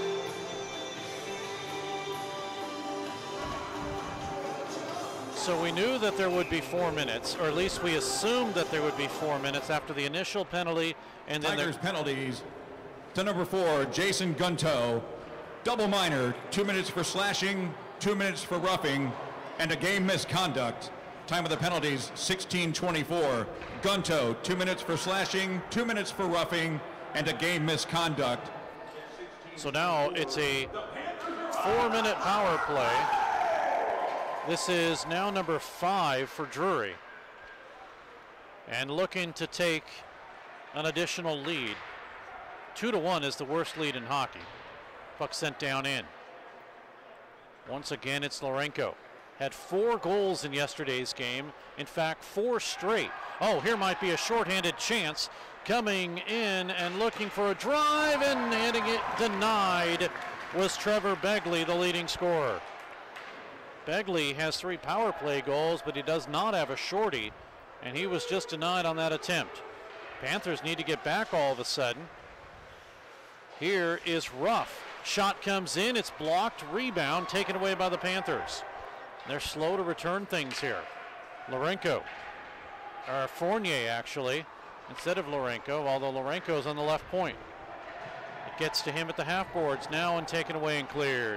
So we knew that there would be 4 minutes, or at least we assumed that there would be 4 minutes after the initial penalty. And then Tigers penalties to number 4, Jason Gunto. Double minor, 2 minutes for slashing, 2 minutes for roughing, and a game misconduct. Time of the penalties, 16:24. Gunto, 2 minutes for slashing, 2 minutes for roughing, and a game misconduct. So now it's a 4-minute power play. This is now number 5 for Drury. And looking to take an additional lead. 2-1 is the worst lead in hockey. Puck sent down in. Once again, it's Lourenco. Had 4 goals in yesterday's game. In fact, 4 straight. Oh, here might be a shorthanded chance. Coming in and looking for a drive and hitting it denied was Trevor Begley, the leading scorer. Begley has 3 power play goals, but he does not have a shorty, and he was just denied on that attempt. Panthers need to get back all of a sudden. Here is Ruff. Shot comes in, it's blocked, rebound taken away by the Panthers. They're slow to return things here. Lourenco, or Fournier actually, instead of Lourenco, although Lourenco's on the left point. It gets to him at the half boards now and taken away and cleared.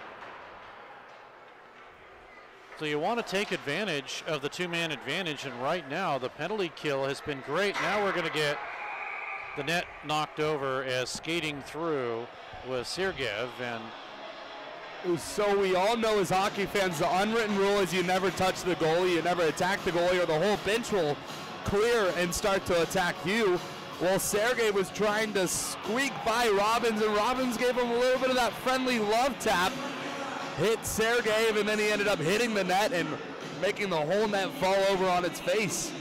So you want to take advantage of the 2-man advantage, and right now the penalty kill has been great. Now we're going to get the net knocked over as skating through was Sergeyev. And so we all know as hockey fans, the unwritten rule is you never touch the goalie, you never attack the goalie, or the whole bench will clear and start to attack you. Well, Sergey was trying to squeak by Robbins, and Robbins gave him a little bit of that friendly love tap. Hit Sergey, and then he ended up hitting the net and making the whole net fall over on its face.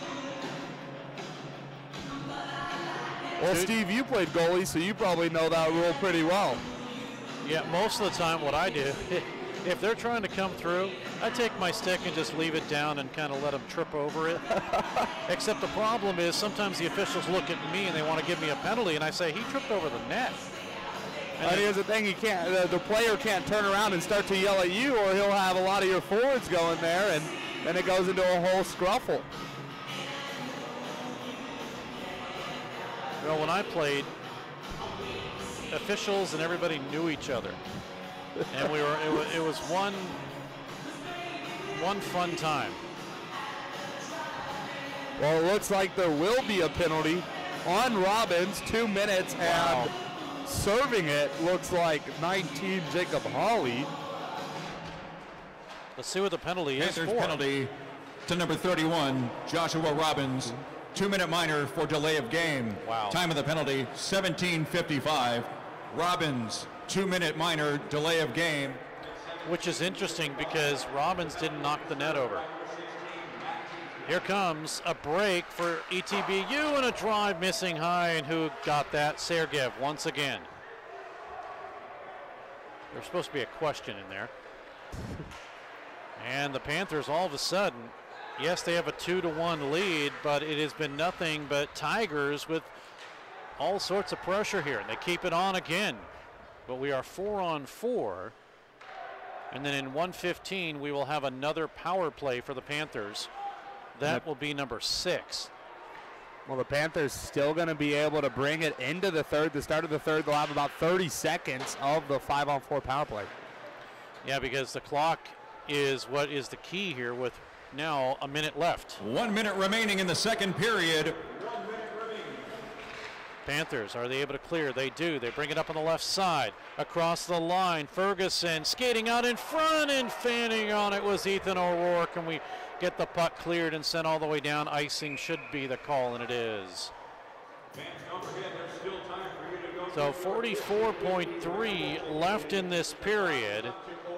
Well, Steve, you played goalie, so you probably know that rule pretty well. Yeah, most of the time what I do, if they're trying to come through, I take my stick and just leave it down and kind of let them trip over it. Except the problem is sometimes the officials look at me and they want to give me a penalty, and I say, he tripped over the net. And here's the thing, he can't, the player can't turn around and start to yell at you, or he'll have a lot of your forwards going there, and then it goes into a whole scruffle. You know, when I played, officials and everybody knew each other, and it was one fun time. Well, it looks like there will be a penalty on Robbins, 2 minutes, and serving it looks like 19 Jacob Hawley. Let's see what the penalty is for. Penalty to number 31, Joshua Robbins. 2-minute minor for delay of game. Wow. Time of the penalty, 17:55. Robbins, 2-minute minor, delay of game. Which is interesting because Robbins didn't knock the net over. Here comes a break for ETBU and a drive missing high, and who got that? Sergeyev once again. There's supposed to be a question in there. And the Panthers all of a sudden, yes, they have a 2-1 lead, but it has been nothing but Tigers with all sorts of pressure here. And they keep it on again, but we are 4-on-4. And then in 1:15, we will have another power play for the Panthers. That will be number 6. Well, the Panthers still going to be able to bring it into the third. The start of the third, they'll have about 30 seconds of the 5-on-4 power play. Yeah, because the clock is what is the key here with now a minute left. 1 minute remaining in the second period. Panthers, are they able to clear? They do. They bring it up on the left side. Across the line, Ferguson skating out in front, and fanning on it was Ethan O'Rourke, and we get the puck cleared and sent all the way down. Icing should be the call, and it is. So 44.3 left in this period.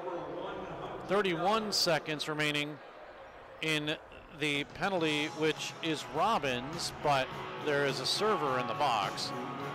31 seconds remaining in the penalty, which is Robbins, but there is a server in the box.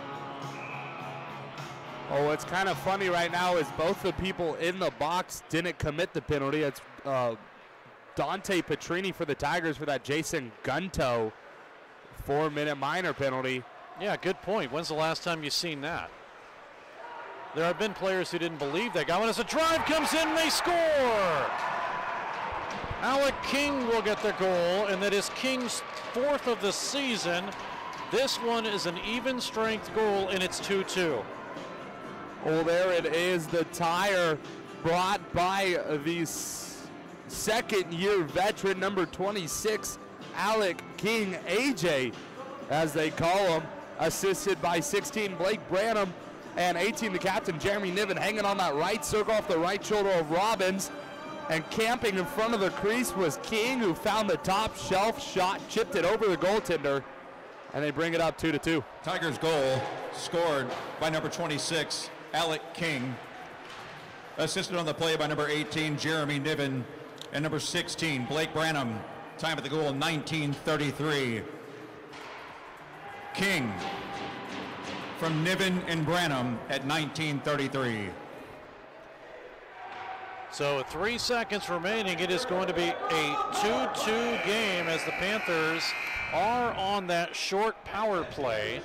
Oh, what's kind of funny right now is both the people in the box didn't commit the penalty. It's Dante Petrini for the Tigers for that Jason Gunto 4-minute minor penalty. Yeah, good point. When's the last time you've seen that? There have been players who didn't believe that guy. When as a drive comes in, they score! Alec King will get the goal, and that is King's 4th of the season. This one is an even strength goal, and it's 2-2. Well, there it is, the tire brought by the second-year veteran, number 26, Alec King, AJ, as they call him, assisted by 16, Blake Branham, and 18, the captain, Jeremy Niven, hanging on that right circle off the right shoulder of Robbins. And camping in front of the crease was King, who found the top shelf shot, chipped it over the goaltender, and they bring it up 2-2. Tigers goal scored by number 26, Alec King. Assisted on the play by number 18, Jeremy Niven, and number 16, Blake Branham. Time at the goal, 19:33. King from Niven and Branham at 19:33. So 3 seconds remaining. It is going to be a 2-2 game as the Panthers are on that short power play.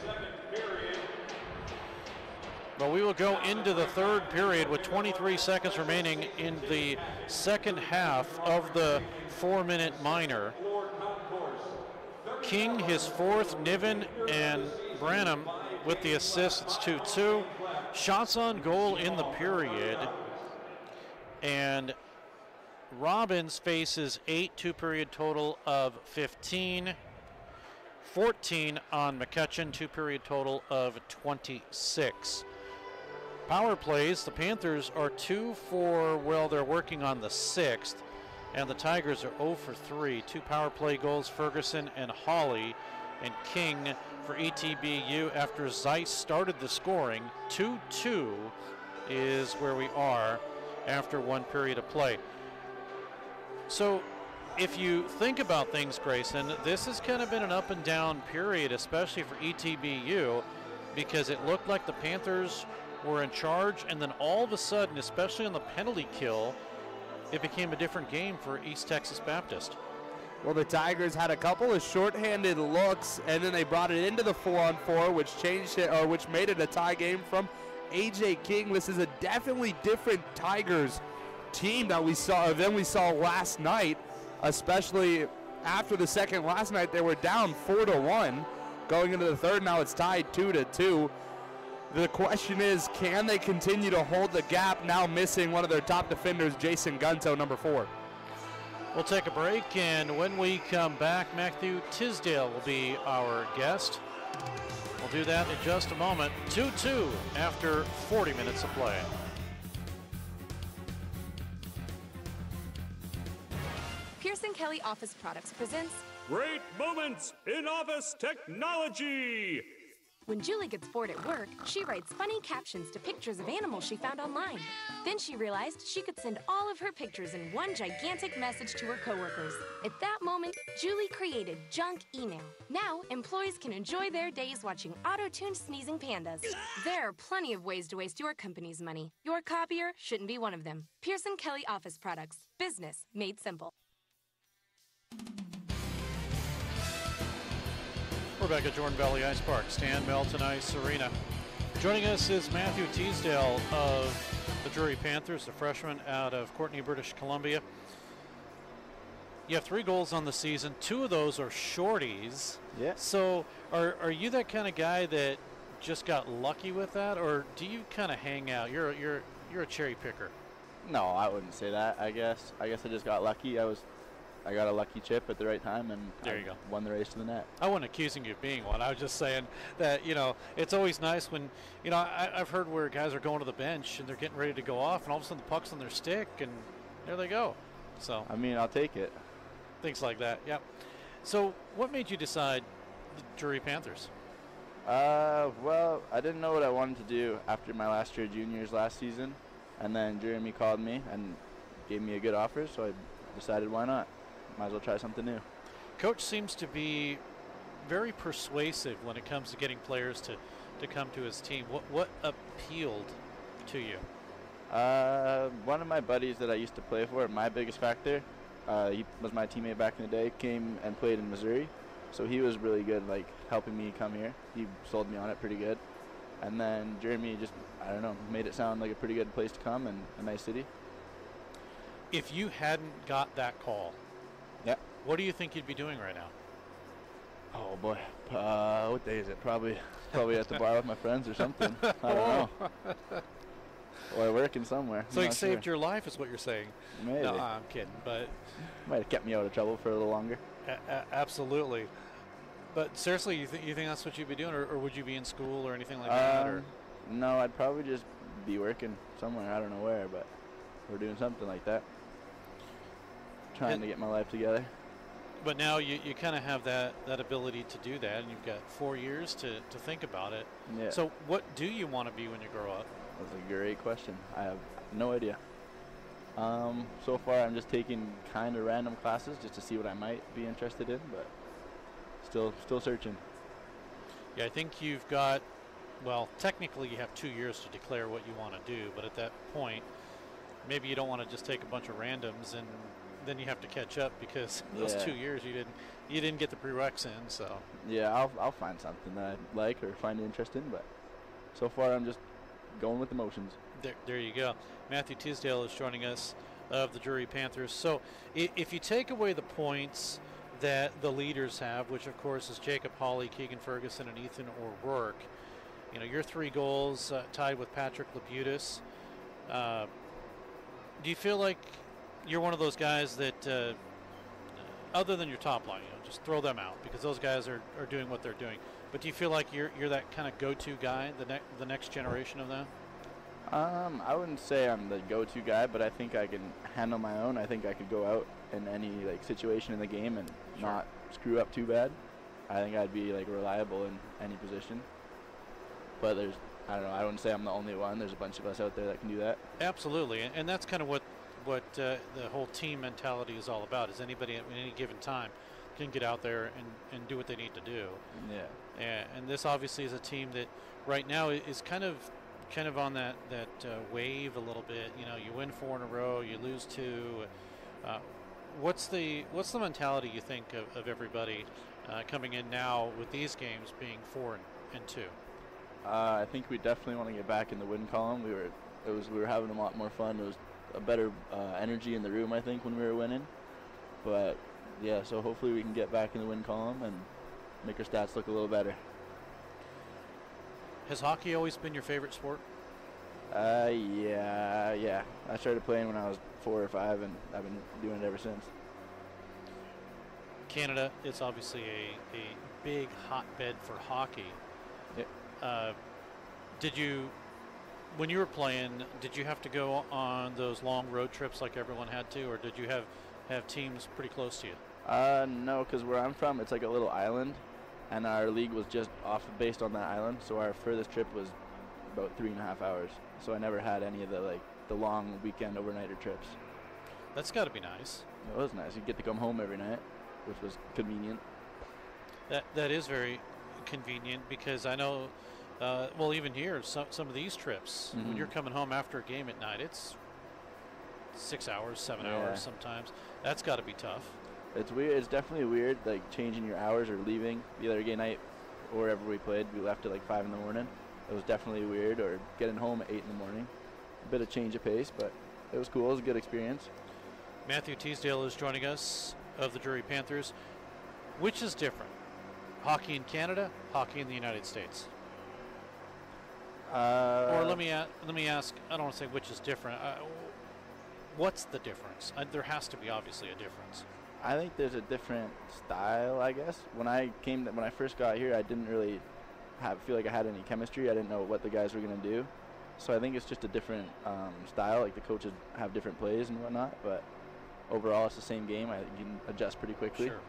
But we will go into the third period with 23 seconds remaining in the second half of the 4-minute minor. King, his 4th, Niven and Branham with the assist. It's 2-2. Shots on goal in the period. And Robbins faces 8, 2-period total of 15. 14 on McCutcheon, 2-period total of 26. Power plays, the Panthers are 2 for, well, they're working on the 6th, and the Tigers are 0 for 3. 2 power play goals, Ferguson and Hawley, and King for ETBU after Zeiss started the scoring. 2-2 is where we are after one period of play. So if you think about things, Grayson, this has kind of been an up and down period, especially for ETBU, because it looked like the Panthers were in charge, and then all of a sudden, especially on the penalty kill, it became a different game for East Texas Baptist. Well, the Tigers had a couple of shorthanded looks, and then they brought it into the 4-on-4, which changed it, or which made it a tie game from AJ King. This is a definitely different Tigers team that we saw last night, especially after the second last night. They were down 4-1 going into the third. Now it's tied 2-2. The question is, can they continue to hold the gap, now missing one of their top defenders, Jason Gunto, number 4? We'll take a break, and when we come back, Matthew Tisdale will be our guest. We'll do that in just a moment. 2-2 after 40 minutes of play. Pearson Kelly Office Products presents Great Moments in Office Technology. When Julie gets bored at work, she writes funny captions to pictures of animals she found online. Then she realized she could send all of her pictures in one gigantic message to her coworkers. At that moment, Julie created junk email. Now, employees can enjoy their days watching auto-tuned sneezing pandas. There are plenty of ways to waste your company's money. Your copier shouldn't be one of them. Pearson Kelly Office Products. Business made simple. We're back at Jordan Valley Ice Park, Stan Melton Ice Arena. Joining us is Matthew Teasdale of the Drury Panthers, a freshman out of Courtenay, British Columbia. You have 3 goals on the season. 2 of those are shorties. Yeah. So are you that kind of guy that just got lucky with that, or do you kind of hang out? You're a cherry picker. No, I wouldn't say that. I guess I just got lucky. I got a lucky chip at the right time, and there you go. Won the race to the net. I wasn't accusing you of being one. I was just saying that, it's always nice when, I've heard where guys are going to the bench and they're getting ready to go off, and all of a sudden the puck's on their stick, and there they go. So I mean, I'll take it. Things like that, yeah. So what made you decide the Drury Panthers? Well, I didn't know what I wanted to do after my last year of juniors last season, and then Jeremy called me and gave me a good offer, so I decided why not. Might as well try something new. Coach seems to be very persuasive when it comes to getting players to come to his team. What appealed to you? One of my buddies that I used to play for, my biggest factor, he was my teammate back in the day, came and played in Missouri. So he was really good, like, helping me come here. He sold me on it pretty good. And then Jeremy just, I don't know, made it sound like a pretty good place to come and a nice city. If you hadn't got that call, yeah, what do you think you'd be doing right now? Oh boy, what day is it? Probably at the bar with my friends or something. I don't know. Or working somewhere. So he saved your life, is what you're saying? Maybe. No, I'm kidding, but might have kept me out of trouble for a little longer. Absolutely. But seriously, you think that's what you'd be doing, or would you be in school or anything like that? Or? No, I'd probably just be working somewhere. I don't know where, but we're doing something like that. Trying to get my life together. But now you kind of have that ability to do that, and you've got 4 years to think about it. Yeah. So what do you want to be when you grow up? That's a great question. I have no idea. So far I'm just taking kind of random classes just to see what I might be interested in, but still searching. Yeah, I think you've got, well, technically you have 2 years to declare what you want to do, but at that point, maybe you don't want to just take a bunch of randoms and then you have to catch up because those 2 years you didn't get the prereqs in. So yeah, I'll find something that I like or find interest in, but so far I'm just going with the motions. There you go. Matthew Tisdale is joining us of the Drury Panthers. So if you take away the points that the leaders have, which of course is Jacob Hawley, Keegan Ferguson, and Ethan O'Rourke, your 3 goals tied with Patrick Labutis. Do you feel like you're one of those guys that, other than your top line, just throw them out because those guys are doing what they're doing. But do you feel like you're that kind of go-to guy, the next generation of that? I wouldn't say I'm the go-to guy, but I think I can handle my own. I think I could go out in any situation in the game and not screw up too bad. I think I'd be like reliable in any position. But I don't know, I wouldn't say I'm the only one. There's a bunch of us out there that can do that. Absolutely, and that's kind of what the whole team mentality is all about. Is anybody at any given time can get out there and do what they need to do. Yeah. And this obviously is a team that right now is kind of on that wave a little bit. You know, you win 4 in a row, you lose 2. What's the mentality you think of everybody coming in now with these games being 4 and 2? I think we definitely want to get back in the win column. We were having a lot more fun. It was a better energy in the room, I think, when we were winning. But yeah, so hopefully we can get back in the win column and make our stats look a little better. Has hockey always been your favorite sport? Yeah. I started playing when I was 4 or 5, and I've been doing it ever since. Canada is obviously a big hotbed for hockey. Yeah. When you were playing, did you have to go on those long road trips like everyone had to, or did you have teams pretty close to you? No, because where I'm from, it's like a little island, and our league was just based on that island. So our furthest trip was about 3.5 hours. So I never had any of the long weekend overnighter trips. That's got to be nice. It was nice. You get to come home every night, which was convenient. That is very convenient, because I know, well, even here, some of these trips, when you're coming home after a game at night, it's 6 hours, 7 hours sometimes. That's got to be tough. It's weird. It's definitely weird, like changing your hours or leaving. The other game night, or wherever we played, we left at like 5 in the morning. It was definitely weird, or getting home at 8 in the morning. A bit of change of pace, but it was cool. It was a good experience. Matthew Teasdale is joining us of the Drury Panthers. Which is different? Hockey in Canada, hockey in the United States? Or let me ask, I don't want to say which is different. What's the difference? There has to be obviously a difference. I think there's a different style, I guess. When I first got here, I didn't really feel like I had any chemistry. I didn't know what the guys were going to do. So I think it's just a different style. Like the coaches have different plays and whatnot, but overall it's the same game. You can adjust pretty quickly. Sure.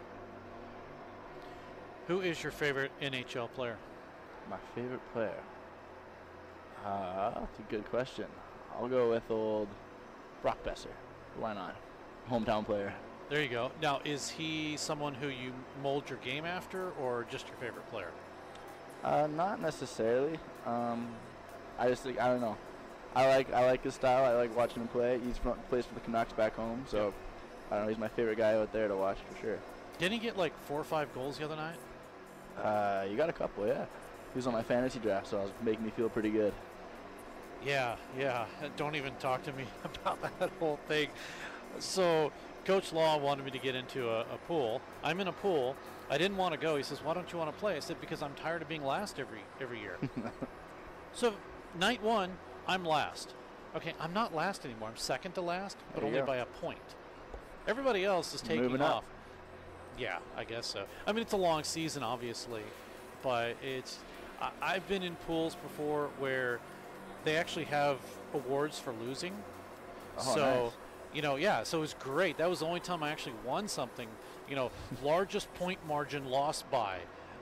Who is your favorite NHL player? My favorite player? That's a good question. I'll go with old Brock Besser. Why not? Hometown player. There you go. Now, is he someone who you mold your game after, or just your favorite player? Not necessarily. I just think, I don't know. I like his style. I like watching him play. He plays for the Canucks back home, so I don't know. He's my favorite guy out there to watch for sure. Didn't he get like 4 or 5 goals the other night? You got a couple, yeah. He was on my fantasy draft, so it was making me feel pretty good. Yeah. Don't even talk to me about that whole thing. So Coach Law wanted me to get into a pool. I'm in a pool. I didn't want to go. He says, "Why don't you want to play?" I said, "Because I'm tired of being last every year." So night 1, I'm last. Okay, I'm not last anymore. I'm second to last, but only by a point. Everybody else is taking off. Yeah, I guess so. I mean, it's a long season, obviously, but I've been in pools before where they actually have awards for losing. Oh, so, nice. So it was great. That was the only time I actually won something. Largest point margin lost by.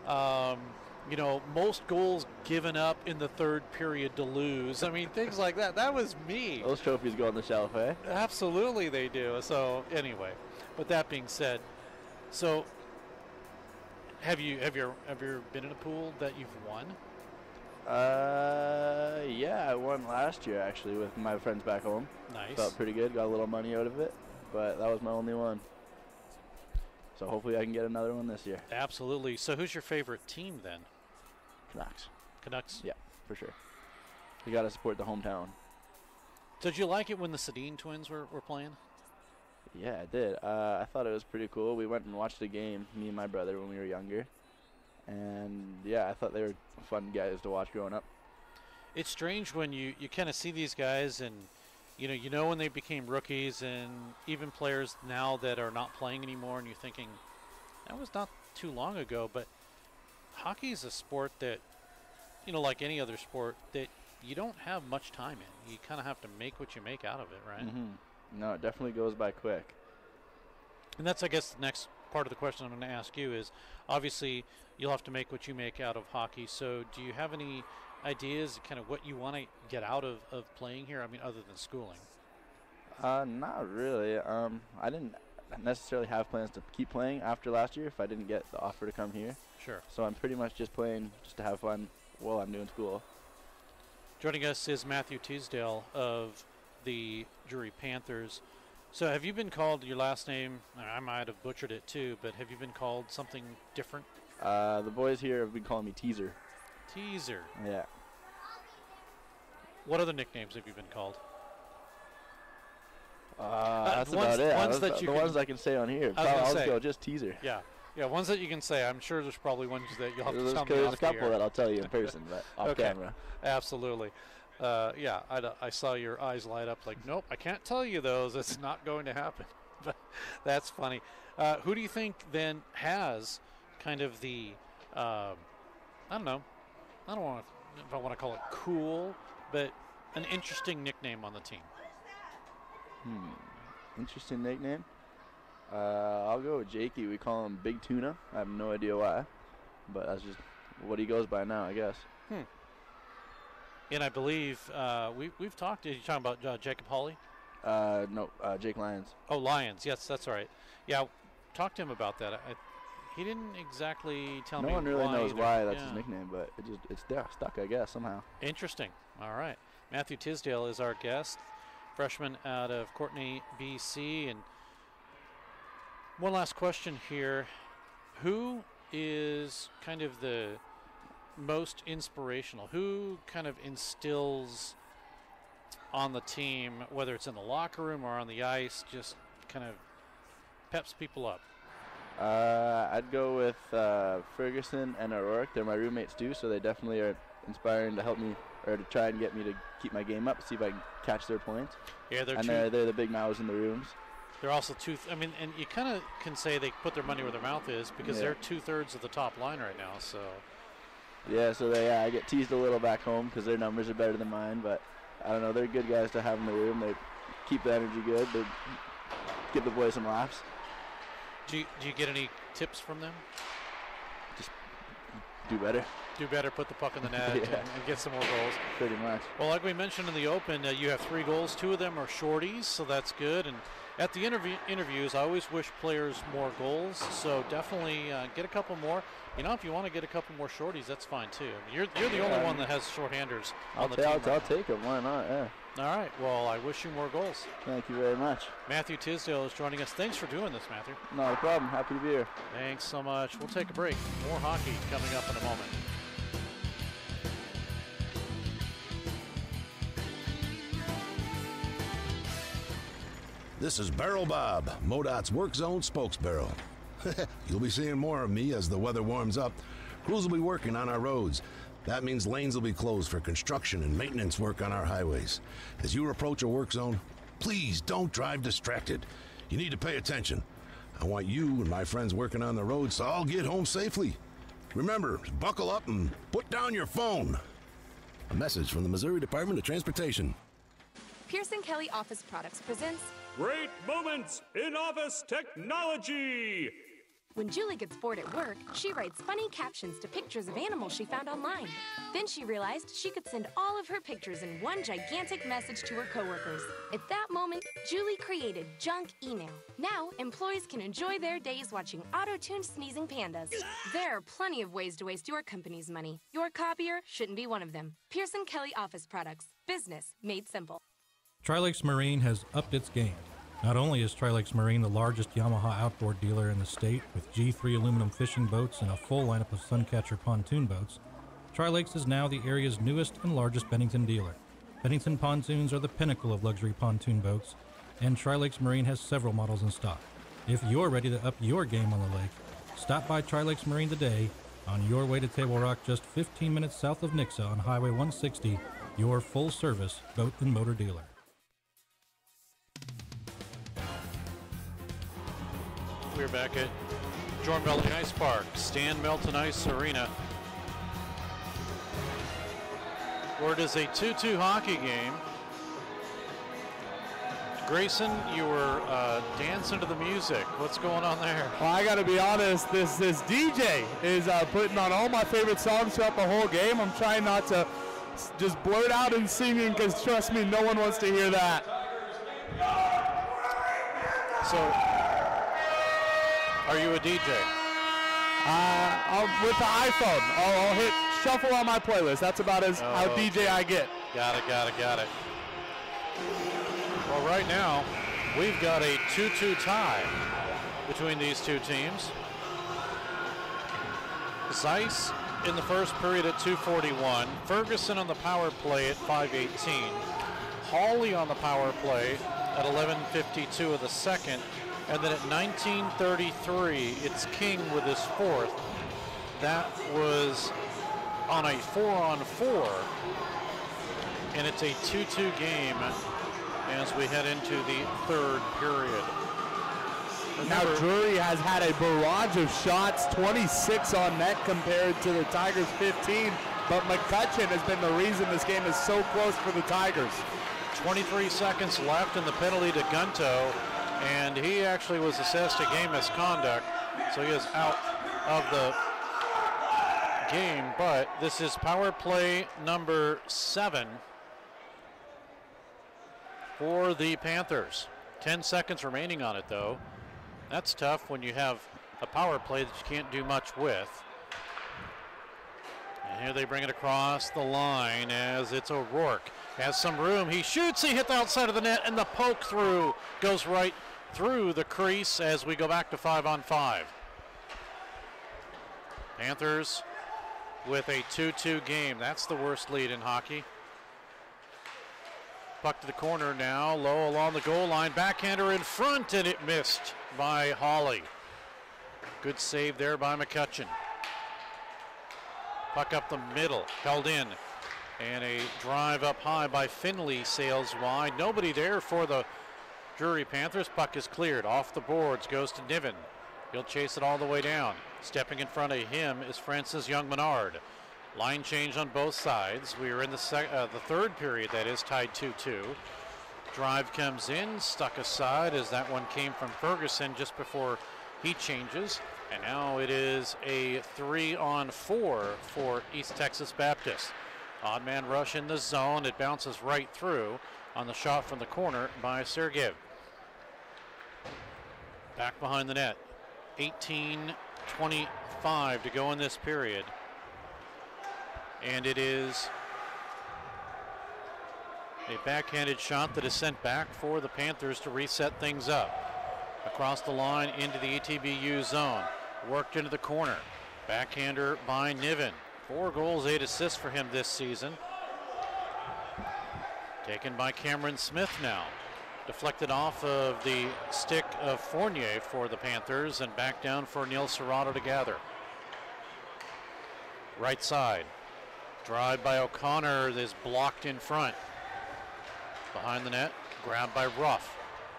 Most goals given up in the third period to lose. I mean, things like that. That was me. Those trophies go on the shelf, eh? Absolutely they do. So anyway, with that being said, so have you been in a pool that you've won? Yeah, I won last year actually with my friends back home. Nice. Felt pretty good. Got a little money out of it, but that was my only one. So hopefully I can get another one this year. Absolutely. So who's your favorite team then? Canucks. Yeah, for sure. You got to support the hometown. Did you like it when the Sedin twins were playing? Yeah, I did. I thought it was pretty cool. We went and watched a game, me and my brother, when we were younger. And, yeah, I thought they were fun guys to watch growing up. It's strange when you kind of see these guys and, you know when they became rookies, and even players now that are not playing anymore, and you're thinking, that was not too long ago. But hockey is a sport that, like any other sport, that you don't have much time in. You kind of have to make what you make out of it, right? Mm-hmm. No, it definitely goes by quick. And that's, I guess, the next part of the question I'm going to ask you is, obviously, you'll have to make what you make out of hockey. So do you have any ideas, kind of what you want to get out of playing here? I mean, other than schooling. Not really. I didn't necessarily have plans to keep playing after last year if I didn't get the offer to come here. Sure. So I'm pretty much just playing just to have fun while I'm doing school. Joining us is Matthew Teasdale of the Drury Panthers. So have you been called your last name? I might have butchered it too, but have you been called something different? The boys here have been calling me Teaser. Teaser. Yeah. What other nicknames have you been called? That's about it. The ones I can say on here. I'll just go just Teaser. Yeah. Yeah, ones that you can say. I'm sure there's probably ones that you'll have to tell me There's off a couple the air. that I'll tell you in person, but off camera. Absolutely. Yeah, I saw your eyes light up like, nope, I can't tell you those. It's not going to happen. But that's funny. Who do you think then has kind of the, I don't know, I don't know if I want to call it cool, but an interesting nickname on the team? Interesting nickname? I'll go with Jakey. We call him Big Tuna. I have no idea why, but that's just what he goes by now, I guess. And I believe we've talked. Are you talking about Jacob Hawley? No, Jake Lyons. Oh, Lyons. Yes, that's right. Yeah, talk to him about that. He didn't exactly tell me why. No one really knows why that's yeah. his nickname, but it's there, stuck, I guess, somehow. Interesting. All right. Matthew Tisdale is our guest, freshman out of Courtenay, BC. And one last question here. Who is kind of the most inspirational? Who kind of instills on the team, whether it's in the locker room or on the ice, just kind of peps people up? I'd go with Ferguson and O'Rourke. They're my roommates too, so they definitely are inspiring to help me or to try and get me to keep my game up, see if I can catch their points. Yeah, they're the big mouths in the rooms. They're also I mean, and you kind of can say they put their money where their mouth is because they're 2/3 of the top line right now. So. Yeah, so I get teased a little back home because their numbers are better than mine, but I don't know, they're good guys to have in the room. They keep the energy good. They give the boys some laughs. Do you get any tips from them? Just do better. Do better, put the puck in the net, and get some more goals. Pretty much. Well, like we mentioned in the open, you have 3 goals. 2 of them are shorties, so that's good. And at the interviews, I always wish players more goals, so definitely get a couple more. You know, if you want to get a couple more shorties, that's fine too. I mean, you're the only one that has shorthanders on the team. I'll take them. Why not? Yeah. All right. Well, I wish you more goals. Thank you very much. Matthew Tisdale is joining us. Thanks for doing this, Matthew. Not a problem. Happy to be here. Thanks so much. We'll take a break. More hockey coming up in a moment. This is Barrel Bob, MoDOT's Work Zone spokesbarrel. You'll be seeing more of me as the weather warms up. Crews will be working on our roads. That means lanes will be closed for construction and maintenance work on our highways. As you approach a work zone, please don't drive distracted. You need to pay attention. I want you and my friends working on the roads to all get home safely. Remember, buckle up and put down your phone. A message from the Missouri Department of Transportation. Pearson Kelly Office Products presents Great Moments in Office Technology. When Julie gets bored at work, she writes funny captions to pictures of animals she found online. Then she realized she could send all of her pictures in one gigantic message to her coworkers. At that moment, Julie created junk email. Now, employees can enjoy their days watching auto-tuned sneezing pandas. There are plenty of ways to waste your company's money. Your copier shouldn't be one of them. Pearson Kelly Office Products. Business made simple. Trilakes Marine has upped its game. Not only is Trilakes Marine the largest Yamaha outboard dealer in the state with G3 aluminum fishing boats and a full lineup of Suncatcher pontoon boats, Trilakes is now the area's newest and largest Bennington dealer. Bennington pontoons are the pinnacle of luxury pontoon boats, and Trilakes Marine has several models in stock. If you're ready to up your game on the lake, stop by Trilakes Marine today on your way to Table Rock, just 15 minutes south of Nixa on Highway 160, your full-service boat and motor dealer. We're back at Jordan Valley Ice Park, Stan Melton Ice Arena, where it is a 2-2 hockey game. Grayson, you were dancing to the music. What's going on there? Well, I got to be honest, this DJ is putting on all my favorite songs throughout the whole game. I'm trying not to just blurt out and singing because, trust me, no one wants to hear that. So, are you a DJ? With the iPhone, I'll hit shuffle on my playlist. That's about as how DJ I get. Got it. Well, right now, we've got a 2-2 tie between these two teams. Zeiss in the first period at 2:41. Ferguson on the power play at 5:18. Hawley on the power play at 11:52 of the second. And then at 19:33, it's King with his fourth. That was on a 4-on-4. And it's a 2-2 game as we head into the third period. Now Drury has had a barrage of shots, 26 on net compared to the Tigers' 15, but McCutcheon has been the reason this game is so close for the Tigers. 23 seconds left in the penalty to Gunto, and he actually was assessed a game misconduct, so he is out of the game, but this is power play number 7 for the Panthers. 10 seconds remaining on it, though. That's tough when you have a power play that you can't do much with. And here they bring it across the line as it's O'Rourke. Has some room. He shoots. He hit the outside of the net, and the poke through goes right through the crease as we go back to 5-on-5. Panthers with a 2-2 game. That's the worst lead in hockey. Puck to the corner now, low along the goal line. Backhander in front, and it missed by Hawley. Good save there by McCutcheon. Puck up the middle, held in. And a drive up high by Finley sails wide. Nobody there for the Drury Panthers. Puck is cleared off the boards, goes to Niven. He'll chase it all the way down. Stepping in front of him is Francis Young-Menard. Line change on both sides. We are in the third period, that is, tied 2-2. Drive comes in, stuck aside as that one came from Ferguson just before he changes. And now it is a 3-on-4 for East Texas Baptist. Odd man rush in the zone. It bounces right through on the shot from the corner by Sergeyev. Back behind the net. 18:25 to go in this period. And it is a backhanded shot that is sent back for the Panthers to reset things up. Across the line into the ETBU zone. Worked into the corner. Backhander by Niven. 4 goals, 8 assists for him this season. Taken by Cameron Smith now. Deflected off of the stick of Fournier for the Panthers and back down for Neil Serrato to gather. Right side. Drive by O'Connor is blocked in front. Behind the net, grabbed by Ruff.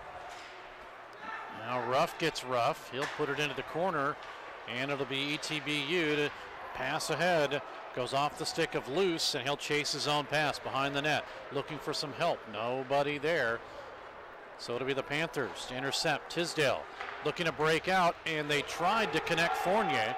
Now Ruff gets rough. He'll put it into the corner, and it'll be ETBU to pass ahead. Goes off the stick of Luce, and he'll chase his own pass behind the net. Looking for some help. Nobody there. So it'll be the Panthers to intercept. Tisdale looking to break out, and they tried to connect Fournier.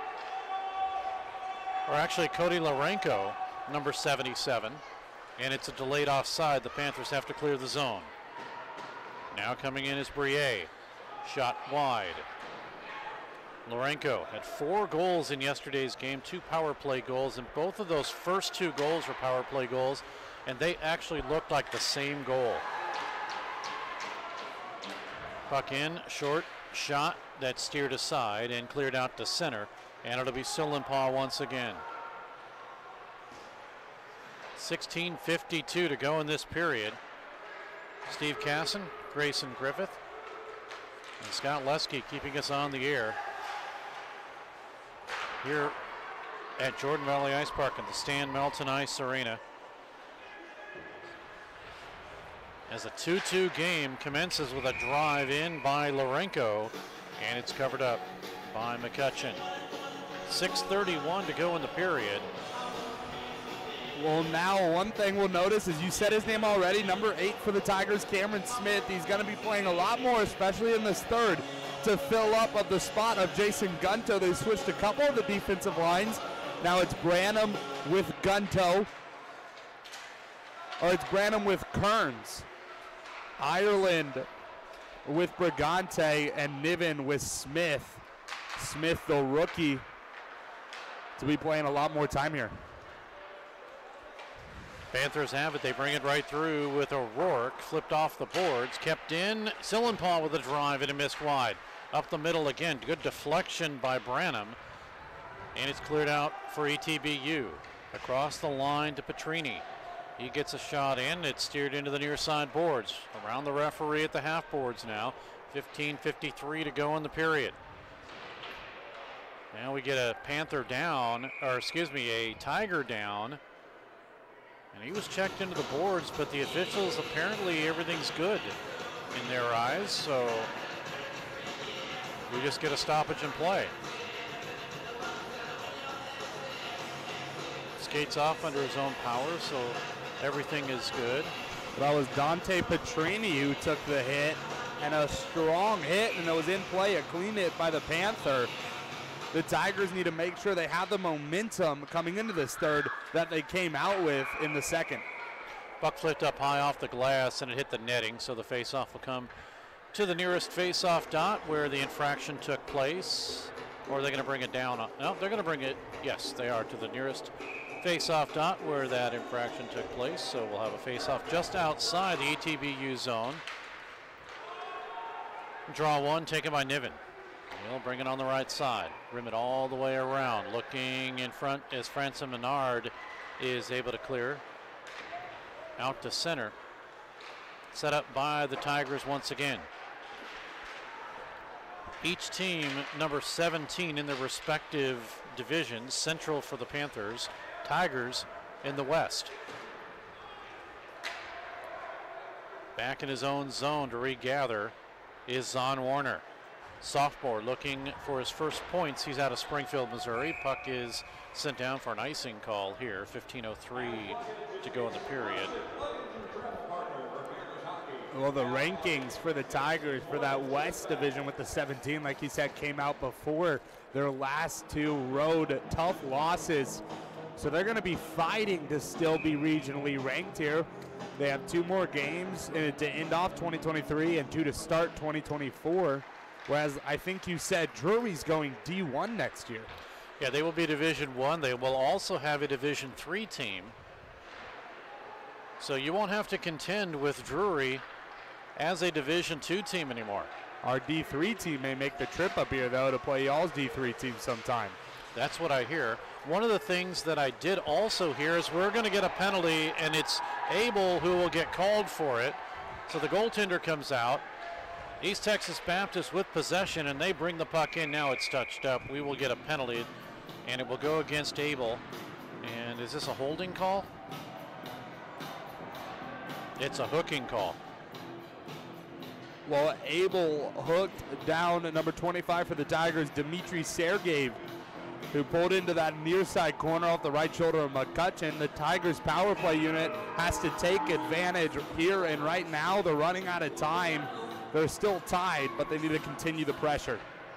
Or actually Cody Larenko, number 77. And it's a delayed offside. The Panthers have to clear the zone. Now coming in is Brie. Shot wide. Larenko had 4 goals in yesterday's game, 2 power play goals, and both of those first 2 goals were power play goals, and they actually looked like the same goal. Puck in, short shot that steered aside and cleared out to center, and it'll be Sillenpaw once again. 16:52 to go in this period. Steve Casson, Grayson Griffith, and Scott Lesky keeping us on the air here at Jordan Valley Ice Park at the Stan Melton Ice Arena. As a 2-2 game commences with a drive in by Larenko, and it's covered up by McCutcheon. 6:31 to go in the period. Well, now one thing we'll notice is you said his name already, number 8 for the Tigers, Cameron Smith. He's going to be playing a lot more, especially in this third, to fill up of the spot of Jason Gunto. They switched a couple of the defensive lines. Now it's Branham with Gunto. Or it's Branham with Kearns. Ireland with Brigante, and Niven with Smith. Smith, the rookie, to be playing a lot more time here. Panthers have it. They bring it right through with O'Rourke. Flipped off the boards. Kept in. Sillenpaw with a drive and a missed wide. Up the middle again. Good deflection by Branham. And it's cleared out for ETBU. Across the line to Petrini. He gets a shot in. It's steered into the near side boards. Around the referee at the half boards now. 15:53 to go in the period. Now we get a Panther down, or excuse me, a Tiger down. And he was checked into the boards, but the officials, apparently everything's good in their eyes, so we just get a stoppage in play. Skates off under his own power, so everything is good. That was Dante Petrini who took the hit, and a strong hit, and it was in play, a clean hit by the Panther. The Tigers need to make sure they have the momentum coming into this third that they came out with in the second. Puck flipped up high off the glass and it hit the netting, so the faceoff will come to the nearest faceoff dot where the infraction took place. Or are they going to bring it down? No, they're going to bring it, yes, they are, to the nearest faceoff dot where that infraction took place. So we'll have a faceoff just outside the ETBU zone. Draw one taken by Niven. He'll bring it on the right side. Rim it all the way around. Looking in front as Francis Menard is able to clear. Out to center. Set up by the Tigers once again. Each team number 17 in their respective divisions. Central for the Panthers. Tigers in the West. Back in his own zone to regather is Zon Warner. Sophomore looking for his first points. He's out of Springfield, Missouri. Puck is sent down for an icing call here. 15:03 to go in the period. Well, the rankings for the Tigers for that West division with the 17, like you said, came out before their last two road tough losses. So they're going to be fighting to still be regionally ranked here. They have 2 more games to end off 2023 and 2 to start 2024. Whereas I think you said Drury's going D1 next year. Yeah, they will be Division 1. They will also have a Division 3 team. So you won't have to contend with Drury as a Division 2 team anymore. Our D3 team may make the trip up here, though, to play y'all's D3 team sometime. That's what I hear. One of the things that I did also hear is we're going to get a penalty, and it's Abel who will get called for it. So the goaltender comes out. East Texas Baptist with possession, and they bring the puck in. Now it's touched up. We will get a penalty, and it will go against Abel. And is this a holding call? It's a hooking call. Well, Abel hooked down at number 25 for the Tigers, Dmitry Sergeyev, who pulled into that near side corner off the right shoulder of McCutcheon. The Tigers power play unit has to take advantage here, and right now they're running out of time. They're still tied, but they need to continue the pressure.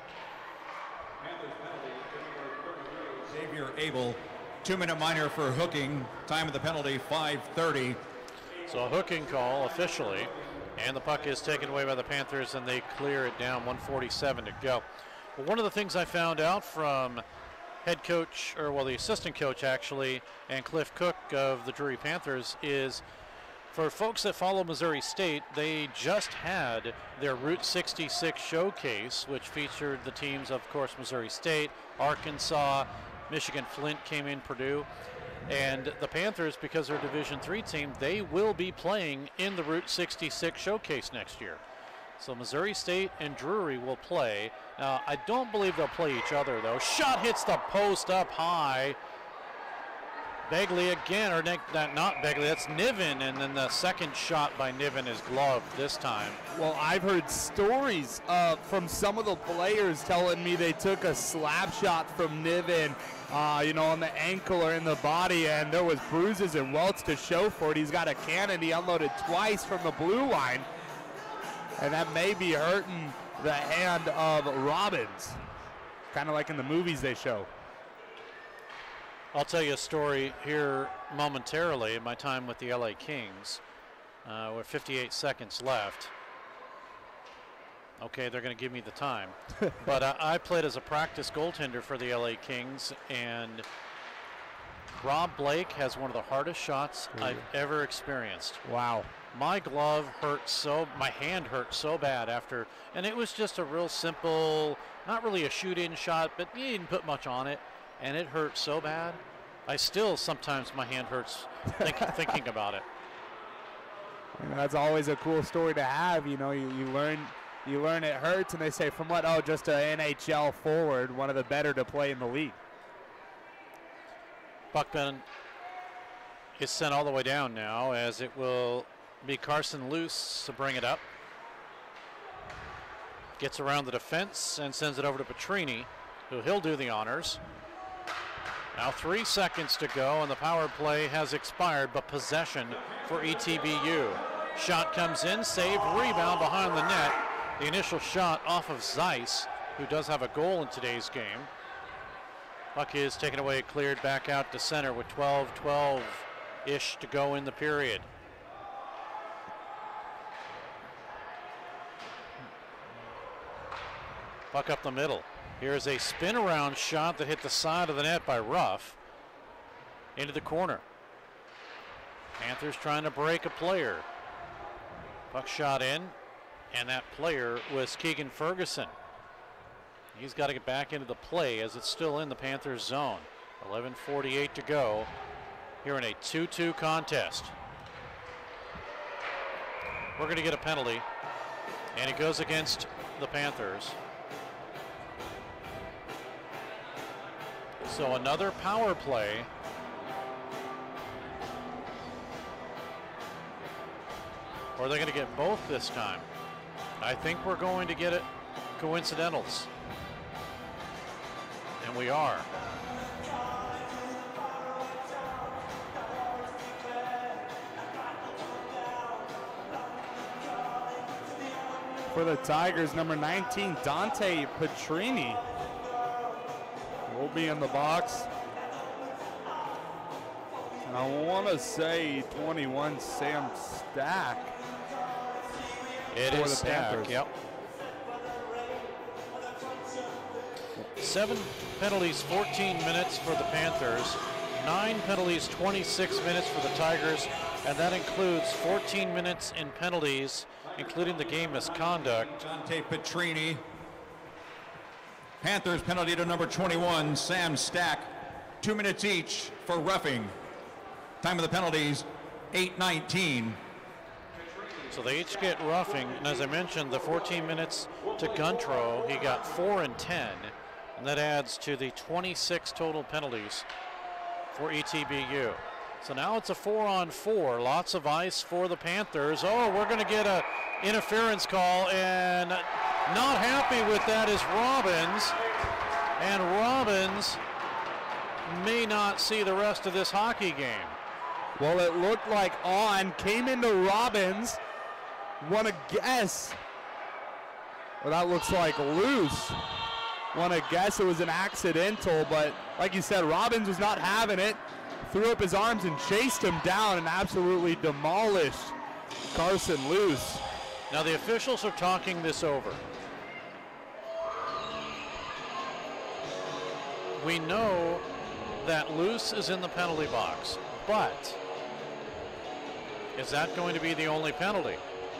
Xavier Abel, 2-minute minor for hooking. Time of the penalty, 5:30. So a hooking call officially, and the puck is taken away by the Panthers, and they clear it down. 1:47 to go. Well, one of the things I found out from head coach, or well, the assistant coach actually, and Cliff Cook of the Drury Panthers is, for folks that follow Missouri State, they just had their Route 66 showcase, which featured the teams, of course, Missouri State, Arkansas, Michigan Flint came in, Purdue. And the Panthers, because they're a Division III team, they will be playing in the Route 66 showcase next year. So Missouri State and Drury will play. Now, I don't believe they'll play each other, though. Shot hits the post up high. Begley again, or not Begley, that's Niven, and then the second shot by Niven is gloved this time. Well, I've heard stories from some of the players telling me they took a slap shot from Niven, on the ankle or in the body, and there was bruises and welts to show for it. He's got a cannon. He unloaded twice from the blue line, and that may be hurting the hand of Robbins, kind of like in the movies they show. I'll tell you a story here momentarily in my time with the LA Kings. With 58 seconds left. Okay, they're going to give me the time. But I played as a practice goaltender for the LA Kings, and Rob Blake has one of the hardest shots I've ever experienced. Wow. My glove hurt my hand hurt so bad after, and it was just a real simple, not really a shoot-in shot, but you didn't put much on it. And it hurt so bad. Sometimes my hand hurts thinking about it. And that's always a cool story to have. You learn it hurts, and they say from what? Oh, just an NHL forward, one of the better to play in the league. Buckman is sent all the way down now, as it will be Carson Luce to bring it up. Gets around the defense and sends it over to Petrini, who he'll do the honors. Now 3 seconds to go, and the power play has expired, but possession for ETBU. Shot comes in, save, rebound behind the net. The initial shot off of Zeiss, who does have a goal in today's game. Puck is taken away, cleared back out to center with 12-12-ish to go in the period. Puck up the middle. Here's a spin around shot that hit the side of the net by Ruff into the corner. Panthers trying to break a player. Puck shot in, and that player was Keegan Ferguson. He's got to get back into the play as it's still in the Panthers zone. 11:48 to go here in a 2-2 contest. We're going to get a penalty, and it goes against the Panthers. So another power play. Or are they going to get both this time? I think we're going to get it coincidentals. And we are. For the Tigers, number 19, Dante Petrini will be in the box. And I want to say 21, Sam Stack. It for is the Stack, Panthers. yep. 7 penalties, 14 minutes for the Panthers. 9 penalties, 26 minutes for the Tigers. And that includes 14 minutes in penalties, including the game misconduct. Dante Petrini. Panthers penalty to number 21, Sam Stack. 2 minutes each for roughing. Time of the penalties, 8:19. So they each get roughing, and as I mentioned, the 14 minutes to Guntro, he got 4 and 10, and that adds to the 26 total penalties for ETBU. So now it's a 4-on-4, lots of ice for the Panthers. Oh, we're going to get a interference call, and not happy with that is Robbins, and Robbins may not see the rest of this hockey game. Well, it looked like on, came into Robbins. Want to guess? Well, that looks like loose. Want to guess it was an accidental, but like you said, Robbins was not having it. Threw up his arms and chased him down and absolutely demolished Carson Luce. Now the officials are talking this over. We know that Luce is in the penalty box, but is that going to be the only penalty?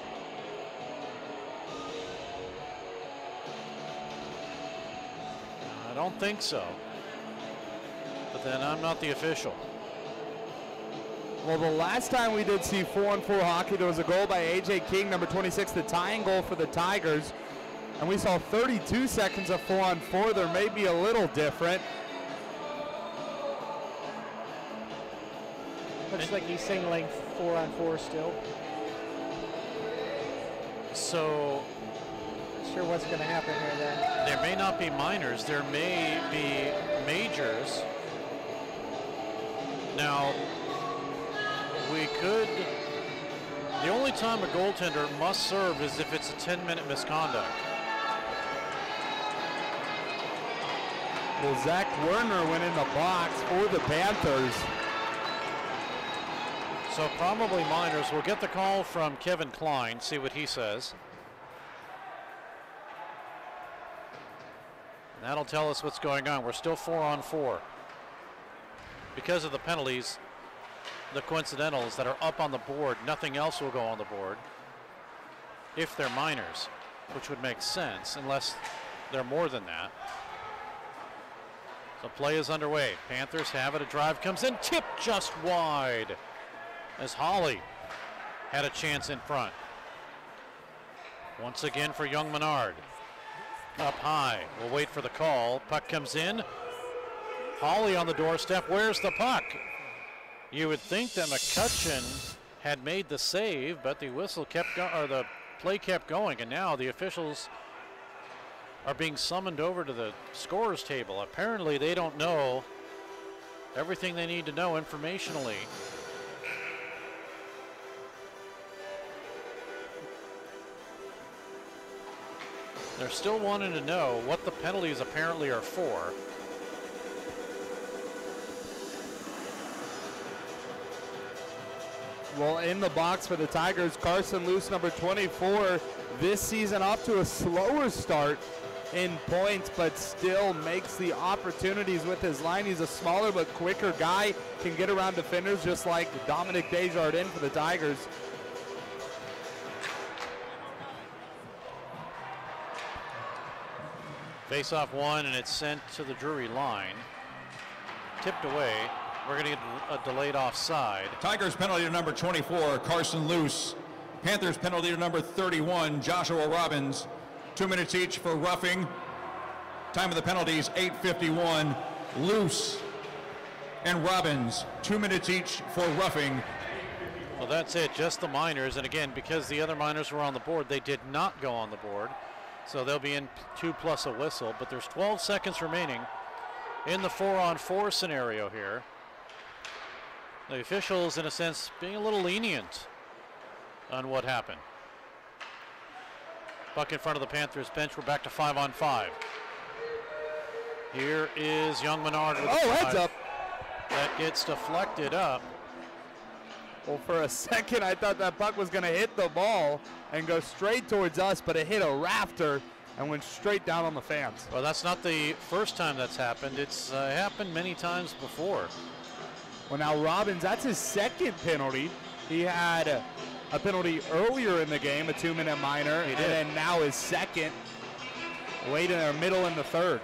I don't think so. But then I'm not the official. Well, the last time we did see 4-on-4 hockey, there was a goal by A.J. King, number 26, the tying goal for the Tigers. And we saw 32 seconds of 4-on-4. There may be a little different. Looks like he's singling 4-on-4 still. So, not sure what's going to happen here then. There may not be minors, there may be majors. Now, the only time a goaltender must serve is if it's a 10-minute misconduct. Well, Zach Werner went in the box for the Panthers. So probably minors. We'll get the call from Kevin Klein, see what he says. And that'll tell us what's going on. We're still 4-on-4. Because of the penalties, the coincidentals that are up on the board, nothing else will go on the board if they're minors, which would make sense unless they're more than that. So play is underway. Panthers have it. A drive comes in, tipped just wide as Hawley had a chance in front. Once again for Young Menard. Up high. We'll wait for the call. Puck comes in. Hawley on the doorstep. Where's the puck? You would think that McCutcheon had made the save, but the whistle kept going, or the play kept going, and now the officials are being summoned over to the scorer's table. Apparently they don't know everything they need to know informationally. They're still wanting to know what the penalties apparently are for. Well, in the box for the Tigers, Carson Luce, number 24, this season off to a slower start in points, but still makes the opportunities with his line. He's a smaller but quicker guy, can get around defenders just like Dominic Desjardins for the Tigers. Face-off one, and it's sent to the Drury line. Tipped away. We're going to get a delayed offside. Tigers penalty to number 24, Carson Luce. Panthers penalty to number 31, Joshua Robbins. 2 minutes each for roughing. Time of the penalties, 8:51. Luce and Robbins, 2 minutes each for roughing. Well, that's it, just the minors. And again, because the other minors were on the board, they did not go on the board. So they'll be in 2 plus a whistle, but there's 12 seconds remaining in the 4-on-4 scenario here. The officials, in a sense, being a little lenient on what happened. Puck in front of the Panthers bench. We're back to 5-on-5. Here is Young Menard with oh, heads up. That gets deflected up. Well, for a second, I thought that puck was going to hit the ball and go straight towards us, but it hit a rafter and went straight down on the fans. Well, that's not the first time that's happened. It's happened many times before. Well, now Robbins, that's his second penalty. He had a penalty earlier in the game, a 2-minute minor, and then now his second, late in the middle in the third.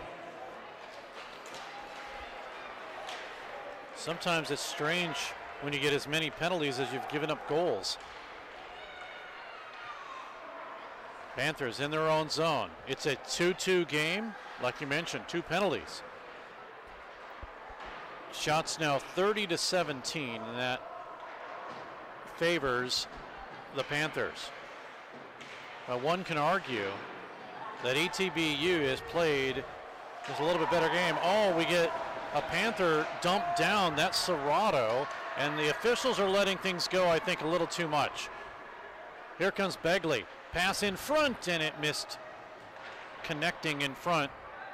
Sometimes it's strange when you get as many penalties as you've given up goals. Panthers in their own zone. It's a 2-2 game. Like you mentioned, 2 penalties. Shots now 30-17, and that favors the Panthers. One can argue that ETBU has played just a little bit better game. Oh, we get a Panther dumped down. That's Serrato, and the officials are letting things go, I think, a little too much. Here comes Begley. Pass in front, and it missed connecting in front.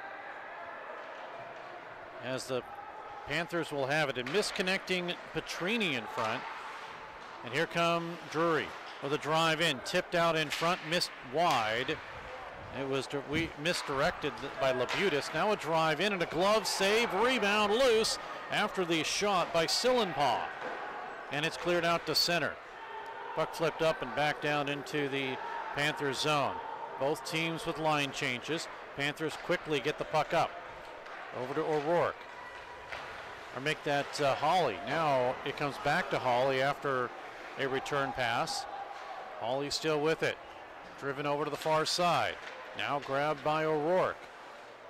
As the Panthers will have it, and misconnecting Petrini in front. And here come Drury with a drive in, tipped out in front, missed wide. It was misdirected by Labutis. Now a drive in and a glove save, rebound loose after the shot by Sillenpaw. And it's cleared out to center. Puck flipped up and back down into the Panthers zone. Both teams with line changes. Panthers quickly get the puck up. Over to O'Rourke. Or make that Hawley. Now it comes back to Hawley after a return pass. Hawley still with it. Driven over to the far side. Now grabbed by O'Rourke.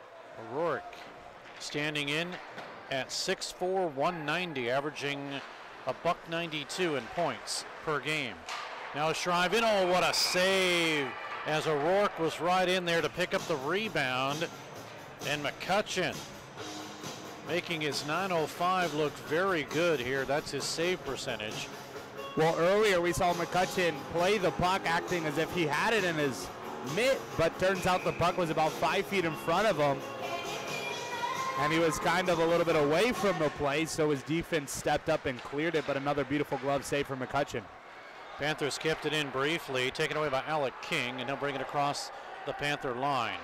O'Rourke standing in at 6'4", 190, averaging $1.92 in points per game. Now Shrive in, oh, what a save, as O'Rourke was right in there to pick up the rebound, and McCutcheon making his .905 look very good here. That's his save percentage. Well, earlier we saw McCutcheon play the puck acting as if he had it in his mitt, but turns out the puck was about 5 feet in front of him. And he was kind of a little bit away from the play, so his defense stepped up and cleared it, but another beautiful glove save from McCutcheon. Panthers kept it in briefly, taken away by Alec King, and he'll bring it across the Panther line.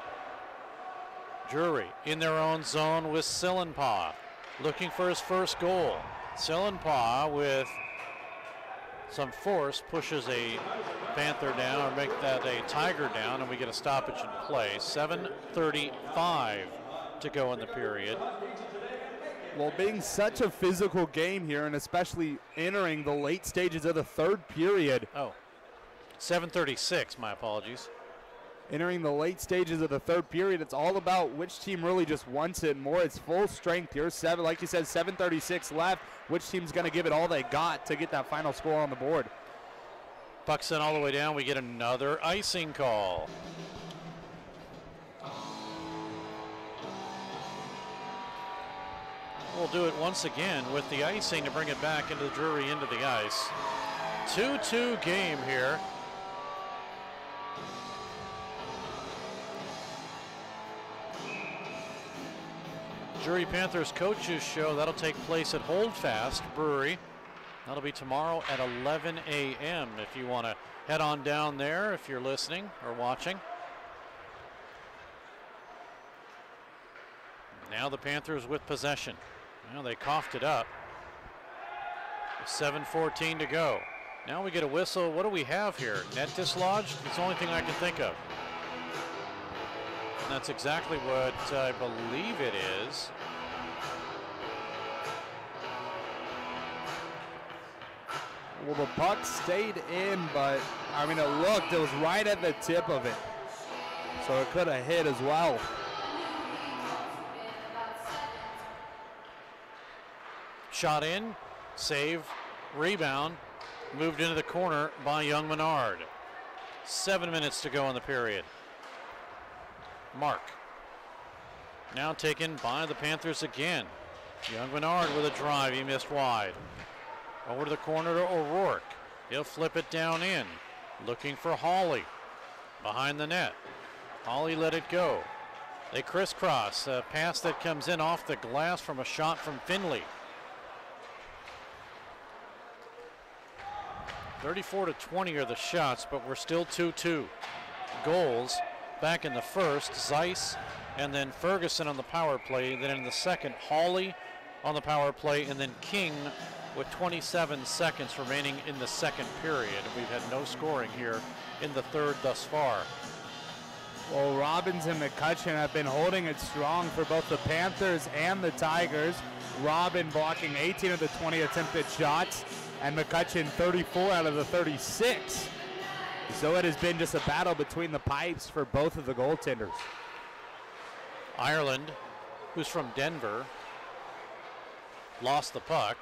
Drury in their own zone with Sillenpaw, looking for his first goal. Sillenpaw with some force pushes a Panther down, or make that a Tiger down, and we get a stoppage in play. 7:35 to go in the period. Well, being such a physical game here, and especially entering the late stages of the third period. Oh, 7:36, my apologies. Entering the late stages of the third period, it's all about which team really just wants it more. It's full strength here. Like you said, 7:36 left. Which team's going to give it all they got to get that final score on the board? Puck sent all the way down. We get another icing call. We'll do it once again with the icing to bring it back into the Drury into the ice. 2-2 game here. Drury Panthers coaches show that'll take place at Holdfast Brewery. That'll be tomorrow at 11 a.m. if you want to head on down there if you're listening or watching. Now the Panthers with possession. Well, they coughed it up. 7:14 to go. Now we get a whistle. What do we have here? Net dislodged? It's the only thing I can think of. And that's exactly what I believe it is. Well, the puck stayed in, but I mean, it was right at the tip of it. So it could have hit as well. Shot in, save, rebound, moved into the corner by Young Menard. 7 minutes to go in the period. Mark. Now taken by the Panthers again. Young Menard with a drive, he missed wide. Over to the corner to O'Rourke. He'll flip it down in. Looking for Hawley. Behind the net. Hawley let it go. They crisscross. A pass that comes in off the glass from a shot from Finley. 34-20 are the shots, but we're still 2-2. Goals back in the first, Zeiss and then Ferguson on the power play. Then in the second, Hawley on the power play, and then King with 27 seconds remaining in the second period. We've had no scoring here in the third thus far. Well, Robbins and McCutcheon have been holding it strong for both the Panthers and the Tigers. Robin blocking 18 of the 20 attempted shots, and McCutcheon 34 out of the 36. So it has been just a battle between the pipes for both of the goaltenders. Ireland, who's from Denver, lost the puck.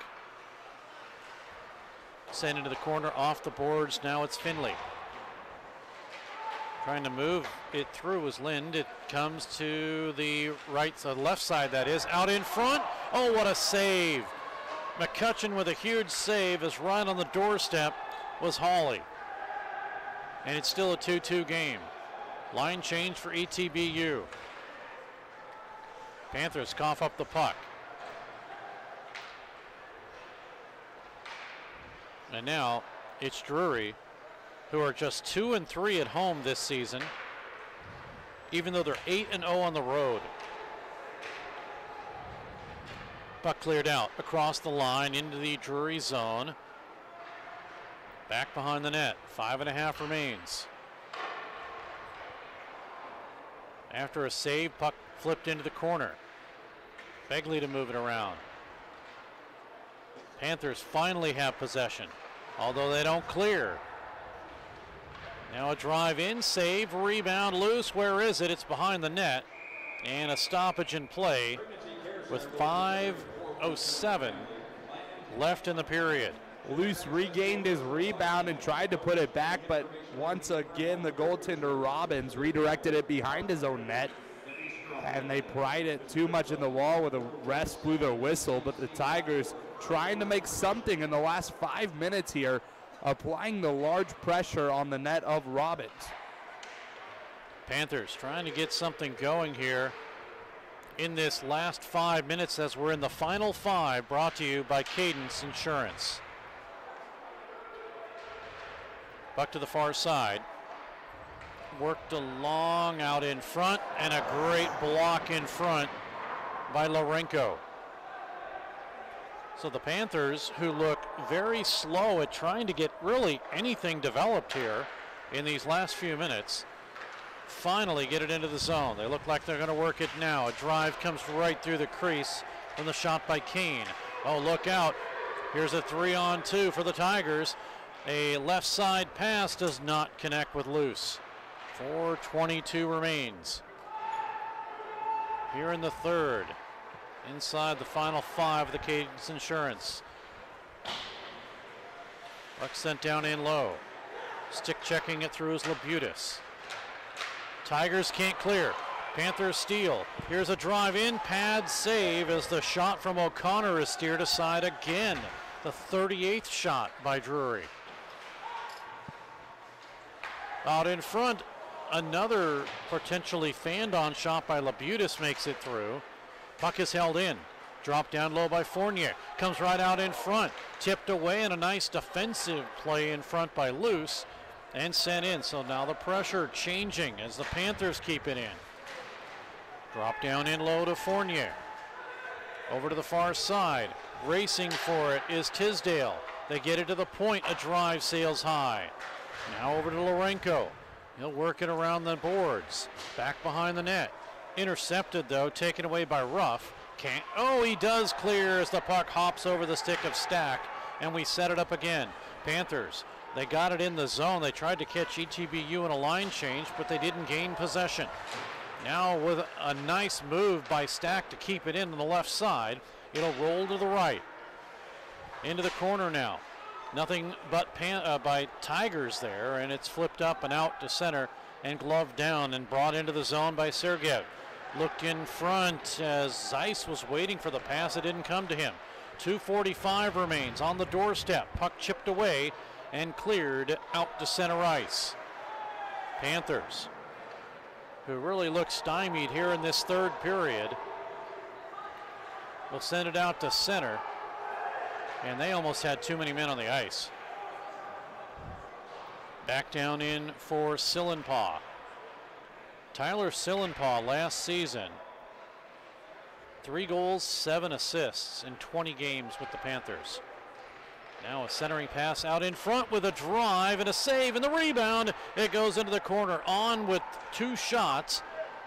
Sent into the corner, off the boards. Now it's Finley. Trying to move it through is Lind. It comes to the left side, that is. Out in front. Oh, what a save. McCutcheon with a huge save, as right on the doorstep was Hawley. And it's still a 2-2 game. Line change for ETBU. Panthers cough up the puck. And now it's Drury, who are just 2-3 at home this season, even though they're 8-0 on the road. Puck cleared out across the line into the Drury zone. Back behind the net, 5.5 remains. After a save, puck flipped into the corner. Begley to move it around. Panthers finally have possession, although they don't clear. Now a drive in, save, rebound, loose. Where is it? It's behind the net. And a stoppage in play with 5:07 left in the period. Luce regained his rebound and tried to put it back, but once again the goaltender Robbins redirected it behind his own net, and they pried it too much in the wall where the refs blew their whistle. But the Tigers trying to make something in the last 5 minutes here, applying the large pressure on the net of Robbins. Panthers trying to get something going here in this last 5 minutes as we're in the final 5, brought to you by Cadence Insurance. Buck to the far side. Worked along out in front, and a great block in front by Lourenco. So the Panthers, who look very slow at trying to get really anything developed here in these last few minutes, finally get it into the zone. They look like they're going to work it now. A drive comes right through the crease from the shot by Kane. Oh, look out. Here's a 3-on-2 for the Tigers. A left side pass does not connect with Luce. 4:22 remains here in the third, inside the final 5 of the Cadence Insurance. Buck sent down in low. Stick checking it through is Labutis. Tigers can't clear. Panthers steal. Here's a drive in, pad save as the shot from O'Connor is steered aside again. The 38th shot by Drury. Out in front, another potentially fanned on shot by Labutis makes it through. Puck is held in. Dropped down low by Fournier. Comes right out in front. Tipped away, and a nice defensive play in front by Luce and sent in. So now the pressure changing as the Panthers keep it in. Drop down in low to Fournier. Over to the far side. Racing for it is Tisdale. They get it to the point. A drive sails high. Now over to Lourenco. He'll work it around the boards. Back behind the net. Intercepted, though, taken away by Ruff. Can't. Oh, he does clear as the puck hops over the stick of Stack, and we set it up again. Panthers, they got it in the zone. They tried to catch ETBU in a line change, but they didn't gain possession. Now with a nice move by Stack to keep it in on the left side, it'll roll to the right. Into the corner now. Nothing but by Tigers there, and it's flipped up and out to center and gloved down and brought into the zone by Sergeyev. Looked in front as Zeiss was waiting for the pass. It didn't come to him. 2:45 remains on the doorstep. Puck chipped away and cleared out to center ice. Panthers, who really look stymied here in this third period, will send it out to center. And they almost had too many men on the ice. Back down in for Sillenpaw. Tyler Sillenpaw last season, 3 goals, 7 assists in 20 games with the Panthers. Now a centering pass out in front with a drive and a save and the rebound. It goes into the corner, on with 2 shots.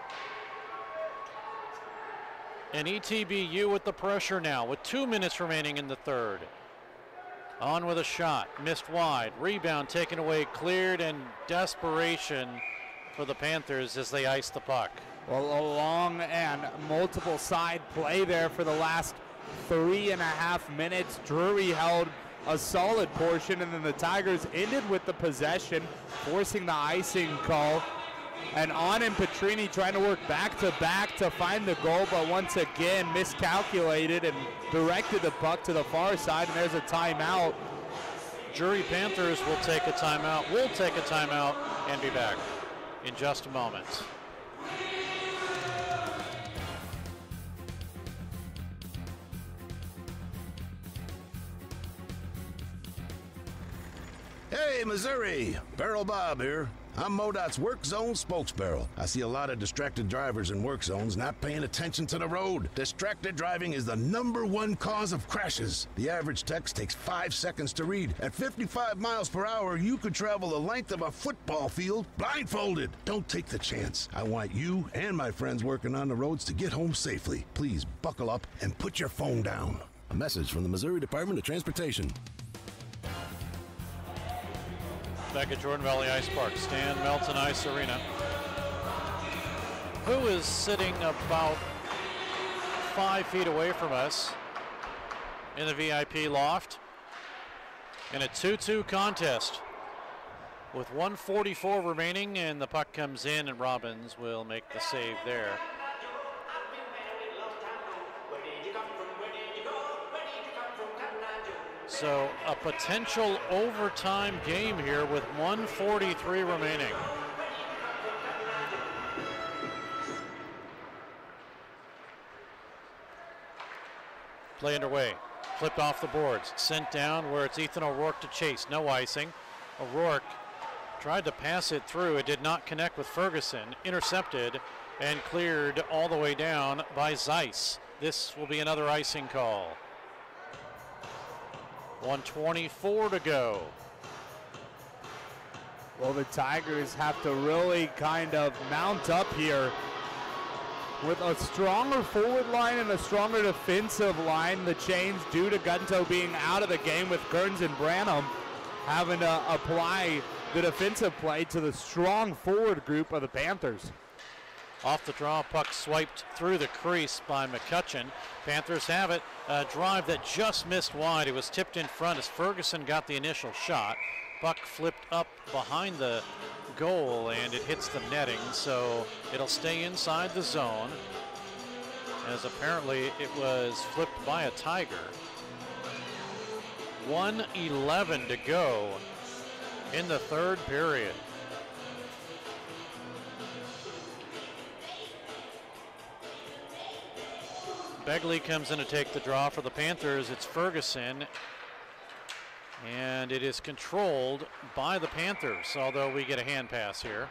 And ETBU with the pressure now with 2 minutes remaining in the third. On with a shot, missed wide, rebound taken away, cleared, and desperation for the Panthers as they ice the puck. Well, a long and multiple side play there for the last 3.5 minutes. Drury held a solid portion, and then the Tigers ended with the possession, forcing the icing call. And On and Petrini trying to work back-to-back to find the goal, but once again miscalculated and directed the puck to the far side, and there's a timeout. Drury Panthers will take a timeout. We'll take a timeout and be back in just a moment. Hey, Missouri! Barrel Bob here. I'm MoDOT's Work Zone spokesbarrel. I see a lot of distracted drivers in work zones not paying attention to the road. Distracted driving is the #1 cause of crashes. The average text takes 5 seconds to read. At 55 miles per hour, you could travel the length of a football field blindfolded. Don't take the chance. I want you and my friends working on the roads to get home safely. Please buckle up and put your phone down. A message from the Missouri Department of Transportation. Back at Jordan Valley Ice Park, Stan Melton Ice Arena, who is sitting about 5 feet away from us. in the VIP loft. In a 2-2 contest with 1:44 remaining, and the puck comes in, and Robbins will make the save there. So a potential overtime game here with 1:43 remaining. Play underway. Flipped off the boards. Sent down where it's Ethan O'Rourke to chase. No icing. O'Rourke tried to pass it through. It did not connect with Ferguson. Intercepted and cleared all the way down by Zeiss. This will be another icing call. 1:24 to go. Well, the Tigers have to really kind of mount up here with a stronger forward line and a stronger defensive line. The change due to Gunto being out of the game, with Kearns and Branham having to apply the defensive play to the strong forward group of the Panthers. Off the draw, puck swiped through the crease by McCutcheon. Panthers have it. A drive that just missed wide. It was tipped in front as Ferguson got the initial shot. Puck flipped up behind the goal and it hits the netting, so it'll stay inside the zone, as apparently it was flipped by a Tiger. 1:11 to go in the third period. Begley comes in to take the draw for the Panthers. It's Ferguson, and it is controlled by the Panthers, although we get a hand pass here.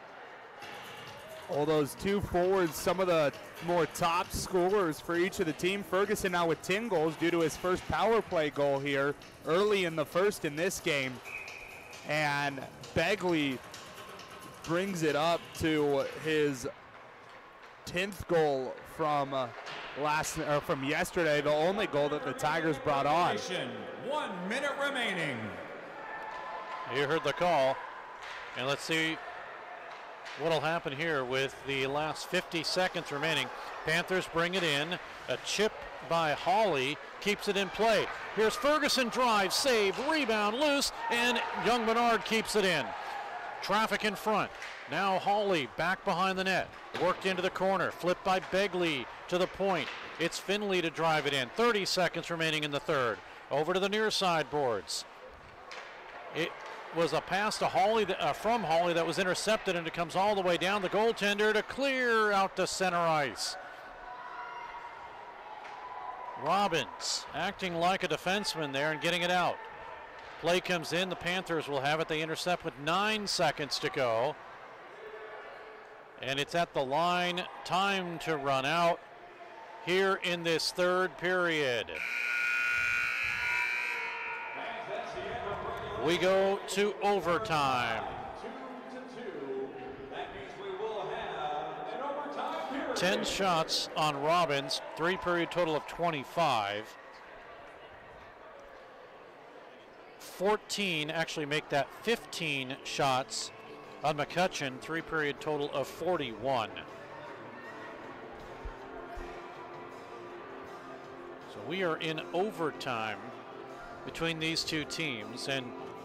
All those two forwards, some of the more top scorers for each of the team. Ferguson now with 10 goals due to his first power play goal here early in the first in this game. And Begley brings it up to his 10th goal from from yesterday, the only goal that the Tigers brought on. 1 minute remaining. You heard the call, and let's see what'll happen here with the last 50 seconds remaining. Panthers bring it in. A chip by Hawley keeps it in play. Here's Ferguson, drive, save, rebound, loose, and Young Bernard keeps it in. Traffic in front. Now Hawley back behind the net. Worked into the corner. Flipped by Begley to the point. It's Finley to drive it in. 30 seconds remaining in the third. Over to the near side boards. It was a pass to Hawley from Hawley that was intercepted, and it comes all the way down the goaltender to clear out to center ice. Robbins acting like a defenseman there and getting it out. Play comes in. The Panthers will have it. They intercept with 9 seconds to go. And it's at the line. Time to run out here in this third period. We go to overtime. 10 shots on Robbins, 3-period total of 25. 14, actually make that 15 shots on McCutcheon, 3-period total of 41. So we are in overtime between these two teams. And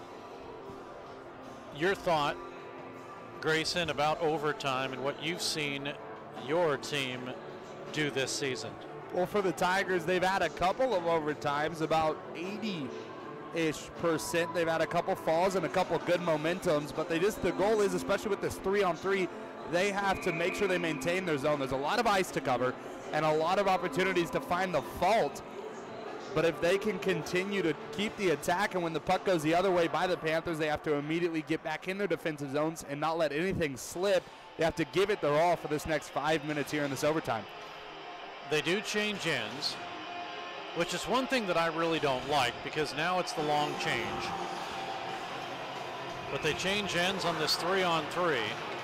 your thought, Grayson, about overtime and what you've seen your team do this season? Well, for the Tigers, they've had a couple of overtimes, about 80-ish%. They've had a couple falls and a couple good momentums, but the goal is, especially with this 3-on-3, they have to make sure they maintain their zone. There's a lot of ice to cover and a lot of opportunities to find the fault. But if they can continue to keep the attack, and when the puck goes the other way by the Panthers, they have to immediately get back in their defensive zones and not let anything slip. They have to give it their all for this next 5 minutes here in this overtime. They do change ends, which is one thing that I really don't like, because now it's the long change. But they change ends on this 3-on-3.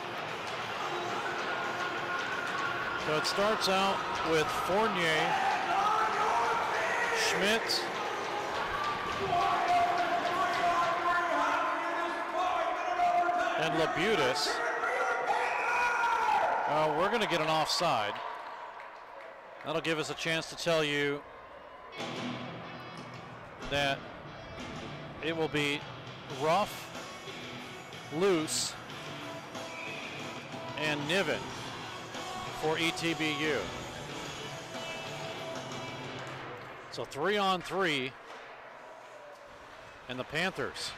So it starts out with Fournier, Schmidt, and Labutis. We're going to get an offside. That'll give us a chance to tell you that it will be Ruff, Loose, and Niven for ETBU. So 3-on-3, and the Panthers,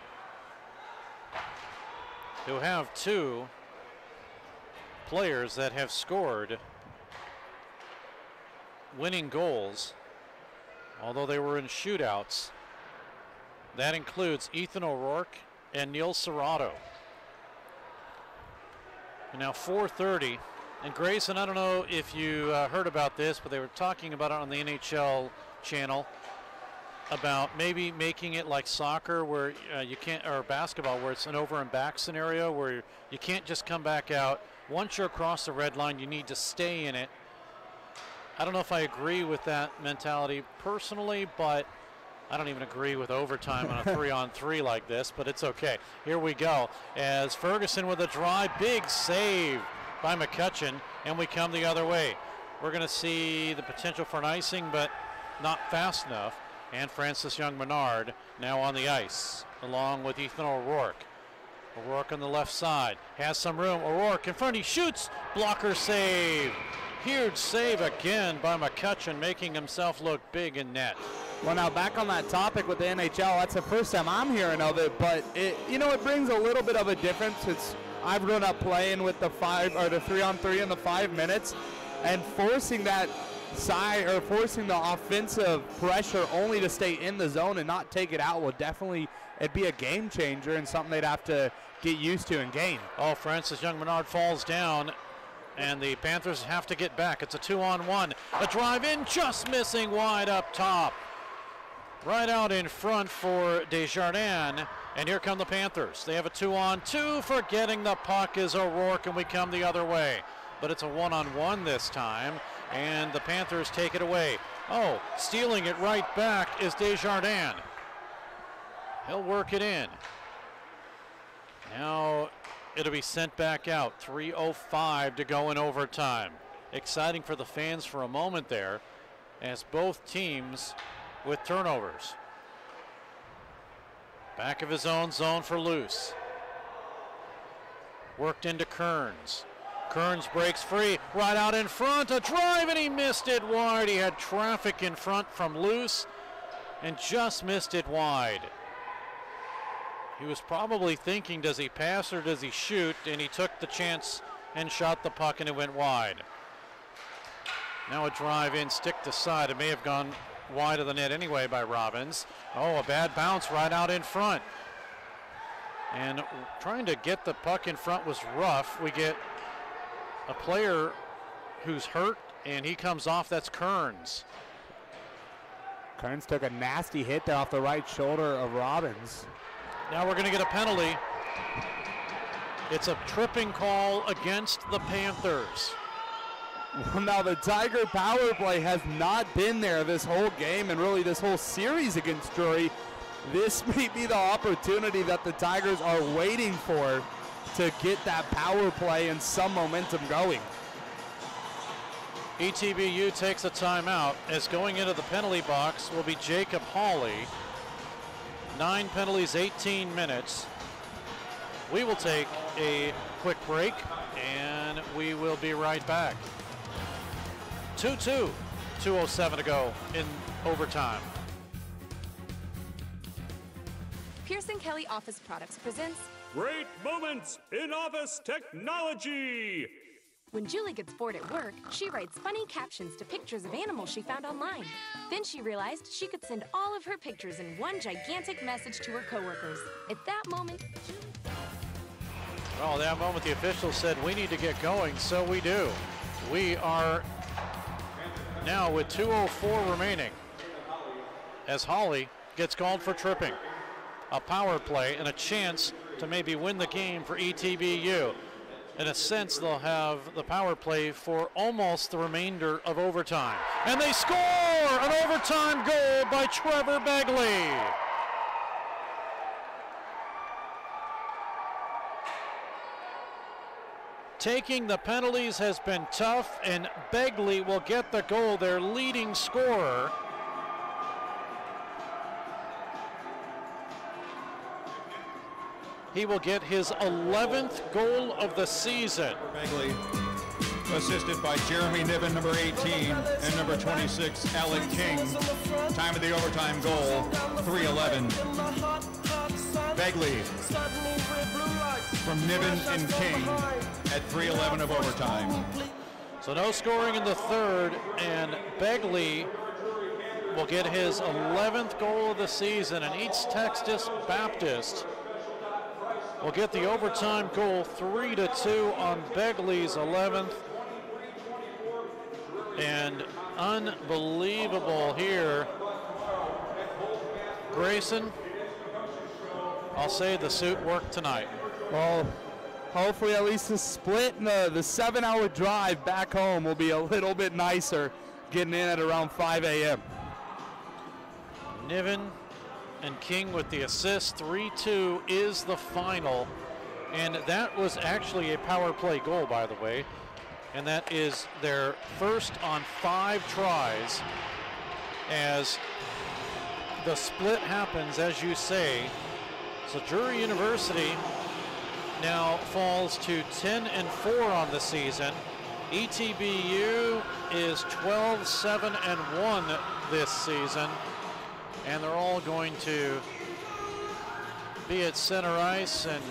who have 2 players that have scored winning goals, although they were in shootouts. That includes Ethan O'Rourke and Neil Serrato. And now 4:30. And Grayson, I don't know if you heard about this, but they were talking about it on the NHL channel about maybe making it like soccer where you can't, or basketball where it's an over and back scenario where you can't just come back out. Once you're across the red line, you need to stay in it. I don't know if I agree with that mentality personally, but I don't even agree with overtime on a 3-on-3 like this, but it's okay. Here we go as Ferguson with a drive, big save by McCutcheon, and we come the other way. We're going to see the potential for an icing, but not fast enough. And Francis Young-Menard now on the ice, along with Ethan O'Rourke. O'Rourke on the left side, has some room. O'Rourke in front, he shoots, blocker save. Huge save again by McCutcheon, making himself look big in net. Well, now back on that topic with the NHL, that's the first time I'm hearing of it, but it brings a little bit of a difference. I've grown up playing with the 3-on-3 in the 5 minutes, and forcing that side or forcing the offensive pressure only to stay in the zone and not take it out will definitely, it'd be a game changer and something they'd have to get used to and gain. Oh, Francis Young-Menard falls down, and the Panthers have to get back. It's a 2-on-1. A drive in, just missing wide up top. Right out in front for Desjardins, and here come the Panthers. They have a 2-on-2. Forgetting the puck is O'Rourke, and we come the other way. But it's a 1-on-1 this time, and the Panthers take it away. Oh, stealing it right back is Desjardins. He'll work it in. Now it'll be sent back out. 3:05 to go in overtime. Exciting for the fans for a moment there, as both teams with turnovers. Back of his own zone for Loose. Worked into Kearns. Kearns breaks free, right out in front, a drive, and he missed it wide. He had traffic in front from Loose and just missed it wide. He was probably thinking, does he pass or does he shoot? And he took the chance and shot the puck, and it went wide. Now a drive in, stick to side. It may have gone wide of the net anyway by Robbins. Oh, a bad bounce right out in front. And trying to get the puck in front was rough. We get a player who's hurt, and he comes off. That's Kearns. Kearns took a nasty hit there off the right shoulder of Robbins. Now we're going to get a penalty. It's a tripping call against the Panthers. Well, now the Tiger power play has not been there this whole game and really this whole series against Drury. This may be the opportunity that the Tigers are waiting for to get that power play and some momentum going. ETBU takes a timeout, as going into the penalty box will be Jacob Hawley. 9 penalties, 18 minutes. We will take a quick break, and we will be right back. 2-2, 2:07 to go in overtime. Pearson Kelly Office Products presents Great Moments in Office Technology. When Julie gets bored at work, she writes funny captions to pictures of animals she found online. Then she realized she could send all of her pictures in one gigantic message to her coworkers. At that moment, Well, that moment the officials said we need to get going, so we do. We are now with 2:04 remaining, as Hawley gets called for tripping. A power play and a chance to maybe win the game for ETBU. In a sense, they'll have the power play for almost the remainder of overtime. And they score an overtime goal by Trevor Begley. Taking the penalties has been tough, and Begley will get the goal, their leading scorer. He will get his 11th goal of the season. Bagley, assisted by Jeremy Niven, number 18, and number 26, Alec King. Time of the overtime goal, 3:11. Bagley from Niven and King at 3:11 of overtime. So no scoring in the third, and Begley will get his 11th goal of the season, and East Texas Baptist will get the overtime goal, 3-2 on Begley's 11th. And unbelievable here. Grayson, I'll say the suit worked tonight. Well, hopefully at least the split and the 7-hour drive back home will be a little bit nicer, getting in at around 5 a.m. Niven and King with the assist. 3-2 is the final. And that was actually a power play goal, by the way. And that is their first on 5 tries. As the split happens, as you say. So Drury University now falls to 10-4 on the season. ETBU is 12-7-1 this season, and they're all going to be at center ice and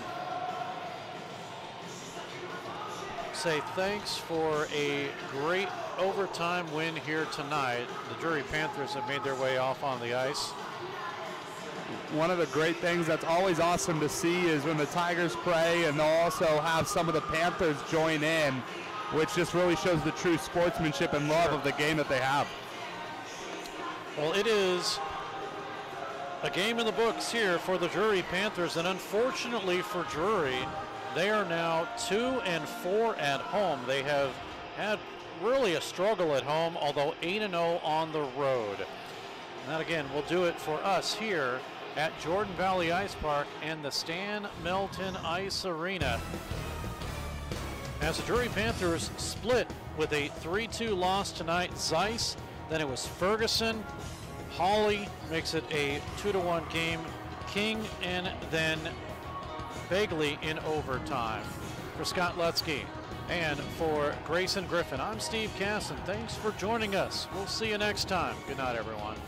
say thanks for a great overtime win here tonight. The Drury Panthers have made their way off on the ice. One of the great things that's always awesome to see is when the Tigers play and they'll also have some of the Panthers join in, which just really shows the true sportsmanship and love of the game that they have. Well, it is a game in the books here for the Drury Panthers, and unfortunately for Drury, they are now 2-4 at home. They have had really a struggle at home, although 8-0 on the road. And that again will do it for us here at Jordan Valley Ice Park and the Stan Melton Ice Arena. As the Drury Panthers split with a 3-2 loss tonight, Zeiss, then it was Ferguson, Hawley makes it a 2-1 game, King, and then Bagley in overtime. For Scott Lutzke and for Grayson Griffin, I'm Steve Casson. Thanks for joining us. We'll see you next time. Good night, everyone.